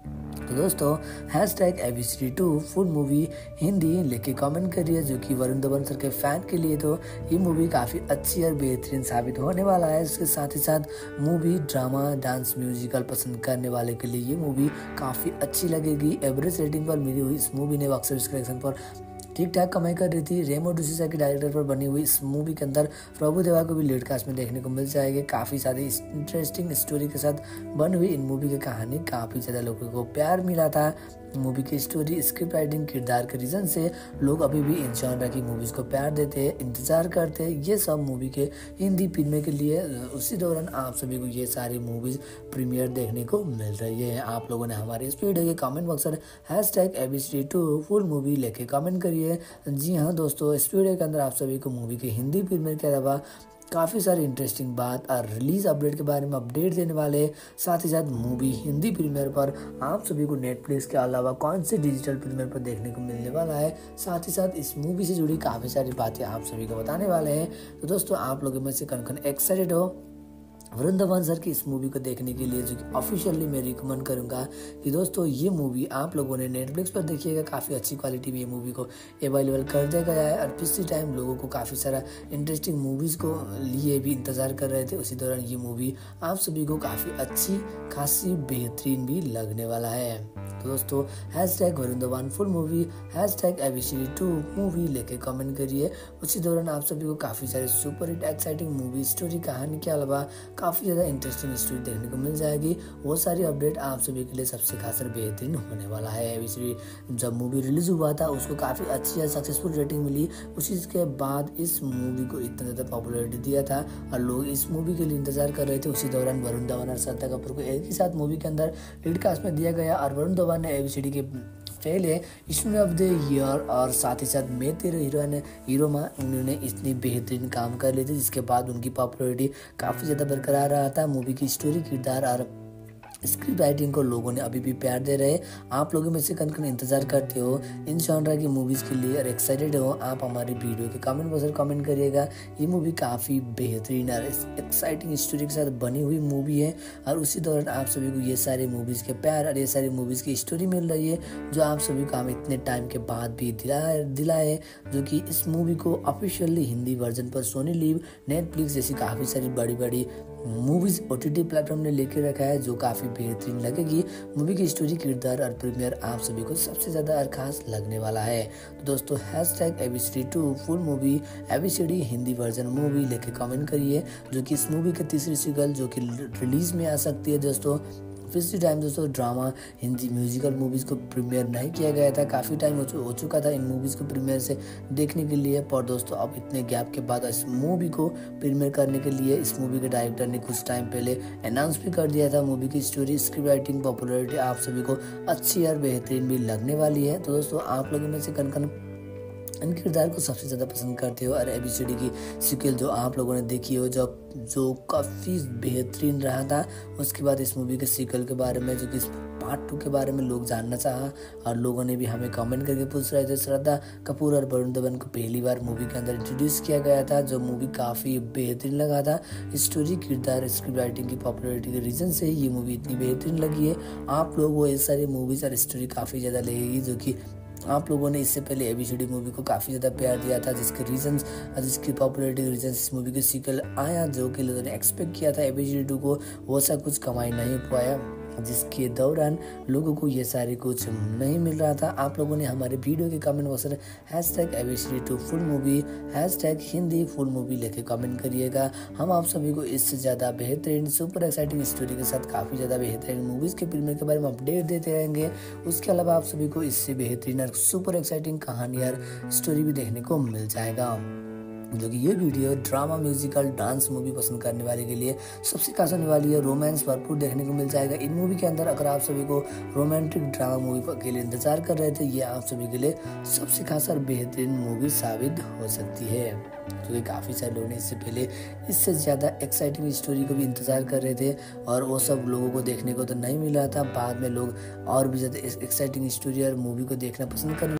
तो दोस्तों hash tag A B C D two full movie Hindi लेके कमेंट करिए, जो कि वरुण धवन सर के फैन के लिए तो ये मूवी काफ़ी अच्छी और बेहतरीन साबित होने वाला है। इसके साथ ही साथ मूवी, ड्रामा, डांस, म्यूजिकल पसंद करने वाले के लिए ये मूवी काफ़ी अच्छी लगेगी। एवरेज रेटिंग पर मिली हुई इस मूवी ने बॉक्स ऑफिस कलेक्शन पर ठीक ठाक कमाई कर रही थी। रेमो डिसूजा के डायरेक्टर पर बनी हुई इस मूवी के अंदर प्रभु देवा को भी लीड कास्ट में देखने को मिल जाएगी। काफ़ी सारी इंटरेस्टिंग स्टोरी के साथ बनी हुई इन मूवी की कहानी काफ़ी ज़्यादा लोगों को प्यार मिला था। मूवी की स्टोरी, स्क्रिप्ट राइटिंग, किरदार के रीज़न से लोग अभी भी इन जॉनर की मूवीज़ को प्यार देते हैं, इंतज़ार करते हैं ये सब मूवी के हिंदी प्रीमियर के लिए। उसी दौरान आप सभी को ये सारी मूवीज़ प्रीमियर देखने को मिल रही है। आप लोगों ने हमारे इस वीडियो के कमेंट बॉक्स पर hash tag A B C D two full movie लेके कमेंट करिए। जी हाँ दोस्तों, इस वीडियो के अंदर आप सभी को मूवी के हिंदी प्रीमियर के अलावा काफ़ी सारी इंटरेस्टिंग बात और रिलीज अपडेट के बारे में अपडेट देने वाले, साथ ही साथ मूवी हिंदी प्रीमियर पर आप सभी को नेटफ्लिक्स के अलावा कौन से डिजिटल प्रीमियर पर देखने को मिलने वाला है, साथ ही साथ इस मूवी से जुड़ी काफ़ी सारी बातें आप सभी को बताने वाले हैं। तो दोस्तों आप लोगों में से कौन कौन एक्साइटेड हो वरुण धवन सर की इस मूवी को देखने के लिए, जो कि ऑफिशियली मैं रिकमेंड करूंगा कि दोस्तों ये मूवी आप लोगों ने नेटफ्लिक्स पर देखिएगा। काफ़ी अच्छी क्वालिटी में ये मूवी को अवेलेबल कर दिया गया है, और पिछले टाइम लोगों को काफ़ी सारा इंटरेस्टिंग मूवीज़ को लिए भी इंतज़ार कर रहे थे, उसी दौरान ये मूवी आप सभी को काफ़ी अच्छी खासी बेहतरीन भी लगने वाला है। तो दोस्तों hash tag Varun Dhawan full movie, hash tag A B C D two movie लेके कमेंट करिए। उसी दौरान आप सभी को काफ़ी सारे super hit exciting movie, story, कहानी के अलावा काफ़ी ज़्यादा इंटरेस्टिंग स्टोरी देखने को मिल जाएगी। वो सारी अपडेट आप सभी के लिए सबसे खास और बेहतरीन होने वाला है। अभी जब मूवी रिलीज हुआ था उसको काफ़ी अच्छी और सक्सेसफुल रेटिंग मिली, उसी के बाद इस मूवी को इतना ज़्यादा पॉपुलैरिटी दिया था और लोग इस मूवी के लिए इंतजार कर रहे थे। उसी दौरान वरुण धवन और श्रद्धा कपूर को एक ही साथ मूवी के अंदर लीड कास्ट में दिया गया, और वरुण धवन ने ए बी सी डी के पहले स्टूडेंट ऑफ द ईयर और साथ ही साथ मैं तेरे हीरोइन हीरो में उन्होंने इतनी बेहतरीन काम कर लिए थे, जिसके बाद उनकी पॉपुलैरिटी काफ़ी ज़्यादा बरकरार रहा था। मूवी की स्टोरी, किरदार और स्क्रिप्ट राइटिंग को लोगों ने अभी भी प्यार दे रहे। आप लोगों में से कन कन इंतजार करते हो इन जॉनर की मूवीज़ के लिए और एक्साइटेड हो, आप हमारी वीडियो के कमेंट बॉक्स में कमेंट करिएगा। ये मूवी काफ़ी बेहतरीन और एक्साइटिंग स्टोरी के साथ बनी हुई मूवी है, और उसी दौरान आप सभी को ये सारी मूवीज़ के प्यार और ये सारी मूवीज़ की स्टोरी मिल रही है, जो आप सभी को हम इतने टाइम के बाद भी दिलाए दिलाए जो कि इस मूवी को ऑफिशियली हिंदी वर्जन पर सोनी लिव, नेटफ्लिक्स जैसी काफ़ी सारी बड़ी बड़ी movies O T T platform ने लेके रखा है, जो काफ़ी बेहतरीन लगेगी। मूवी की स्टोरी, किरदार और प्रीमियर आप सभी को सबसे ज़्यादा और खास लगने वाला है। तो दोस्तों hash tag A B C D two full movie, A B C D Hindi version movie लेके कमेंट करिए, जो कि इस मूवी की तीसरी सीक्वल जो कि रिलीज में आ सकती है दोस्तों पिछले टाइम दोस्तों ड्रामा हिंदी म्यूजिकल मूवीज़ को प्रीमियर नहीं किया गया था, काफ़ी टाइम हो, हो चुका था इन मूवीज़ को प्रीमियर से देखने के लिए। पर दोस्तों अब इतने गैप के बाद इस मूवी को प्रीमियर करने के लिए इस मूवी के डायरेक्टर ने कुछ टाइम पहले अनाउंस भी कर दिया था। मूवी की स्टोरी, स्क्रिप्ट राइटिंग, पॉपुलैरिटी आप सभी को अच्छी और बेहतरीन भी लगने वाली है। तो दोस्तों आप लोगों में से कन कन इन किरदार को सबसे ज़्यादा पसंद करते हो और एबीसीडी की सीक्वल जो आप लोगों ने देखी हो जो जो काफ़ी बेहतरीन रहा था, उसके बाद इस मूवी के सीक्वल के बारे में जो कि पार्ट टू के बारे में लोग जानना चाहा और लोगों ने भी हमें कमेंट करके पूछ रहे थे। श्रद्धा कपूर और वरुण धवन को पहली बार मूवी के अंदर इंट्रोड्यूस किया गया था, जो मूवी काफ़ी बेहतरीन लगा था। स्टोरी, किरदार, स्क्रिप्ट राइटिंग की पॉपुलैरिटी के रीज़न से ये मूवी इतनी बेहतरीन लगी है। आप लोगों को ये सारी मूवीज़ और स्टोरी काफ़ी ज़्यादा लगेगी, जो कि आप लोगों ने इससे पहले एबीसीडी मूवी को काफ़ी ज़्यादा प्यार दिया था, जिसके रीजंस और जिसकी पॉपुलैरिटी के रीजंस इस मूवी के सीक्वल आया, जो कि लोगों ने एक्सपेक्ट किया था एबीसीडी टू को, वो सा कुछ कमाई नहीं पाया, जिसके दौरान लोगों को ये सारी कुछ नहीं मिल रहा था। आप लोगों ने हमारे वीडियो के कमेंट बॉक्स में hash tag ABCD two full movie, hash tag Hindi full movie लेके कमेंट करिएगा। हम आप सभी को इससे ज़्यादा बेहतरीन सुपर एक्साइटिंग स्टोरी के साथ काफ़ी ज़्यादा बेहतरीन मूवीज़ के प्रीमियर के बारे में अपडेट देते रहेंगे। उसके अलावा आप सभी को इससे बेहतरीन और सुपर एक्साइटिंग कहानी और स्टोरी भी देखने को मिल जाएगा, जो कि ये video drama, musical, dance movie पसंद करने वाले के लिए सबसे खास होने वाली है। रोमांस भरपूर देखने को मिल जाएगा इन मूवी के अंदर। अगर आप सभी को रोमांटिक ड्रामा मूवी के लिए इंतजार कर रहे थे, ये आप सभी के लिए सबसे खास और बेहतरीन मूवी साबित हो सकती है, क्योंकि काफ़ी सारे लोग ने इससे पहले इससे ज़्यादा एक्साइटिंग स्टोरी को भी इंतज़ार कर रहे थे और वो सब लोगों को देखने को तो नहीं मिला था। बाद में लोग और भी ज़्यादा एक्साइटिंग स्टोरी और मूवी को देखना पसंद कर